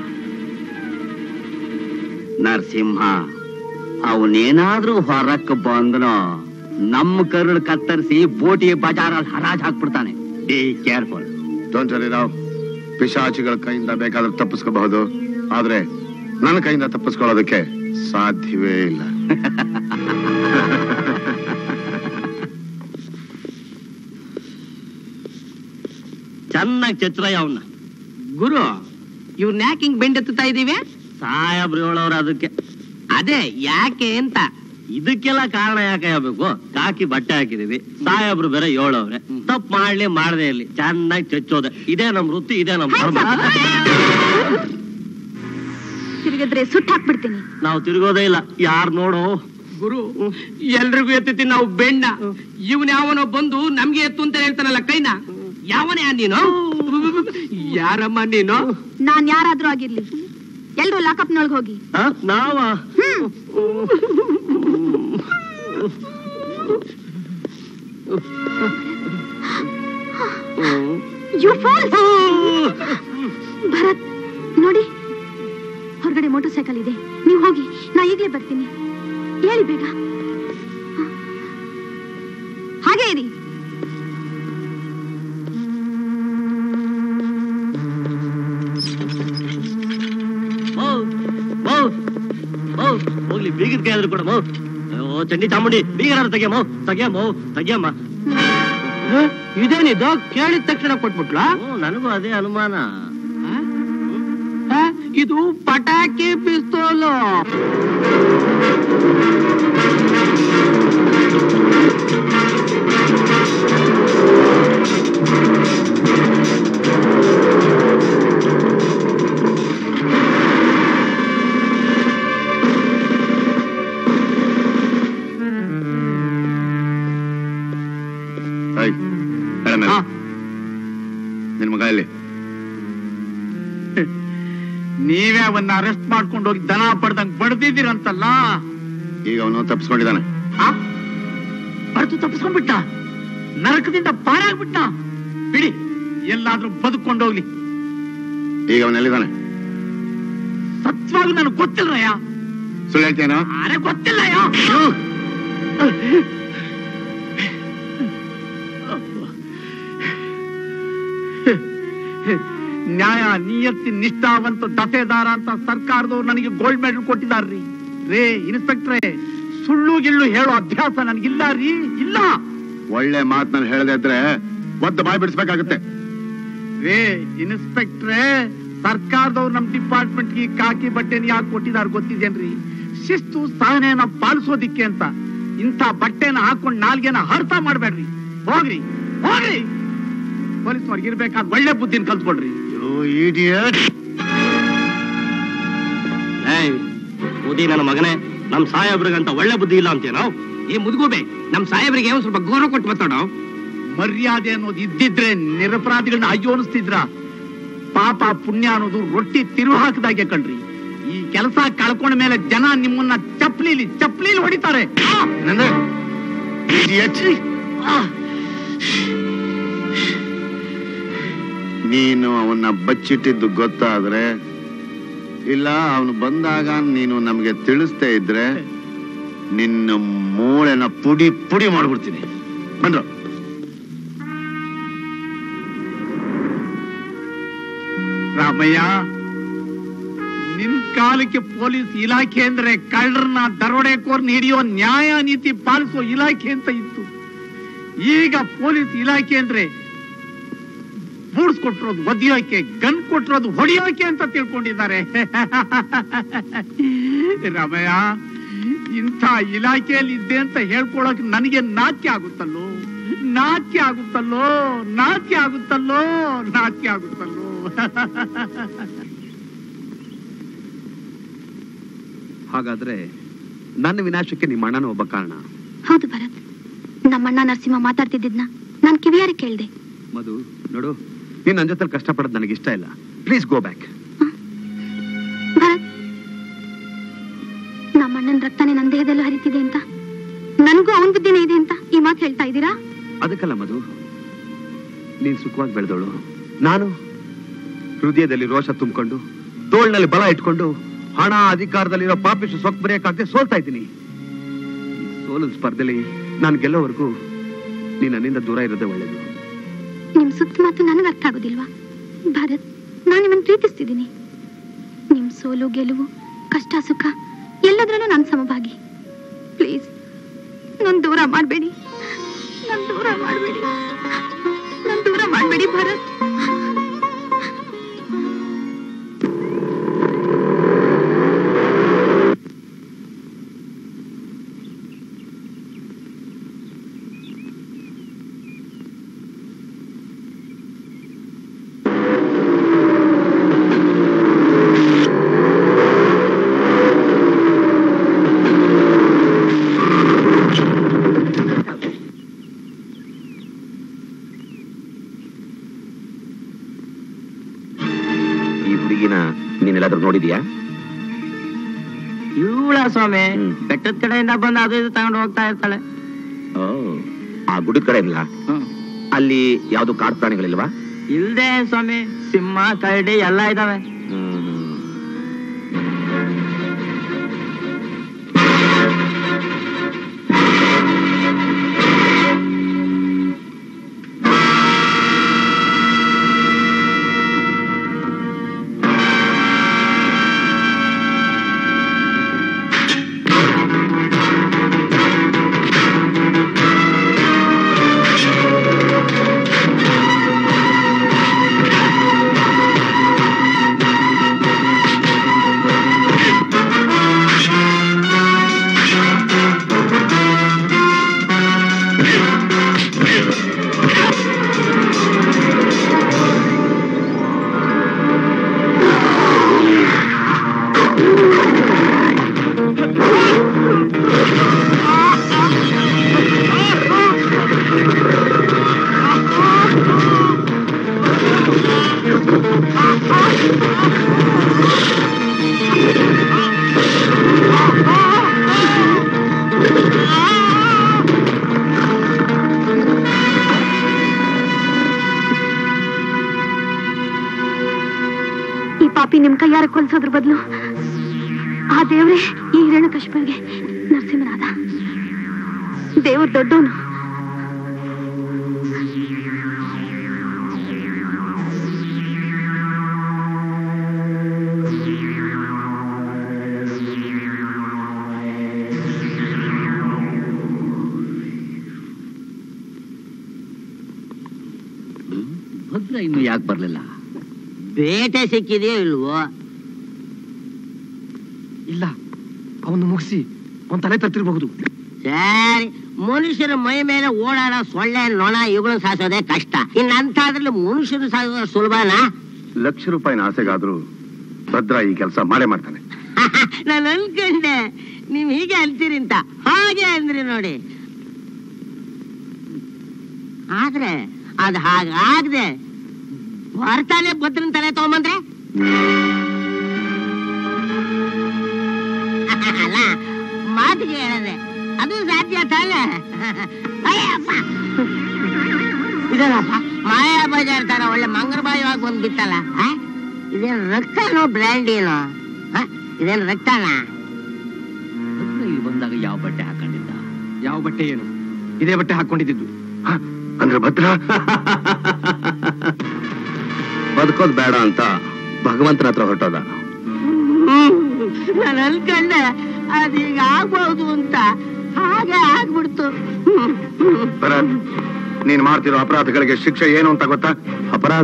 ನರಸಿಂಹ ಅವನೇನಾದ್ರೂ ಹೊರಕ್ಕೆ ಬಂದನೋ ನಮ್ಮ ಕರುಳು ಕತ್ತರಿಸಿ ಬೋಟಿ ಬಜಾರಲ್ಲಿ ಹರಾಜ್ ಹಾಕ್ಬಿಡ್ತಾನೆ. Be careful. Don't worry Rao, ಪಿಶಾಚಿಗಳ ಕೈಯಿಂದ ಬೇಕಾದ್ರೆ ತಪ್ಪಿಸ್ಕೋಬಹುದು, ಆದ್ರೆ ನನ್ನ ಕೈಯಿಂದ ತಪ್ಪಿಸ್ಕೊಳ್ಳೋದಕ್ಕೆ ಸಾಧ್ಯವೇ ಇಲ್ಲ. ಚೆನ್ನಾಗಿ ಚಚ್ರಯ್ಯ ಅವನ್ನ. ಗುರು, ಇವ್ನ ಯಾಕೆ ಹಿಂಗ್ ಬೆಂಡೆತ್ತಾ ಇದೀವಿ? ಸಾಹೇಬ್ರು ಹೇಳೋರು ಅದಕ್ಕೆ. ಅದೇ ಯಾಕೆ ಅಂತ. ಇದಕ್ಕೆಲ್ಲ ಕಾರಣ ಯಾಕೆ ಹೇಳ್ಬೇಕು? ಕಾಕಿ ಬಟ್ಟೆ ಹಾಕಿದೀವಿ, ಸಾಹೇಬ್ರು ಬೇರೆ ಹೇಳೋವ್ರೆ. ತಪ್ಪು ಮಾಡ್ಲಿ ಮಾಡದೆ ಇರ್ಲಿ, ಚೆನ್ನಾಗಿ ಚಚ್ಚೋದೆ. ಇದೇ ನಮ್ ವೃತ್ತಿ, ಇದೇ ನಮ್ ಧರ್ಮ. ತಿರುಗಿದ್ರೆ ಸುಟ್ಟು ಹಾಕ್ಬಿಡ್ತೀನಿ. ನಾವು ತಿರುಗೋದೇ ಇಲ್ಲ, ಯಾರು ನೋಡೋ. ಗುರು, ಎಲ್ರಿಗೂ ಎತ್ತುತ್ತಿ ನಾವು ಬೆಣ್ಣ. ಇವನ್ ಯಾವನೋ ಬಂದು ನಮ್ಗೆ ಎತ್ತು ಅಂತ ಹೇಳ್ತಾನಲ್ಲ ಕೈನ. ಯಾವನೇ ನೀನು? ಯಾರಮ್ಮ ನೀನು? ನಾನ್ ಯಾರಾದ್ರೂ ಆಗಿರ್ಲಿ, ಎಲ್ರು ಲಾಕಪ್ನೊಳಗೆ ಹೋಗಿ. ನಾವ ಭರತ್ ನೋಡಿ, ಹೊರಗಡೆ ಮೋಟರ್ ಸೈಕಲ್ ಇದೆ, ನೀವು ಹೋಗಿ, ನಾ ಈಗಲೇ ಬರ್ತೀನಿ. ಹೇಳಿ ಬೇಗ. ಹಾಗೆ ಇರಿ. ಹೋಗ್ಲಿ, ಬೀಗದ ಕೈ ಆದ್ರೂ ಕೂಡ ಮೌ. ಚಂಡಿ ಚಾಮುಂಡಿ, ಬೀಗರಾದ್ರು ತೆಗಿಯಮ್ಮ, ತೆಗಿಯಮ್ಮ, ತೆಗಿಯಮ್ಮ. ಇದೇನಿದು? ಕೇಳಿದ ತಕ್ಷಣ ಕೊಟ್ಬಿಟ್ಲಾ? ನನಗೂ ಅದೇ ಅನುಮಾನ. ಇದು ಪಟಾಕಿ ಪಿಸ್ತೂಲು. ನಿನ್ ಮಗ ಇಲ್ಲಿ. ನೀವೇ ಅವನ್ನ ಅರೆಸ್ಟ್ ಮಾಡ್ಕೊಂಡು ಹೋಗಿ ದನ ಪಡ್ದಂಗ್ ಬಡ್ದಿದ್ದೀರಂತಲ್ಲ. ಈಗ ಅವನು ತಪ್ಪಿಸ್ಕೊಂಡಿದ್ದಾನೆ. ಬಡ್ದು ತಪ್ಪಿಸ್ಕೊಂಡ್ಬಿಟ್ಟ, ನರಕದಿಂದ ಪಾರಾಗ್ಬಿಟ್ಟ. ಬಿಡಿ, ಎಲ್ಲಾದ್ರೂ ಬದುಕೊಂಡೋಗ್ಲಿ. ಈಗ ಅವನೆಲ್ಲಿದ್ದಾನೆ? ಸತ್ಯವಾಗೂ ನನಗೆ ಗೊತ್ತಿಲ್ಲಯ್ಯ. ಸುಳ್ಳು ಹೇಳ್ತೇನೋ? ಅರೆ ಗೊತ್ತಿಲ್ಲಯ್ಯ. ನ್ಯಾಯ, ನಿಯತ್ತಿ, ನಿಷ್ಠಾವಂತ ದಫೇದಾರ ಅಂತ ಸರ್ಕಾರದವ್ರು ನನಗೆ ಗೋಲ್ಡ್ ಮೆಡಲ್ ಕೊಟ್ಟಿದಾರ್ರಿ. ರೇ ಇನ್ಸ್ಪೆಕ್ಟ್ರೇ, ಸುಳ್ಳು ಗಿಳ್ಳು ಹೇಳೋ ಅಭ್ಯಾಸ ನನಗಿಲ್ಲ ರೀ, ಇಲ್ಲ. ಒಳ್ಳೆ ಮಾತನ್ನ ಹೇಳದೆ ಇದ್ರೆ ಒದ್ದು ಬಾಯ್ ಬಿಡಿಸ್ಬೇಕಾಗುತ್ತೆ. ರೇ ಇನ್ಸ್ಪೆಕ್ಟ್ರೇ, ಸರ್ಕಾರದವ್ರು ನಮ್ ಡಿಪಾರ್ಟ್ಮೆಂಟ್ಗೆ ಕಾಕಿ ಬಟ್ಟೆನ ಯಾಕೆ ಕೊಟ್ಟಿದಾರ ಗೊತ್ತಿದೇನ್ರಿ? ಶಿಸ್ತು ಸಹನೆಯನ್ನ ಪಾಲಿಸೋದಿಕ್ಕೆ ಅಂತ. ಇಂಥ ಬಟ್ಟೆನ ಹಾಕೊಂಡು ನಾಲ್ಗೆನ ಹರ್ತ ಮಾಡ್ಬೇಡ್ರಿ. ಹೋಗ್ರಿ ಹೋಗ್ರಿ. ಪೊಲೀಸ್ನವ್ರಿಗೆ ಇರ್ಬೇಕಾದ ಒಳ್ಳೆ ಬುದ್ಧಿನ ಕಲ್ತ್ಕೊಡ್ರಿ. ಬುದ್ಧಿ ನನ್ನ ಮಗನೇ, ನಮ್ ಸಾಹೇಬ್ರಿಗಂತ ಒಳ್ಳೆ ಬುದ್ಧಿ ಇಲ್ಲ ಅಂತೇನೋ? ಈ ಮುದುಗೋಬೆ ನಮ್ ಸಾಹೇಬ್ರಿಗೆ ಒಂದ್ ಸ್ವಲ್ಪ ಗೌರವ ಕೊಟ್ಟು ಮಾತಾಡೋ. ಮರ್ಯಾದೆ ಅನ್ನೋದು ಇದ್ದಿದ್ರೆ ನಿರಪರಾಧಿಗಳನ್ನ ಅಯ್ಯೋ ಅನಿಸ್ತಿದ್ರ. ಪಾಪ ಪುಣ್ಯ ಅನ್ನೋದು ರೊಟ್ಟಿ ತಿರು ಹಾಕದಾಗೆ ಕಣ್ರಿ. ಈ ಕೆಲಸ ಕಳ್ಕೊಂಡ ಮೇಲೆ ಜನ ನಿಮ್ಮನ್ನ ಚಪ್ಲಿಲಿ ಚಪ್ಲಿಲಿ ಹೊಡಿತಾರೆ. ನೀನು ಅವನ್ನ ಬಚ್ಚಿಟ್ಟಿದ್ದು ಗೊತ್ತಾದ್ರೆ, ಇಲ್ಲ ಅವನು ಬಂದಾಗ ನೀನು ನಮ್ಗೆ ತಿಳಿಸ್ತೇ ಇದ್ರೆ ನಿನ್ನ ಮೂಳೆನ ಪುಡಿ ಪುಡಿ ಮಾಡ್ಬಿಡ್ತೀನಿ. ಬಂದ್ರು ರಾಮಯ್ಯ, ನಿನ್ ಕಾಲಕ್ಕೆ ಪೊಲೀಸ್ ಇಲಾಖೆ ಅಂದ್ರೆ ಕಳ್ಳರನ್ನ ದರೋಡೆಕೋರ್ನ ಹಿಡಿಯೋ ನ್ಯಾಯ ನೀತಿ ಪಾಲಿಸೋ ಇಲಾಖೆ ಅಂತ ಇತ್ತು. ಈಗ ಪೊಲೀಸ್ ಇಲಾಖೆ ಅಂದ್ರೆ ಬೂಡ್ಸ್ ಕೊಟ್ಟಿರೋದು ಒದಿಯೋಕೆ, ಗನ್ ಕೊಟ್ಟಿರೋದು ಹೊಡಿಯೋಕೆ ಅಂತ ತಿಳ್ಕೊಂಡಿದ್ದಾರೆ. ರಾಮಯ್ಯ, ಇಂಥ ಇಲಾಖೆಯಲ್ಲಿ ಇದ್ದೆ ಅಂತ ಹೇಳ್ಕೊಳಕ್ ನನಗೆ ನಾಟ್ಯ ಆಗುತ್ತಲ್ಲೋ, ನಾಟ್ಯ ಆಗುತ್ತಲ್ಲೋ, ನಾಟ್ಯ ಆಗುತ್ತಲ್ಲೋ, ನಾಟ್ಯ ಆಗುತ್ತಲ್ಲೋ. ಹಾಗಾದ್ರೆ ನನ್ನ ವಿನಾಶಕ್ಕೆ ನಿಮ್ಮ ಅಣ್ಣನ ಒಬ್ಬ ಕಾರಣ. ಹೌದು ಭರತ್, ನಮ್ಮಣ್ಣ ನರಸಿಂಹ ಮಾತಾಡ್ತಿದ್ದಿದ್ನ ನಾನ್ ಕಿವಿಯಾರೆ ಕೇಳ್ದೆ. ಮಧು ನೋಡು, ನೀನ್ ನನ್ನ ಜೊತೆ ಕಷ್ಟಪಡೋದು ನನಗೆ ಇಷ್ಟ ಇಲ್ಲ. Please go back. ಭರತ್, ನಮ್ಮಣ್ಣನ ರಕ್ತನೇ ನನ್ನ ದೇಹದಲ್ಲೂ ಹರಿತಿದೆ ಅಂತ, ನನಗೂ ಅವನ್ ಬುದ್ಧಿನೇ ಇದೆ ಅಂತ ಈ ಮಾತು ಹೇಳ್ತಾ ಇದ್ದೀರಾ? ಅದಕ್ಕಲ್ಲ ಮಧು, ನೀನ್ ಸುಖವಾಗಿ ಬೆಳೆದವಳು, ನಾನು ಹೃದಯದಲ್ಲಿ ರೋಷ ತುಂಬಿಕೊಂಡು ತೋಳ್ನಲ್ಲಿ ಬಲ ಇಟ್ಕೊಂಡು ಹಣ ಅಧಿಕಾರದಲ್ಲಿರೋ ಪಾಪಿಷ್ಟು ಸೊಕ್ ಬರೆಯಕ್ಕಾಗದೆ ಸೋಲ್ತಾ ಇದ್ದೀನಿ. ಸೋಲದ ಸ್ಪರ್ಧೆಲಿ ನಾನು ಗೆಲ್ಲೋವರೆಗೂ ನೀನ್ ನನ್ನಿಂದ ದೂರ ಇರೋದೇ ಒಳ್ಳೇದು. ನಿಮ್ ಸುತ್ತ ಮಾತು ನನಗೆ ಅರ್ಥ ಆಗೋದಿಲ್ವಾ ಭಾರತ್? ನಾನು ನಿಮ್ಮನ್ನು ಪ್ರೀತಿಸ್ತಿದ್ದೀನಿ. ನಿಮ್ ಸೋಲು ಗೆಲುವು ಕಷ್ಟ ಸುಖ ಎಲ್ಲದ್ರಲ್ಲೂ ನಾನು ಸಮಭಾಗಿ. ಪ್ಲೀಸ್ ನನ್ ದೂರ ಮಾಡಬೇಡಿ, ನನ್ ದೂರ ಮಾಡಬೇಡಿ, ನನ್ ದೂರ ಮಾಡಬೇಡಿ ಭಾರತ್. ನೀನೆಲ್ಲಾದ್ರೂ ನೋಡಿದ್ಯಾ? ಇವಳ ಸ್ವಾಮಿ ಬೆಟ್ಟದ ಕಡೆಯಿಂದ ಬಂದು ಅದು ಇದು ತಗೊಂಡು ಹೋಗ್ತಾ ಇರ್ತಾಳೆ. ಆ ಗುಡಿದ ಕಡೆ ಇಲ್ಲ, ಅಲ್ಲಿ ಯಾವ್ದು ಕಾಡು ಪ್ರಾಣಿಗಳಿಲ್ವಾ? ಇಲ್ದೆ ಸ್ವಾಮಿ, ಸಿಂಹ ಕರಡಿ ಎಲ್ಲ ಇದಾವೆ. ನಿಮ್ ಕೈಯಾರ ಕೊಲ್ಸೋದ್ರ ಬದಲು ಆ ದೇವ್ರೆ ಈ ಹಿರಣ್ಯಕಶಿಪುವಿಗೆ ನರಸಿಂಹನಾದ. ದೇವ್ರ ದೊಡ್ಡವನು. ಭದ್ರ ಇನ್ನು ಯಾಕೆ ಬರ್ಲಿಲ್ಲ? ಬೇಟೆ ಸಿಕ್ಕಿದೆಯೋ ಇಲ್ವೋ? ಇಲ್ಲ, ಅವನು ಮುಗಿಸಿ ಅವನ್ ತಲೆ ತರ್ತಿರ್ಬಹುದು. ಸರಿ, ಮನುಷ್ಯರ ಮೈ ಮೇಲೆ ಓಡಾಡೋ ಸೊಳ್ಳೆ ನೊಣ ಇವುಗಳನ್ನ ಸಾಯಿಸೋದೇ ಕಷ್ಟ. ಇನ್ನಂತಾದ್ರಲ್ಲಿ ಮನುಷ್ಯರು ಸಾಯಿಸೋದು ಸುಲಭನಾ? ಲಕ್ಷ ರೂಪಾಯಿನ ಆಸೆಗಾದ್ರೂ ಭದ್ರ ಈ ಕೆಲಸ ಮಾಡೇ ಮಾಡ್ತಾನೆ. ನಾನು ಅನ್ಕೊಂಡೆ ನೀವ್ ಹೀಗೆ ಅಂತೀರಿ ಅಂತ. ಹಾಗೆ ಅಂದ್ರಿ ನೋಡಿ. ಆದ್ರೆ ಅದ್ ಹಾಗಾಗದೆ ಬರ್ತಾನೆ ಭದ್ರನ್ ತಲೆ ತಗೊಂಬಂದ್ರೆ ಅಲ್ಲ, ಮಾತಿಗೆ ಹೇಳದೆ ಅದು ಸಾಧ್ಯ ತಾನೆ. ಅಯ್ಯಪ್ಪ, ಇದೇನಪ್ಪ ಮಾಯಾ ಬಜಾರ್ ತರ ಒಳ್ಳೆ ಮಂಗರಬಾಯಿವಾಗಿ ಬಂದ್ ಬಿತ್ತಲ್ಲ. ಇದೇನ್ ರಕ್ತನೋ ಬ್ರ್ಯಾಂಡಿನೋ? ಇದೇನ್ ರಕ್ತನ? ಇಲ್ಲಿ ಬಂದಾಗ ಯಾವ ಬಟ್ಟೆ ಹಾಕೊಂಡಿದ್ದ? ಯಾವ ಬಟ್ಟೆ ಏನು? ಇದೇ ಬಟ್ಟೆ ಹಾಕೊಂಡಿದ್ದು. ಅಂದ್ರೆ ಭದ್ರ ಬದುಕೋದ್ ಬೇಡ ಅಂತ ಭಗವಂತನ ಹತ್ರ ಹೊರಟೋದ. ನಾನು ಅನ್ಕೊಂಡೆ ಅದೀಗ ಆಗ್ಬಹುದು ಅಂತ. ಹಾಗೆ ಆಗ್ಬಿಡ್ತು. ಭರತ್, ನೀನ್ ಮಾಡ್ತಿರೋ ಅಪರಾಧಗಳಿಗೆ ಶಿಕ್ಷೆ ಏನು ಅಂತ ಗೊತ್ತಾ? ಅಪರಾಧ?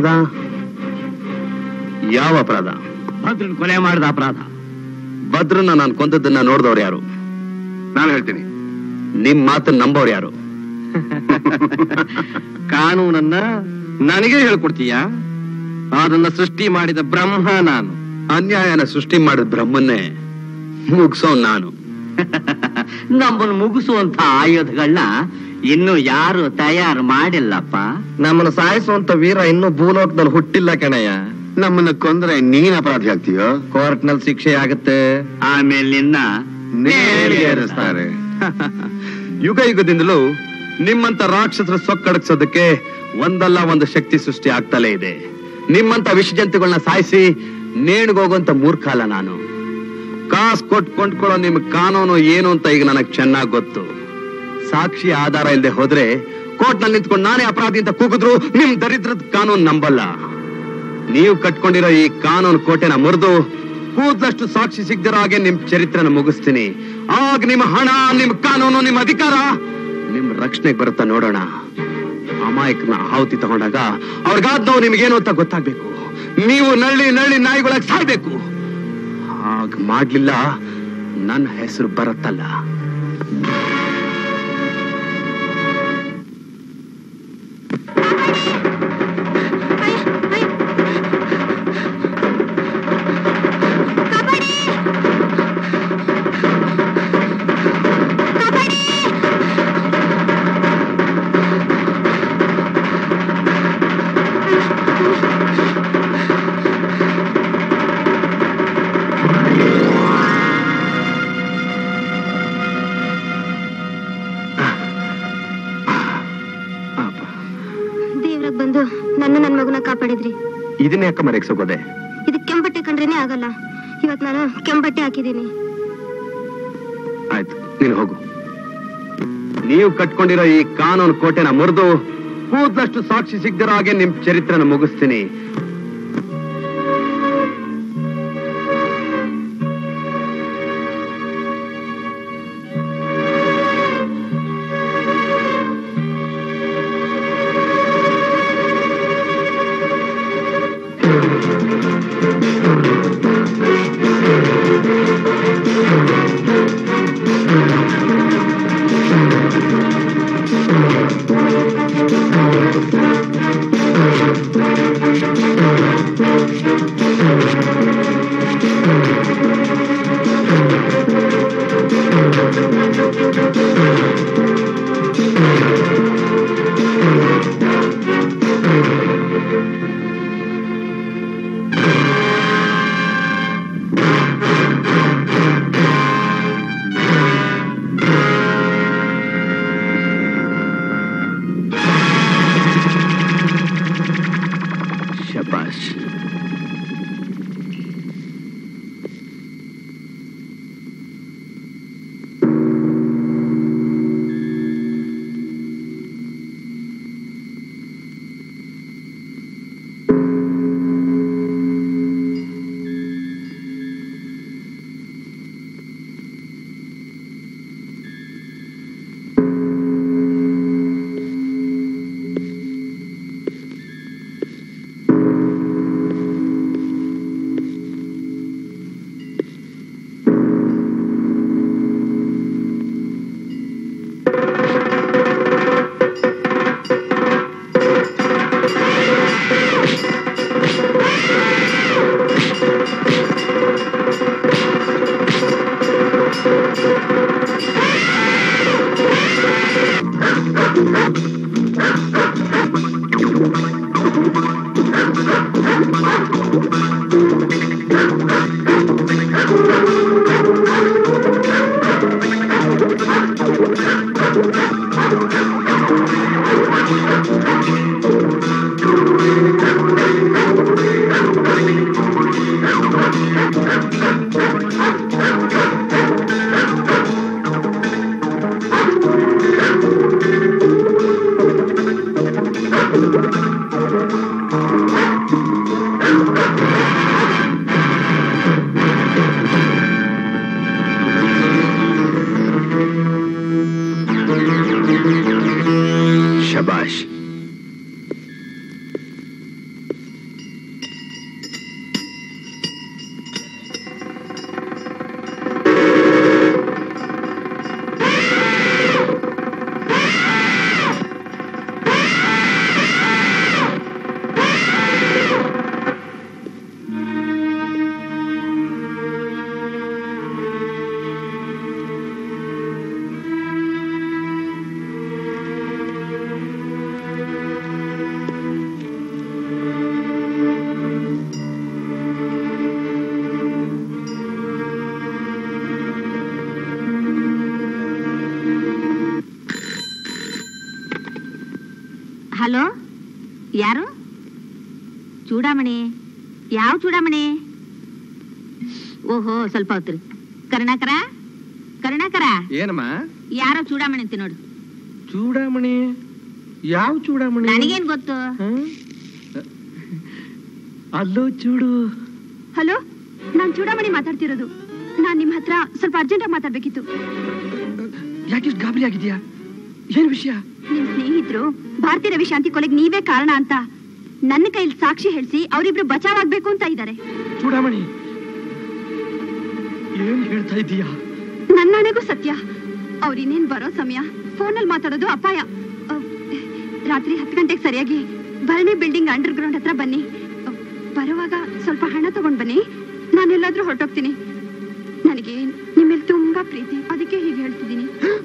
ಯಾವ ಅಪರಾಧ? ಭದ್ರನ್ ಕೊಲೆ ಮಾಡಿದ ಅಪರಾಧ. ಭದ್ರನ್ನ ನಾನು ಕೊಂದದ್ದನ್ನ ನೋಡಿದವ್ರು ಯಾರು? ನಾನು ಹೇಳ್ತೀನಿ. ನಿಮ್ ಮಾತನ್ನ ನಂಬೋರು ಯಾರು? ಕಾನೂನನ್ನ ನನಗೆ ಹೇಳ್ಕೊಡ್ತೀಯ? ಅದನ್ನ ಸೃಷ್ಟಿ ಮಾಡಿದ ಬ್ರಹ್ಮ ನಾನು. ಅನ್ಯಾಯನ ಸೃಷ್ಟಿ ಮಾಡಿದ ಬ್ರಹ್ಮನ್ನೇ ಮುಗಿಸೋ ನಾನು. ನಮ್ಮನ್ನು ಮುಗಿಸುವಂತ ಆಯುಧಗಳನ್ನ ಇನ್ನು ಯಾರು ತಯಾರು ಮಾಡಿಲ್ಲಪ್ಪ. ನಮ್ಮನ್ನು ಸಾಯಿಸುವಂತ ವೀರ ಇನ್ನು ಭೂಲೋಕದಲ್ಲಿ ಹುಟ್ಟಿಲ್ಲ ಕಣಯ್ಯ. ನಮ್ಮನ್ನ ಕೊಂದ್ರೆ ನೀನ್ ಅಪರಾಧಿ ಆಗ್ತೀಯೋ? ಕೋರ್ಟ್ ನಲ್ಲಿ ಶಿಕ್ಷೆ ಆಗುತ್ತೆ. ಆಮೇಲೆ ನಿನ್ನ ನೇರಿಸ್ತಾರೆ. ಯುಗ ಯುಗದಿಂದಲೂ ನಿಮ್ಮಂತ ರಾಕ್ಷಸರ ಸೊಕ್ಕಡಕ್ಸೋದಕ್ಕೆ ಒಂದಲ್ಲ ಒಂದು ಶಕ್ತಿ ಸೃಷ್ಟಿ ಆಗ್ತಲೇ ಇದೆ. ನಿಮ್ಮಂತ ವಿಷಜಂತುಗಳನ್ನ ಸಾಯಿಸಿ ನೇಣಿಗೋಗುವಂತ ಮೂರ್ಖಾಲ ನಾನು. ಕಾಸು ಕೊಟ್ಟು ಕೊಂಡ್ಕೊಳ್ಳೋ ನಿಮ್ ಕಾನೂನು ಏನು ಅಂತ ಈಗ ನನಗ್ ಚೆನ್ನಾಗ್ ಗೊತ್ತು. ಸಾಕ್ಷಿ ಆಧಾರ ಇಲ್ಲದೆ ಹೋದ್ರೆ ಕೋರ್ಟ್ ನಲ್ಲಿ ನಿಂತ್ಕೊಂಡು ನಾನೇ ಅಪರಾಧಿ ಅಂತ ಕೂಗಿದ್ರು ನಿಮ್ ದರಿದ್ರದ ಕಾನೂನು ನಂಬಲ್ಲ. ನೀವು ಕಟ್ಕೊಂಡಿರೋ ಈ ಕಾನೂನು ಕೋಟೆನ ಮುರಿದು ಕೂದಲಷ್ಟು ಸಾಕ್ಷಿ ಸಿಗದಿರೋ ಹಾಗೆ ನಿಮ್ ಚರಿತ್ರೆನ ಮುಗಿಸ್ತೀನಿ. ಆಗ ನಿಮ್ಮ ಹಣ, ನಿಮ್ ಕಾನೂನು, ನಿಮ್ ಅಧಿಕಾರ ನಿಮ್ ರಕ್ಷಣೆಗೆ ಬರುತ್ತಾ ನೋಡೋಣ. ಅಮಾಯಕನ ಆಹುತಿ ತಗೊಂಡಾಗ ಅವ್ರಿಗಾದ್ನವ್ ನಿಮ್ಗೇನು ಅಂತ ಗೊತ್ತಾಗ್ಬೇಕು. ನೀವು ನಳ್ಳಿ ನಳ್ಳಿ ನಾಯಿಗಳಾಗಿ ಸಾಯ್ಬೇಕು. ಹಾಗ ಮಾಡ್ಲಿಲ್ಲ ನನ್ನ ಹೆಸರು ಬರುತ್ತಲ್ಲ. ಬಂದು ನನ್ನ ನನ್ನ ಮಗುನ ಕಾಪಾಡಿದ್ರಿ. ಇದನ್ನೇ ಯಾಕ ಮರೆಕ್ಸೋಗೋದೆ? ಇದು ಕೆಂಬಟ್ಟೆ ಕಂಡ್ರೇನೆ ಆಗಲ್ಲ. ಇವತ್ ನಾನು ಕೆಂಬಟ್ಟೆ ಹಾಕಿದ್ದೀನಿ. ಆಯ್ತು, ನೀನು ಹೋಗು. ನೀವು ಕಟ್ಕೊಂಡಿರೋ ಈ ಕಾನೂನು ಕೋಟೆನ ಮುರಿದು ಕೂದಲಷ್ಟು ಸಾಕ್ಷಿ ಸಿಗದಿರೋ ಹಾಗೆ ನಿಮ್ ಚರಿತ್ರೆನ ಮುಗಿಸ್ತೀನಿ. Thank you. ಶಬಾಷ್. ಹಲೋ, ಯಾರು? ಚೂಡಾಮಣಿ? ಯಾವ ಚೂಡಾಮಣಿ? ಓಹೋ, ಸ್ವಲ್ಪ ಹೊತ್ರಿ. ಕರುಣಾಕರ, ಕರುಣಾಕರ. ಏನಮ್ಮ? ಯಾರೋ ಚೂಡಾಮಣಿ ಅಂತ ನೋಡು. ಚೂಡಾಮಣಿ? ಯಾವ ಚೂಡಾಮಣಿ? ನನಗೇನ್ ಗೊತ್ತು? ಅಲ್ಲೋ ಚೂಡು. ಹಲೋ, ನಾನ್ ಚೂಡಾಮಣಿ ಮಾತಾಡ್ತಿರೋದು. ನಾನ್ ನಿಮ್ ಹತ್ರ ಸ್ವಲ್ಪ ಅರ್ಜೆಂಟ್ ಆಗಿ ಮಾತಾಡ್ಬೇಕಿತ್ತು. ಯಾಕಿಷ್ಟು ಗಾಬರಿ ಆಗಿದ್ಯಾ? ಏನ್ ವಿಷಯ? ನಿಮ್ ಸ್ನೇಹಿತರು ಭಾರತಿ ರವಿಶಾಂತಿ ಕೊಲೆಗೆ ನೀವೇ ಕಾರಣ ಅಂತ ನನ್ನ ಕೈಲಿ ಸಾಕ್ಷಿ ಹೇಳಿಸಿ ಅವರಿಬ್ರು ಬಚಾವ್ ಆಗ್ಬೇಕು ಅಂತ ಇದ್ದಾರೆ. ಚೂಡಾಮಣಿ, ಏನ್ ಹೇಳ್ತಾ ಇದೀಯಾ? ನನ್ನಣೆಗೂ ಸತ್ಯ. ಅವ್ರ ಇನ್ನೇನ್ ಬರೋ ಸಮಯ. ಫೋನಲ್ಲಿ ಮಾತಾಡೋದು ಅಪಾಯ. ಅಹ್, ರಾತ್ರಿ ಹತ್ತು ಗಂಟೆಗೆ ಸರಿಯಾಗಿ ಭರಣಿ ಬಿಲ್ಡಿಂಗ್ ಅಂಡರ್ ಗ್ರೌಂಡ್ ಹತ್ರ ಬನ್ನಿ. ಅಹ್, ಬರುವಾಗ ಸ್ವಲ್ಪ ಹಣ ತಗೊಂಡ್ ಬನ್ನಿ. ನಾನೆಲ್ಲಾದ್ರೂ ಹೊರಟೋಗ್ತೀನಿ. ನನಗೆ ನಿಮ್ಮೇಲೆ ತುಂಬಾ ಪ್ರೀತಿ, ಅದಕ್ಕೆ ಹೀಗೆ ಹೇಳ್ತಿದ್ದೀನಿ.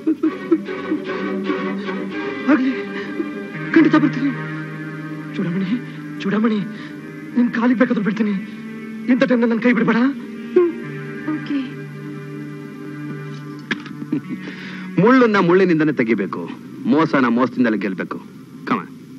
ಆಗ್ಲಿ, ಖಂಡಿತ ಬರ್ತೀನಿ. ಚೂಡಾಮಣಿ, ಚೂಡಾಮಣಿ, ನಿನ್ ಕಾಲಿಗೆ ಬೇಕಾದ್ರೂ ಬಿಡ್ತೀನಿ. ಇಂಥ ಟೈಮ್ ನನ್ನ ಕೈ ಬಿಡಬೇಡ. ಮುಳ್ಳನ್ನ ಮುಳ್ಳಿನಿಂದನೇ ತೆಗಿಬೇಕು, ಮೋಸನ ಮೋಸದಿಂದಲೇ ಗೆಲ್ಬೇಕು. ಕಮ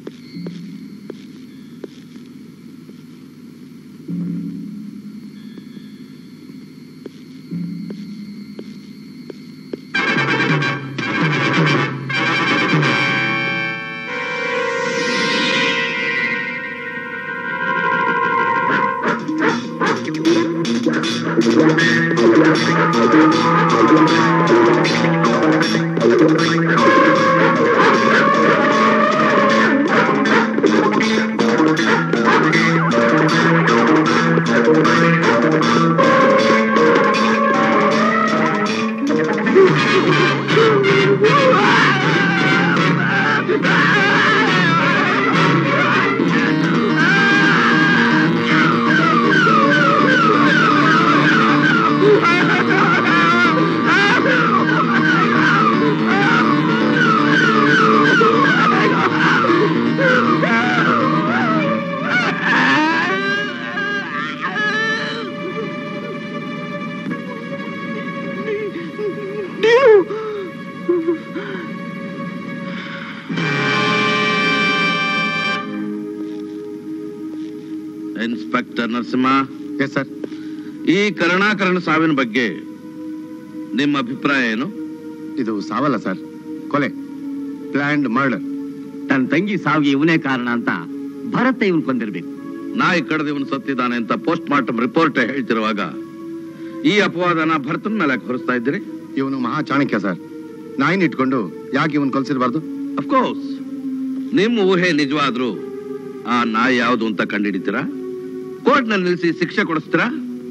ಇನ್ಸ್ಪೆಕ್ಟರ್ ನರಸಿಂಹ. S sir. ಈ ಕರುಣಾಕರಣ ಸಾವಿನ ಬಗ್ಗೆ ನಿಮ್ಮ ಅಭಿಪ್ರಾಯ ಏನು? ಇದು ಸಾವಲ್ಲ ಸರ್, ಕೊಲೆ, ಪ್ಲಾನ್ಡ್ ಮರ್ಡರ್. ತನ್ನ ತಂಗಿ ಸಾವಿಗೆ ಇವನೇ ಕಾರಣ ಅಂತ ಭರತ ಇವನ್ ಕೊಂದಿರ್ಬೇಕು. ನಾಯಿ ಕಳೆದ ಇವನು ಸತ್ತಿದ್ದಾನೆ ಅಂತ ಪೋಸ್ಟ್ ಮಾರ್ಟಮ್ ರಿಪೋರ್ಟ್ ಹೇಳ್ತಿರುವಾಗ ಈ ಅಪವಾದನ ಭರತನ ಮೇಲೆ ಹೊರಿಸ್ತಾ ಇದ್ದೀರಿ? ಇವನು ಮಹಾ ಚಾಣಕ್ಯ ಸರ್. ನಾಯಿನ ಇಟ್ಕೊಂಡು ಯಾಕೆ ಇವನ್ ಕೊಲ್ಸಿರ್ಬಾರ್ದು? ಅಫ್ಕೋರ್ಸ್, ನಿಮ್ಮ ಊಹೆ ನಿಜವಾದ್ರು ಆ ನಾಯಿ ಯಾವುದು ಅಂತ ಕಂಡುಹಿಡಿತೀರಾ? ಕೋರ್ಟ್ ನಲ್ಲಿ ನಿಲ್ಲಿಸಿ ಶಿಕ್ಷೆ ಕೊಡಿಸ್ತೀರಾ?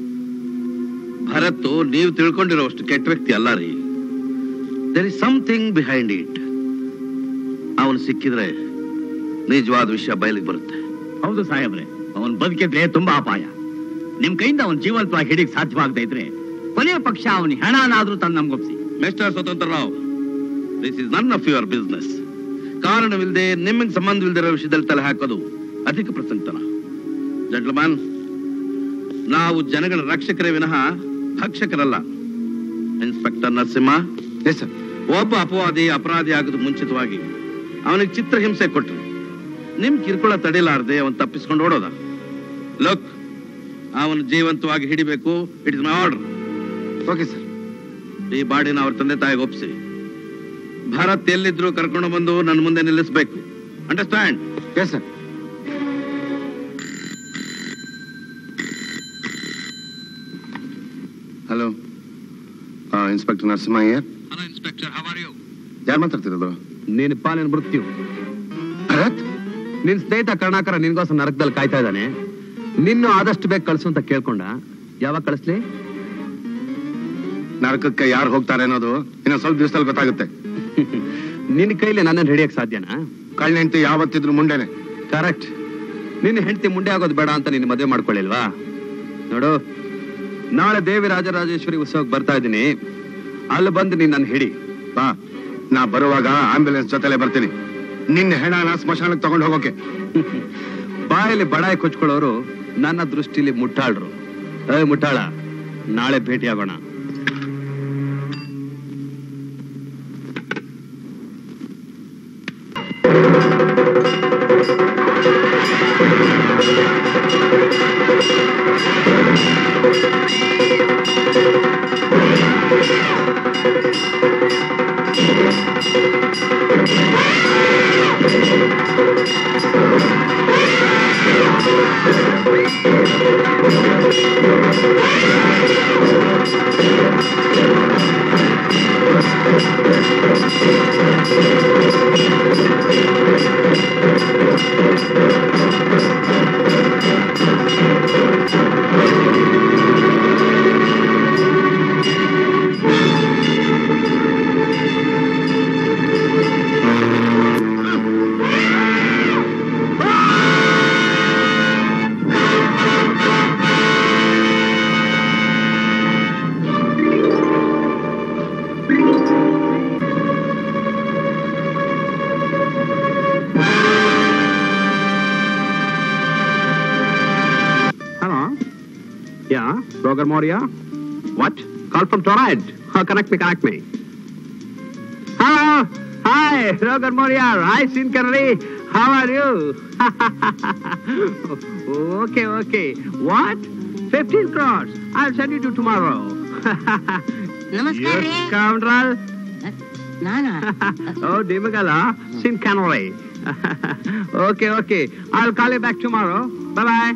ಭರತ್ ನೀವು ತಿಳ್ಕೊಂಡಿರೋಷ್ಟು ಕೆಟ್ಟ ವ್ಯಕ್ತಿ ಅಲ್ಲ ರೀ. There is something behind it. ಅವನು ಸಿಕ್ಕಿದ್ರೆ ನಿಜವಾದ ವಿಷಯ ಬಯಲಿಗೆ ಬರುತ್ತೆ. ಹೌದು ಸಾಹೇಬ್ರೆ, ಅವನ್ ಬದುಕಿದ್ರೆ ತುಂಬಾ ಅಪಾಯ. ನಿಮ್ ಕೈಯಿಂದ ಅವನ್ ಜೀವಂತವಾಗಿ ಹಿಡಿಕ್ ಸಾಧ್ಯವಾಗದೇ ಇದ್ರೆ ಕೊನೆಯ ಪಕ್ಷ ಅವನ ಹೆಣನಾದ್ರೂ ತಂದು ನಮ್ಗೊಪ್ಸಿ. Mister Swatantra Rao, this is none of your business. ಕಾರಣವಿಲ್ಲದೆ ನಿಮಗೆ ಸಂಬಂಧವಿಲ್ಲದಿರೋ ವಿಷಯದಲ್ಲಿ ತಲೆ ಹಾಕೋದು ಅಧಿಕ ಪ್ರಸಂಗತನ. ಜೆಂಟ್ಲ್ಮನ್, ನಾವು ಜನಗಳ ರಕ್ಷಕರೇ ವಿನಃ ಭಕ್ಷಕರಲ್ಲ. ಇನ್ಸ್ಪೆಕ್ಟರ್ ನರಸಿಂಹ, ಒಬ್ಬ ಅಪವಾದಿ ಅಪರಾಧಿ ಆಗೋದು ಮುಂಚಿತವಾಗಿ ಅವನಿಗೆ ಚಿತ್ರಹಿಂಸೆ ಕೊಟ್ರಿ ನಿಮ್ ಕಿರುಕುಳ ತಡೆಯಲಾರದೆ ಅವನ್ ತಪ್ಪಿಸ್ಕೊಂಡು ಓಡೋದ. ಲುಕ್, ಅವನು ಜೀವಂತವಾಗಿ ಹಿಡಿಬೇಕು. It is my order. Okay sir. ಈ ಬಾಡಿನ ಅವ್ರ ತಂದೆ ತಾಯಿಗೆ ಒಪ್ಪಿಸಿ ಭಾರತ್ ಎಲ್ಲಿದ್ರು ಕರ್ಕೊಂಡು ಬಂದು ನನ್ನ ಮುಂದೆ ನಿಲ್ಲಿಸಬೇಕು. Understand? Yes sir. Hello, inspector Narasimha here. Hello inspector, how are you? ಯಾರು ಮಾತಾಡ್ತಿರೋದು? ನೀನ್ ಪಾಲಿನ ಮೃತ್ಯು. ನಿನ್ ಸ್ನೇಹಿತ ಕರುಣಾಕರ ನಿನ್ಗೋಸ್ಕರ ನರಕದಲ್ಲಿ ಕಾಯ್ತಾ ಇದ್ದಾನೆ. ನಿನ್ನು ಆದಷ್ಟು ಬೇಗ ಕಳ್ಸು ಅಂತ ಕೇಳ್ಕೊಂಡ. ಯಾವಾಗ ಕಳಿಸ್ಲಿ? ನರಕಕ್ಕೆ ಯಾರು ಹೋಗ್ತಾರೆ ಅನ್ನೋದು ಇನ್ನು ಸ್ವಲ್ಪ ದಿವಸದಲ್ಲಿ ಗೊತ್ತಾಗುತ್ತೆ. ನಿನ್ನ ಕೈಲಿ ನನ್ನನ್ನು ಹಿಡಿಯಕ್ ಸಾಧ್ಯನಾ? ಕಳ್ಳ ಹೆಂಡತಿ ಯಾವತ್ತಿದ್ರು ಮುಂಡೆನೆ. ಕರೆಕ್ಟ್. ನಿನ್ನ ಹೆಂಡತಿ ಮುಂಡೆ ಆಗೋದು ಬೇಡ ಅಂತ ನಿನ್ನ ಮದುವೆ ಮಾಡ್ಕೊಳ್ಳಿಲ್ವಾ? ನೋಡು, ನಾಳೆ ದೇವಿ ರಾಜರಾಜೇಶ್ವರಿ ಉತ್ಸವಕ್ಕೆ ಬರ್ತಾ ಇದ್ದೀನಿ. ಅಲ್ಲಿ ಬಂದು ನೀನ್ ನನ್ನ ಹಿಡಿ ಬಾ. ನಾ ಬರುವಾಗ ಆಂಬ್ಯುಲೆನ್ಸ್ ಜೊತೆಲೆ ಬರ್ತೀನಿ. ನಿನ್ನ ಹೆಣನ ಸ್ಮಶಾನಕ್ಕೆ ತಗೊಂಡು ಹೋಗೋಕೆ. ಬಾಯಲ್ಲಿ ಬಡಾಯಿ ಕೊಚ್ಕೊಳ್ಳೋರು ನನ್ನ ದೃಷ್ಟಿಲಿ ಮುಟ್ಟಾಳ್ರು. ಏ ಮುಟ್ಟಾಳ, ನಾಳೆ ಭೇಟಿ ಆಗೋಣ. Roger Moria? What? Call from Torrent. Oh, connect me, connect me. Hello. Hi, Roger Moria. Hi, Sin Canary. How are you? Okay, okay. What? fifteen crores. I'll send it to you tomorrow. Namaskar. You scoundrel. Nana. Oh, Dimagala. Sin Canary. Okay, okay. I'll call you back tomorrow. Bye-bye.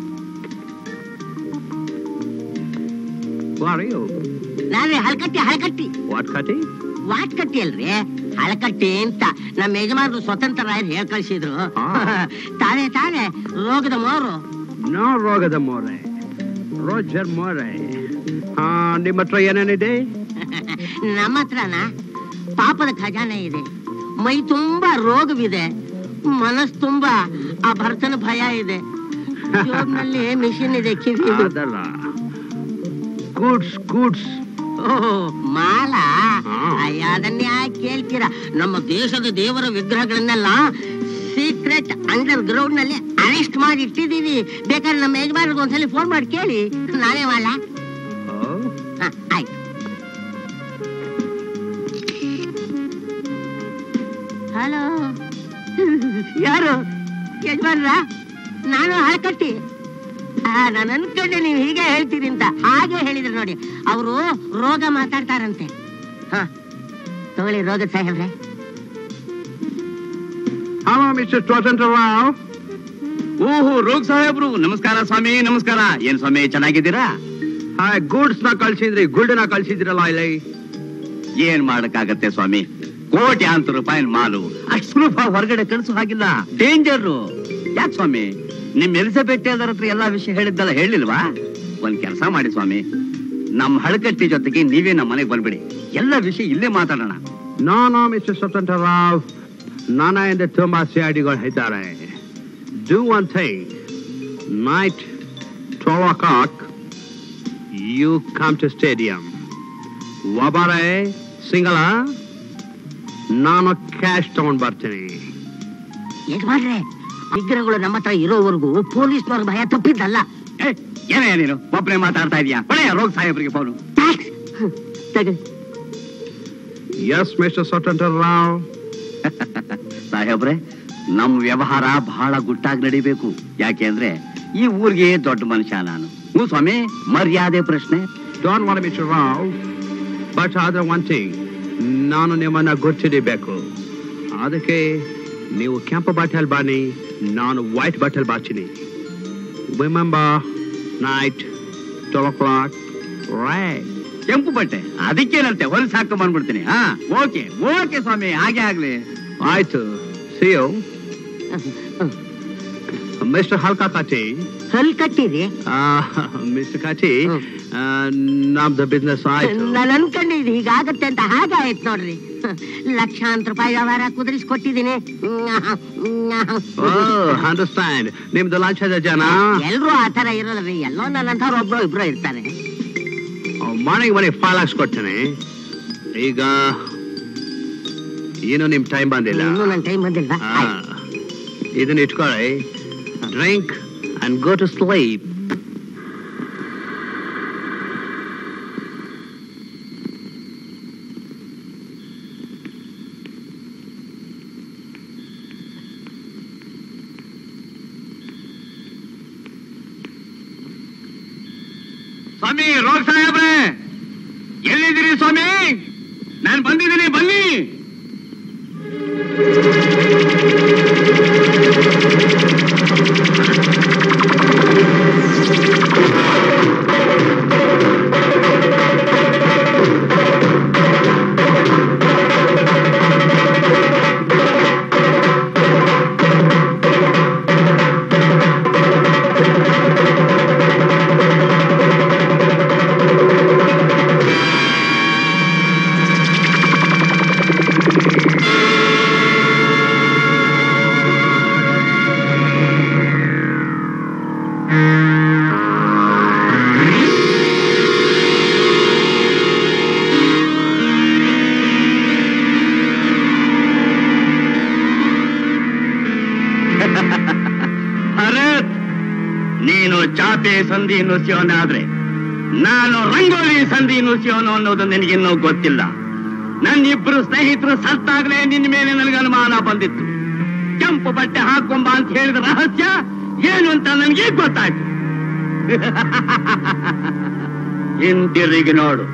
Who are you? ನಾನೇ Halakatti Halakatti. What Katti? What Katti ಅಲ್ರಿ, ಹಳಕಟ್ಟಿ ಅಂತ ನಮ್ಮ ಯಜಮಾನರು ಸ್ವತಂತ್ರ ರಾಯರು ಹೇಳ್ ಕಳ್ಸಿದ್ರು. ತಾನೇ ತಾನೇ ರೋಗದ ಮೋರು. ನೋ ರೋಗದ ಮೋರೆ, ರೋಜರ್ ಮೋರೆ. ಹಾ, ನಿಮ್ಮ ಹತ್ರ ಏನೇನಿದೆ? ನಮ್ಮ ಹತ್ರನ ಪಾಪದ ಖಜಾನೆ ಇದೆ. ಮೈ ತುಂಬಾ ರೋಗವಿದೆ. ಮನಸ್ಸು ತುಂಬಾ ಆ ಭರ್ತನ ಭಯ ಇದೆ. ಜೋಬ್ನಲ್ಲಿ ಮಿಷಿನ್ ಇದೆ. ಕಿವಿ ಅದಲ್ಲ, ಗೂಡ್ಸ್ ಗೂಡ್ಸ್. ಓಹೋ, ಮಾಲ. ಅಯ್ಯ, ಅದನ್ನೇ ಯಾಕೆ ಕೇಳ್ತೀರಾ? ನಮ್ಮ ದೇಶದ ದೇವರ ವಿಗ್ರಹಗಳನ್ನೆಲ್ಲ ಸೀಕ್ರೆಟ್ ಅಂಡರ್ ಗ್ರೌಂಡ್ ನಲ್ಲಿ ಅರೆಸ್ಟ್ ಮಾಡಿ ಇಟ್ಟಿದೀವಿ. ಬೇಕಾದ್ರೆ ನಮ್ಮ ಯಜಮಾನಿಗೆ ಒಂದ್ಸಲಿ ಫೋನ್ ಮಾಡಿ ಕೇಳಿ. ನಾನೇ ಮಾಲ. ಆಯ್ತು. ಹಲೋ, ಯಾರು? ಯಜಮಾನ್ರ? ನಾನು ಹಳಕಟ್ಟಿ. ನಾನು ಅನ್ಕೊಂಡೆ ನೀವು ಹೀಗೆ ಹೇಳ್ತೀರಿ ಅಂತ. ಹಾಗೆ ಹೇಳಿದ್ರು ನೋಡಿ. ಅವರು ರೋಗ ಮಾತಾಡ್ತಾರಂತೆ. ಹ, ತಗೊಳ್ಳಿ ರೋಗದ ಸಾಹೇಬ್ರೆ. ಹಲೋ ಮಿಸ್ಟರ್ ಸ್ವಾತಂತ್ರ್ಯ ರಾವ್. ಓಹೋ, ರೋಗ್ ಸಾಹೇಬ್ರು. ನಮಸ್ಕಾರ ಸ್ವಾಮಿ. ನಮಸ್ಕಾರ. ಏನ್ ಸ್ವಾಮಿ, ಚೆನ್ನಾಗಿದ್ದೀರಾ? ಹಾಯ್, ಗೂಡ್ಸ್ ನ ಕಳ್ಸಿದ್ರಿ, ಗುಡ್ನ ಕಳ್ಸಿದ್ರಲ್ಲ ಇಲ್ಲಿ. ಏನ್ ಮಾಡಕ್ಕಾಗತ್ತೆ ಸ್ವಾಮಿ, ಕೋಟ್ಯಾಂತರ ರೂಪಾಯಿ ಮಾಲು ಅಷ್ಟು ಸುಲಭ ಹೊರಗಡೆ ಕಳಿಸೋ ಹಾಗಿಲ್ಲ. ಡೇಂಜರ್. ಯಾಕೆ ಸ್ವಾಮಿ, ನಿಮ್ ಎಲಿಜಬೆತ್ ಟೇಲರ್ ಹತ್ರ ಎಲ್ಲಾ ವಿಷಯ ಹೇಳಿದ್ದಲ್ಲ, ಹೇಳಿಲ್ವಾ? ಒಂದ್ ಕೆಲಸ ಮಾಡಿ ಸ್ವಾಮಿ, ನಮ್ ಹಳಕಟ್ಟಿ ಜೊತೆಗೆ ನೀವೇ ನಮ್ಮ ಮನೆಗೆ ಬಂದ್ಬಿಡಿ. ಎಲ್ಲ ವಿಷಯ ಇಲ್ಲೇ ಮಾತಾಡೋಣ. No no mister Swatantra Rao, ನಾನಾ ಎಂದ ತುಂಬಾ ಸಿಐಡಿಗಳು ಇದ್ದಾರೆ. Do one thing, night twelve o'clock you come to stadium. ಒಬ್ಬರೇ ಸಿಂಗಲ? ನಾನು ಕ್ಯಾಶ್ ತಗೊಂಡ್ ಬರ್ತೀನಿ. ಯಜಮಾನ್ರೆ, ವಿಗ್ರಹಗಳು ನಮ್ಮ ಹತ್ರ ಇರೋವರೆಗೂ ಪೊಲೀಸ್ನವ್ರ ಭಯ ತಪ್ಪಿದ್ದಲ್ಲ. ಏನೇ ನೀನು ಒಬ್ಬನೇ ಮಾತಾಡ್ತಾ ಇದೀಯಾ? ಬಳೆಯ ರೋಗ ಸಾಹೇಬ್ರಿಗೆ phone. Yes mister Swatantra Rao. ಸಾಹೇಬ್ರೆ, ನಮ್ ವ್ಯವಹಾರ ಬಹಳ ಗುಟ್ಟಾಗಿ ನಡಿಬೇಕು. ಯಾಕೆ ಅಂದ್ರೆ ಈ ಊರಿಗೆ ದೊಡ್ಡ ಮನುಷ್ಯ ನಾನು. ಹ್ಞೂ ಸ್ವಾಮಿ, ಮರ್ಯಾದೆ ಪ್ರಶ್ನೆ. Don't want mister Rao, but ಆದ್ರೆ ಒನ್ ಥಿಂಗ್, ನಾನು ನಿಮ್ಮನ್ನ ಗೊತ್ತಿಡಬೇಕು. ಅದಕ್ಕೆ ನೀವು ಕೆಂಪು ಬಟ್ಟೆಲ್ ಬಾನಿ, ನಾನು ವೈಟ್ ಬಟ್ಟೆಲ್ ಬಾಚಿನಿ. Remember night twelve o'clock right. ಕೆಂಪು ಬಟ್ಟೆ ಅದಕ್ಕೇನಂತೆ ಹೊಲ್ಸ್ ಹಾಕೊಂಡ್ ಬಂದ್ಬಿಡ್ತೀನಿ. ಹಾ ಓಕೆ ಓಕೆ ಸ್ವಾಮಿ, ಹಾಗೆ ಆಗ್ಲಿ. ಆಯ್ತು, see you mister Halka Kati. ಹಲ್ ಕಟ್ಟಿರಿ ಮಿಸ್ಟರ್ ಕಾಟಿ, ನಮ್ದು ಬಿಸ್ನೆಸ್ ಆಯ್ತು. ನಾನು ಅನ್ಕೊಂಡಿದ್ದೆ ಹೀಗಾಗತ್ತೆ ಅಂತ. ಹಾಗಾಯ್ತು ನೋಡ್ರಿ, ಲಕ್ಷಾಂತರ ರೂಪಾಯಿ ವ್ಯವಹಾರ ಕುದುರಿಸ್ಕೊಟ್ಟಿದ್ದೀನಿ. ಅಂಡರ್ಸ್ಟ್ಯಾಂಡ್. ನಿಮ್ದು ಲಂಚದ ಜನ ಎಲ್ರು ಆತರ ಇರೋದ್ರಿ, ಎಲ್ಲೋ ನನ್ನಂತವ್ರು ಒಬ್ರು ಇಬ್ರು ಇರ್ತಾರೆ. ಮನೆಗೆ ಮನೆಗೆ ಫಾಲ್ ಹಾಕ್ಸ್ಕೊಡ್ತೇನೆ. ಈಗ ಏನು ನಿಮ್ ಟೈಮ್ ಬಂದಿಲ್ಲ. ಇನ್ನೂ ನನ್ನ ಟೈಮ್ ಬಂದಿಲ್ಲ. ಇದನ್ನ ಇಟ್ಕೊಳ್ಳಿ, drink and go to sleep. ಸ್ವಾಮಿ, ರೋಗ್ ಸಾಹೇಬ್ರೆ ಎಲ್ಲಿದ್ದೀರಿ ಸ್ವಾಮಿ? ನಾನು ಬಂದಿದ್ದೀನಿ, ಬನ್ನಿ. ನೀನು ಚಾಪೆ ಸಂಧಿ ನುಸಿಯೋನಾದ್ರೆ ನಾನು ರಂಗೋಲಿ ಸಂಧಿ ನುಸಿಯೋನು ಅನ್ನೋದು ನಿನಗಿನ್ನೂ ಗೊತ್ತಿಲ್ಲ. ನನ್ನಿಬ್ರು ಸ್ನೇಹಿತರು ಸತ್ತಾಗ್ಲೇ ನಿನ್ನ ಮೇಲೆ ನನಗೆ ಅನುಮಾನ ಬಂದಿತ್ತು. ಕೆಂಪು ಬಟ್ಟೆ ಹಾಕೊಂಬ ಅಂತ ಹೇಳಿದ ರಹಸ್ಯ ಏನು ಅಂತ ನನಗೆ ಗೊತ್ತಾಯ್ತು. ಹಿಂತಿರುಗಿ ನೋಡು.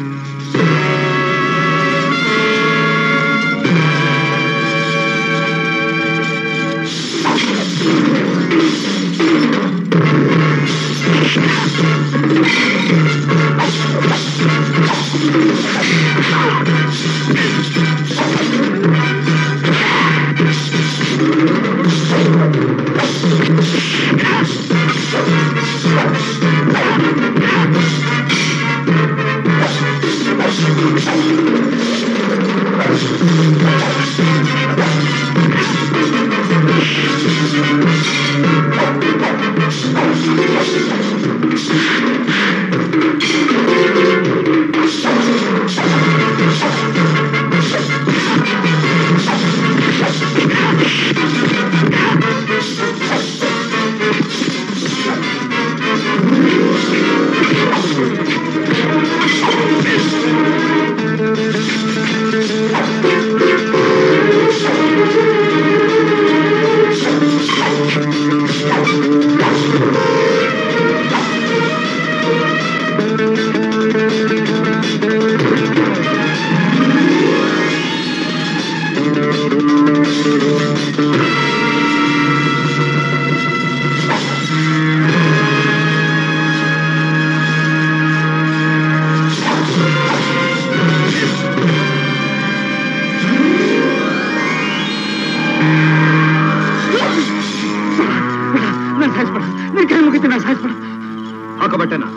ಹಾಕ ಬಟ್ಟೆನ.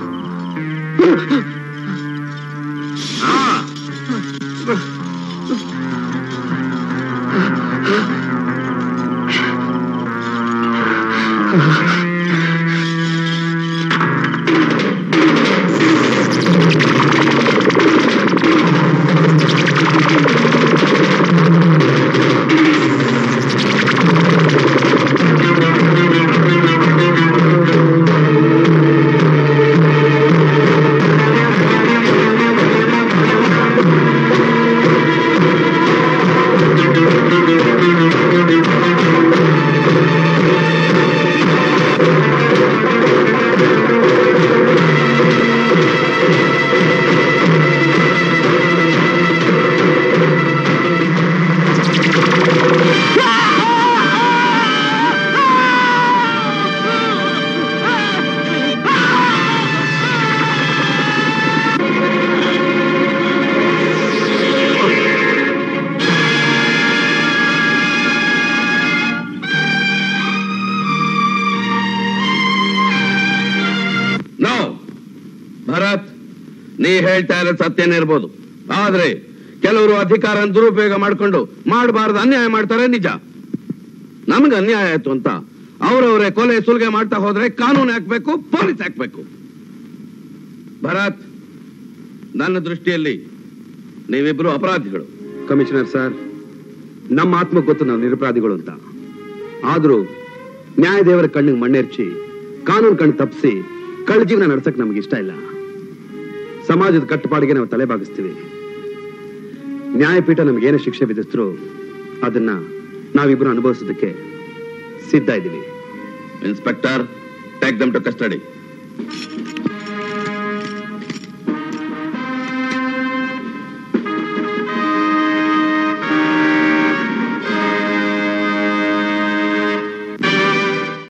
ನೀ ಹೇಳ್ತಾ ಇರೋದು ಸತ್ಯನೇ ಇರ್ಬೋದು, ಆದ್ರೆ ಕೆಲವರು ಅಧಿಕಾರ ದುರುಪಯೋಗ ಮಾಡ್ಕೊಂಡು ಮಾಡಬಾರದು ಅನ್ಯಾಯ ಮಾಡ್ತಾರೆ ನಿಜ. ನಮ್ಗೆ ಅನ್ಯಾಯ ಆಯ್ತು ಅಂತ ಅವರವರೇ ಕೊಲೆ ಸುಲಿಗೆ ಮಾಡ್ತಾ ಹೋದ್ರೆ ಕಾನೂನು ಹಾಕ್ಬೇಕು, ಪೊಲೀಸ್ ಹಾಕ್ಬೇಕು. ಭರತ್, ನನ್ನ ದೃಷ್ಟಿಯಲ್ಲಿ ನೀವಿಬ್ರು ಅಪರಾಧಿಗಳು. ಕಮಿಷನರ್ ಸರ್, ನಮ್ಮ ಆತ್ಮ ಗೊತ್ತು ನಾವು ನಿರಪರಾಧಿಗಳು ಅಂತ. ಆದ್ರೂ ನ್ಯಾಯದೇವರ ಕಣ್ಣಿಗೆ ಮಣ್ಣೆರ್ಚಿ ಕಾನೂನು ಕಣ್ಣು ತಪ್ಪಿಸಿ ಕಳ್ಳ ಜೀವನ ನಡ್ಸಕ್ ನಮ್ಗೆ ಇಷ್ಟ ಇಲ್ಲ. ಸಮಾಜದ ಕಟ್ಟುಪಾಡಿಗೆ ನಾವು ತಲೆ ಬಾಗಿಸ್ತೀವಿ. ನ್ಯಾಯಪೀಠ ನಮ್ಗೇನೇ ಶಿಕ್ಷೆ ವಿಧಿಸಿದ್ರು ಅದನ್ನ ನಾವಿಬ್ರು ಅನುಭವಿಸೋದಕ್ಕೆ ಸಿದ್ಧ ಇದ್ದೀವಿ. Inspector, take them to custody.